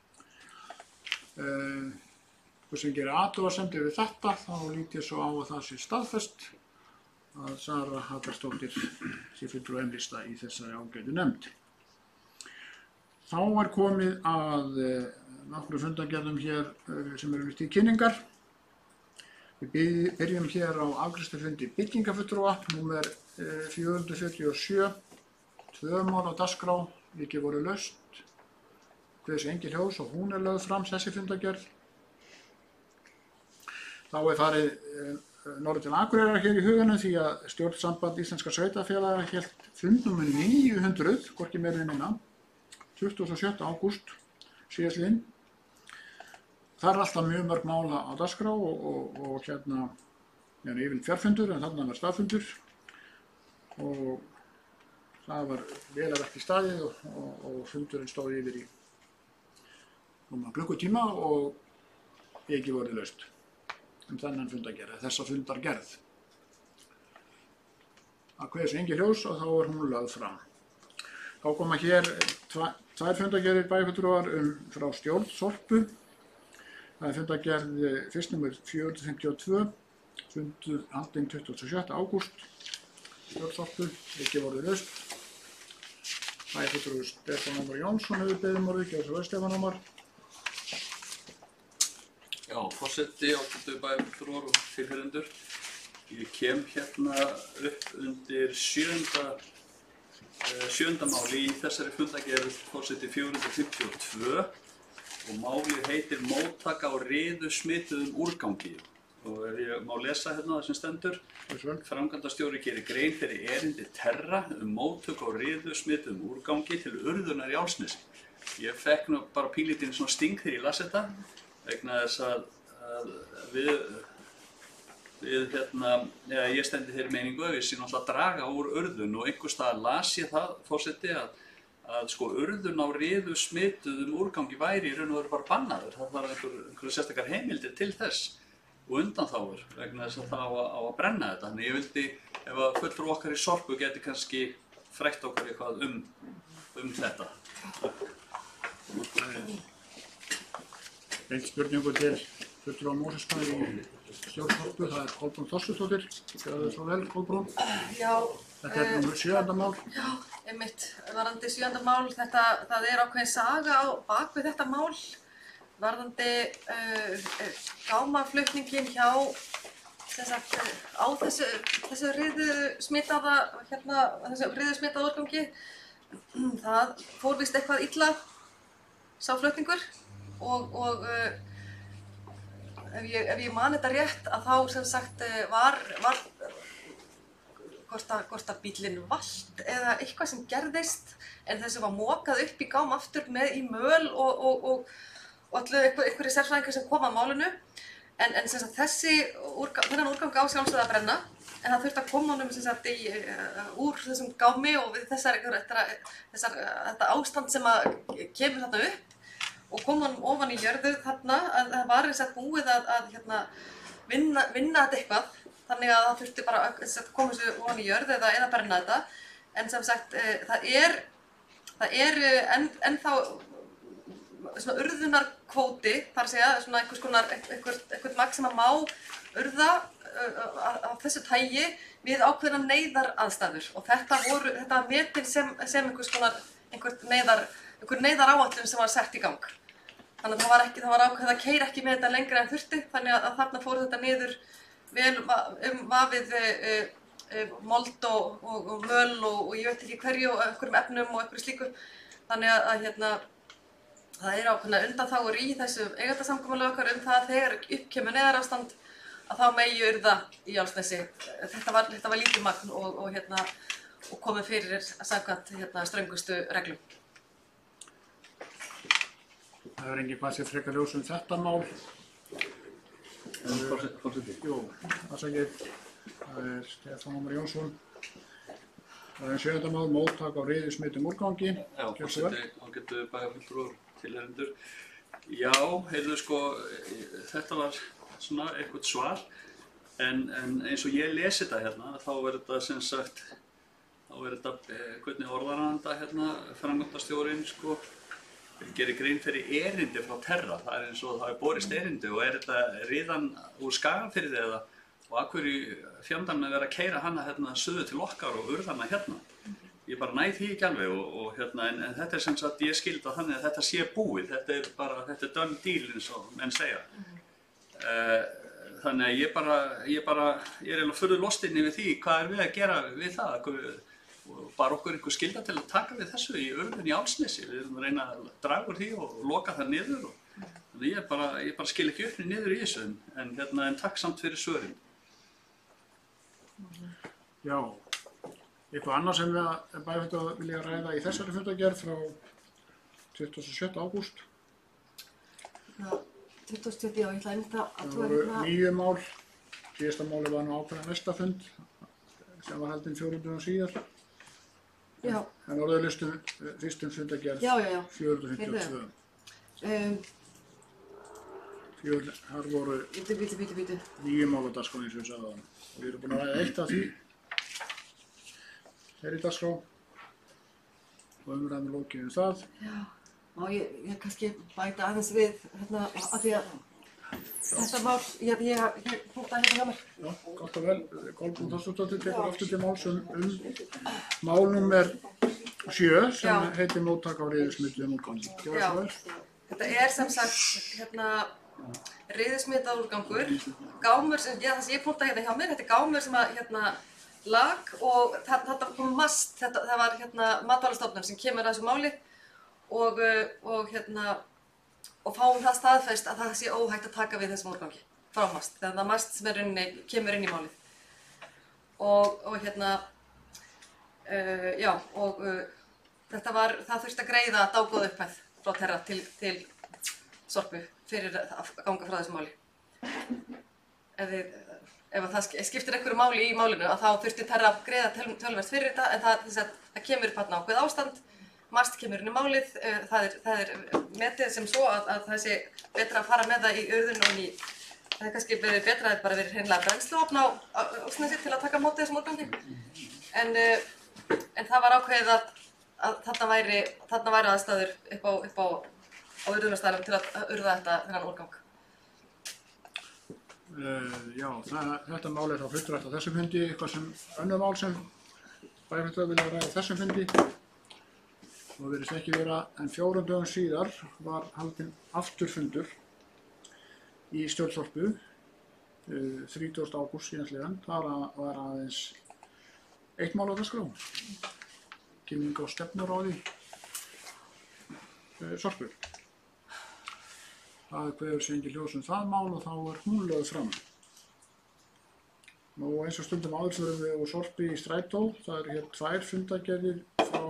Þú sem gerir athugasemdir við þetta, þá lít ég svo á að það sé staðfest að Sara Hagbergsdóttir sé fulltrúi M-lista í þessari ágætu nefnd. Þá komið að nokkru fundargerðum hér sem eru til kynningar. Við byrjum hér á afgreiðslufundi byggingafulltrúa, númer 447, 2 mál á dagskrá, ekki voru laust. Þessi engin ljós og hún lögð fram þessi fundargerð. Þá farið norður til Akureyrar hér í huganum því að stjórnsamband Íslenskra sveitarfélaga hélt fund númer 900, hvorki meira en minna, 27. ágúst síðastliðinn. Það alltaf mjög mörg mála á dagskrá og hérna yfirleitt fjarfundur en þarna var staðfundur og það var velarverk í staðið og fundurinn stóð yfir í klukkutíma og ekki vorið laust þennan fundargerð, þessa fundargerð. Það kveðs engin ljós og þá hún lögð fram. Þá koma hér tvær fundargerðir bæjarfulltrúar frá stjórn Sorpu. Það fundargerð fyrst númer 452, fundur haldinn 27. ágúst, stjórn Sorpu, ekki vorið laust. Bæjarfulltrúi Stefán Ómar Jónsson hefur beðið orðið, gjörðu svo Stefán Ómar. Já, forseti, ágætu bæjarfulltrúar og tilheyrendur. Ég kem hérna upp undir sjöunda máli í þessari fundargerð forseti 452 og málið heitir móttaka á riðusmituðum úrgangi. Og ég má lesa hérna það sem stendur. Framkvæmdastjóri gerir grein fyrir erindi Terra móttöku á riðusmituðum úrgangi til urðunar í Álfsnesi. Ég fekk nú bara pínlítinn svona sting þegar ég las þetta vegna þess að ég stendi þeirri meiningu að við séum alltaf að draga úr urðun og einhvers staðar las ég það, forseti, að sko urðun á riðusmituðum úrgangi væri í raun og veru bara bannaður. Það var einhverju sérstakar heimildir til þess og undanþágur vegna þess að það á að brenna þetta. Þannig ég vildi, ef að fulltrúi okkar í Sorpu geti kannski frætt okkur eitthvað um þetta. Beint spurningu til fulltrúa Mosfellsbæ í stjórn Sorpu, það Kolbrún Þorsteinsdóttir. Gjörðu svo vel, Kolbrún. Já. Þetta númer 7. mál. Já, einmitt, varðandi 7. mál. Það ákveðin saga á bakvið þetta mál. Varðandi gámaflutningin hjá á þessu riðusmitaða úrgangi. Það fór víst eitthvað illa sá flutningur og ef ég man þetta rétt að þá sem sagt var hvort að bíllinn valt eða eitthvað sem gerðist en þessu var mokað upp í gám aftur í möl og allir einhverjir sérfræðingar sem kom að málinu en sem sagt þennan úrgang á sjálfsögðu að brenna en það þurfti að koma honum sem sagt úr þessum gámi og við þetta ástand sem að kemur þarna upp og kom honum ofan í jörðu þarna að það var eins og búið að vinna þetta eitthvað þannig að það þurfti bara að koma þessu ofan í jörðu eða brenna þetta en sem sagt það er ennþá svona urðunarkvóti, þar að segja svona einhvern magn sem að má urða af þessu tagi við ákveðnar neyðaraðstæður og þetta var metin sem einhver neyðaráætlun sem var sett í gang. Þannig að það var ákveðið að keyra ekki með þetta lengra en þurfti, þannig að þarna fór þetta niður vel vafið mold og möl og ég veit ekki hverju og einhverjum efnum og einhverju slíku. Þannig að það eru ákveðna undanþágur í þessu eigendasamkomulagi okkar það þegar upp kemur neyðarástand að þá megi urða í Álfsnesi. Þetta var lítið magn og og komið fyrir samkvæmt ströngustu reglum. Það er engin hvað sér frekar ljós þetta mál. Forseti. Jú, afsakið. Það er Stefán Ómar Jónsson. Það er 7. mál, móttak á riðusmittum úrgangi. Já, forseti, ágætu bæjarfulltrúar, tilheyrendur. Já, heyrðu sko, þetta var svona eitthvað svar, en eins og ég lesi þetta hérna, þá er þetta sem sagt, hvernig orðar hann þetta framkvæmdastjórinn sko, gerir grein fyrir erindi frá Terra. Það er eins og það er borist erindi og er þetta riðan úr Skagafirði eða og af hverju fjandann að vera að keyra hana suður til okkar og urðana hérna. Ég bara næ því ekki alveg en þetta er sem sagt, ég skildi það þannig að þetta sé búið. Þetta er done deal eins og menn segja. Þannig að ég er eiginlega furðu lostinn yfir því hvað er við að gera við það. Bara okkur einhver skylda til að taka við þessu í urðun í Álfsnesi. Við erum að reyna að draga úr því og loka það niður. Þannig ég bara skil ekki upp niður í þessu en takk samt fyrir svörin. Já, eitthvað annað sem við bæjarfulltrúar vilja ræða í þessari fundargerð frá 27. ágúst. Já, 27. já, ég ætla einmitt að Það voru 9 mál. Síðasta máli var nú ákveðin næsta fund sem var haldinn 4 dögum síðar. Já. En orðaðlistum fyrstum fundargerð 452. Þar voru 9 mál á dagskrá eins og ég sagði áðan. Og við erum búin að ræða eitt af því. Í dagskrá. Og umræðum lokið það. Já, má ég kannski bæta aðeins við af því að þetta mál, ég punktaði hérna hjá mér. Já, gott og vel. Kolbrún Þorsteinsdóttir tekur aftur til máls mál númer 7 sem heitir móttak á riðusmittum úrgangi. Já, þetta er sem sagt riðusmitað úrgangur, gámur sem ég punktaði hérna hjá mér, þetta er gámur sem lag og þetta kom mast, það var Matvælastofnun sem kemur að þessu máli og fáum það staðfest að það sé óhætt að taka við þessum úrgangi frá mast, þannig að mast sem kemur inn í málið. Það þurfti að greiða dágóða upphæð frá Terra til Sorpu fyrir að ganga frá þessu máli. Ef það skiptir einhverju máli í málinu að þá þurfti Terra að greiða töluvert fyrir þetta en það kemur upp ákveðið ástand, mast kemur inn í málið, það er metið sem svo að það sé betra að fara með það í urðun og það er kannski verið betra að bara verið hreinlega brennsluofn á Álfsnesi til að taka á móti þessum úrgangi. En það var ákveðið að þarna væri aðstæður upp á urðunarstaðnum til að urða þennan úrgang. Já, þetta mál er þá fullrætt á þessum fundi, eitthvað sem önnur mál sem bæjarfulltrúar vilja ræða á þessum fundi. Og virðist ekki vera, en 4 dögum síðar var haldinn afturfundur í stjórn Sorpu, 30. ágúst síðastliðinn. Þar var aðeins eitt mál á dagskrá, kynning á stefnuráði Sorpu. Það kveður sig engin ljós það mál og þá er hún lögð fram. Nú eins og stundum áður förum við úr Sorpu í strætó. Það eru hér 2 fundargerðir frá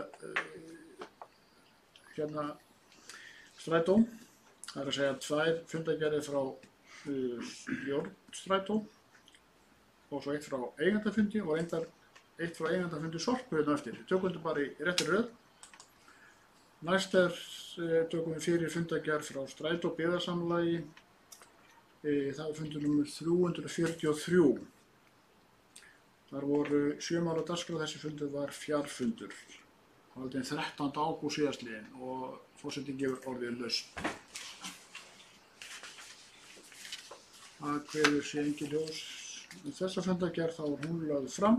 strætó. Það er að segja 2 fundargerðir frá Jórnstrætó og svo 1 frá eigendafundi og reyndar 1 frá eigendafundi Sorpu hérna eftir. Við tökum þetta bara í réttri röð. Næst tökum við fyrir fundargerð frá Strætó byggðasamlagi. Það er fundur númer 343. Þar voru 7 mál á dagskrá, þessi fundur var fjarfundur. Haldinn 13. ágúst síðastliðinn og forseti gefur orðið lausn. Það kveður sig engin ljós þessa fundargerð, þá er hún lögð fram.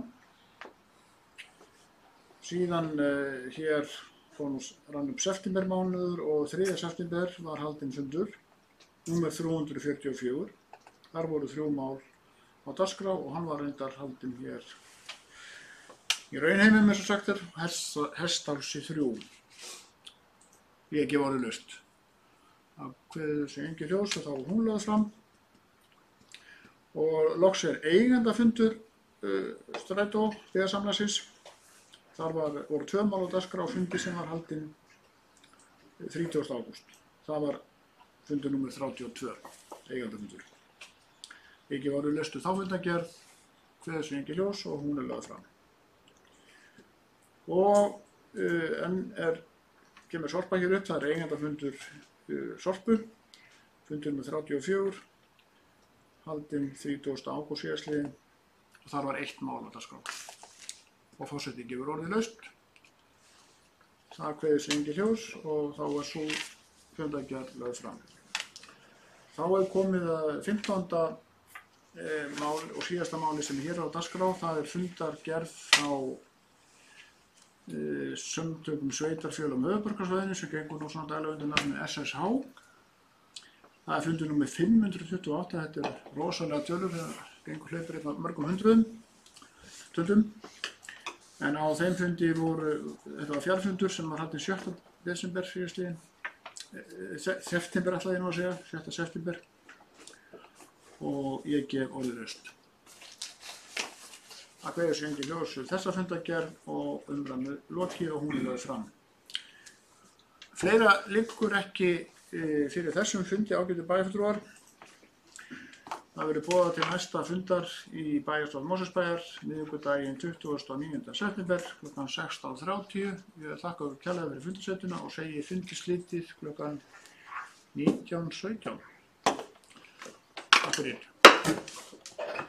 Síðan hér rann upp septembermánuður og 3. september var haldinn fundur, númer 344. Þar voru 3 mál á dagskrá og hann var reyndar haldinn hér í Raunheimum, eins og sagt er, Hestálsi 3. Ég gef orðið laust. Það kveður sig engin ljós og þá er hún lögð fram. Og loks er eigendafundur Strætó byggðasamlagsins. Þar voru 2 mál á dagskrá fundi sem var haldinn 30. ágúst. Það var fundur númer 32, eigendafundur. Ekki var leyst þá fundargerð, kveðið sem engi ljós og hún lögð fram. Og enn kemur Sorpa hér upp, það eigendafundur Sorpu, fundur númer 34, haldinn 30. ágúst síðastliðinn og þar var 1 mál á dagskrá. Og forseti gefur orðið laust. Það kveður sig engi ljós og þá var sú fundargerð lögð fram. Þá komið að 15. mál og síðasta máli sem hér á dagskrá. Það fundargerð frá samtökum sveitarfélögum höfuðborgarsvæðinu sem gengur nú svona daglega undir nafni SSH. Það fundur númer 528. Þetta rosalega tölur, það gengur hleypur eitthvað mörgum hundruðum. En á þeim fundi þetta var fjarfundur sem var haldinn 7. desember síðastliðinn, september ætla ég nú að segja, 7. september og ég gef orðið laust. Það kveður sig engi ljós þessa fundargerð og umræðu lokið og hún lögð fram. Fleira liggur ekki fyrir þessum fundi ágætu bæjarfulltrúar. Það verður boðað til næsta fundar í bæjarstjórn Mosfellsbæjar miðvikudaginn 29. september kl. 16:30. Ég þakka ykkur kærlega fyrir fundarsetuna og segi fundi slitið kl. 19:17. Takk fyrir.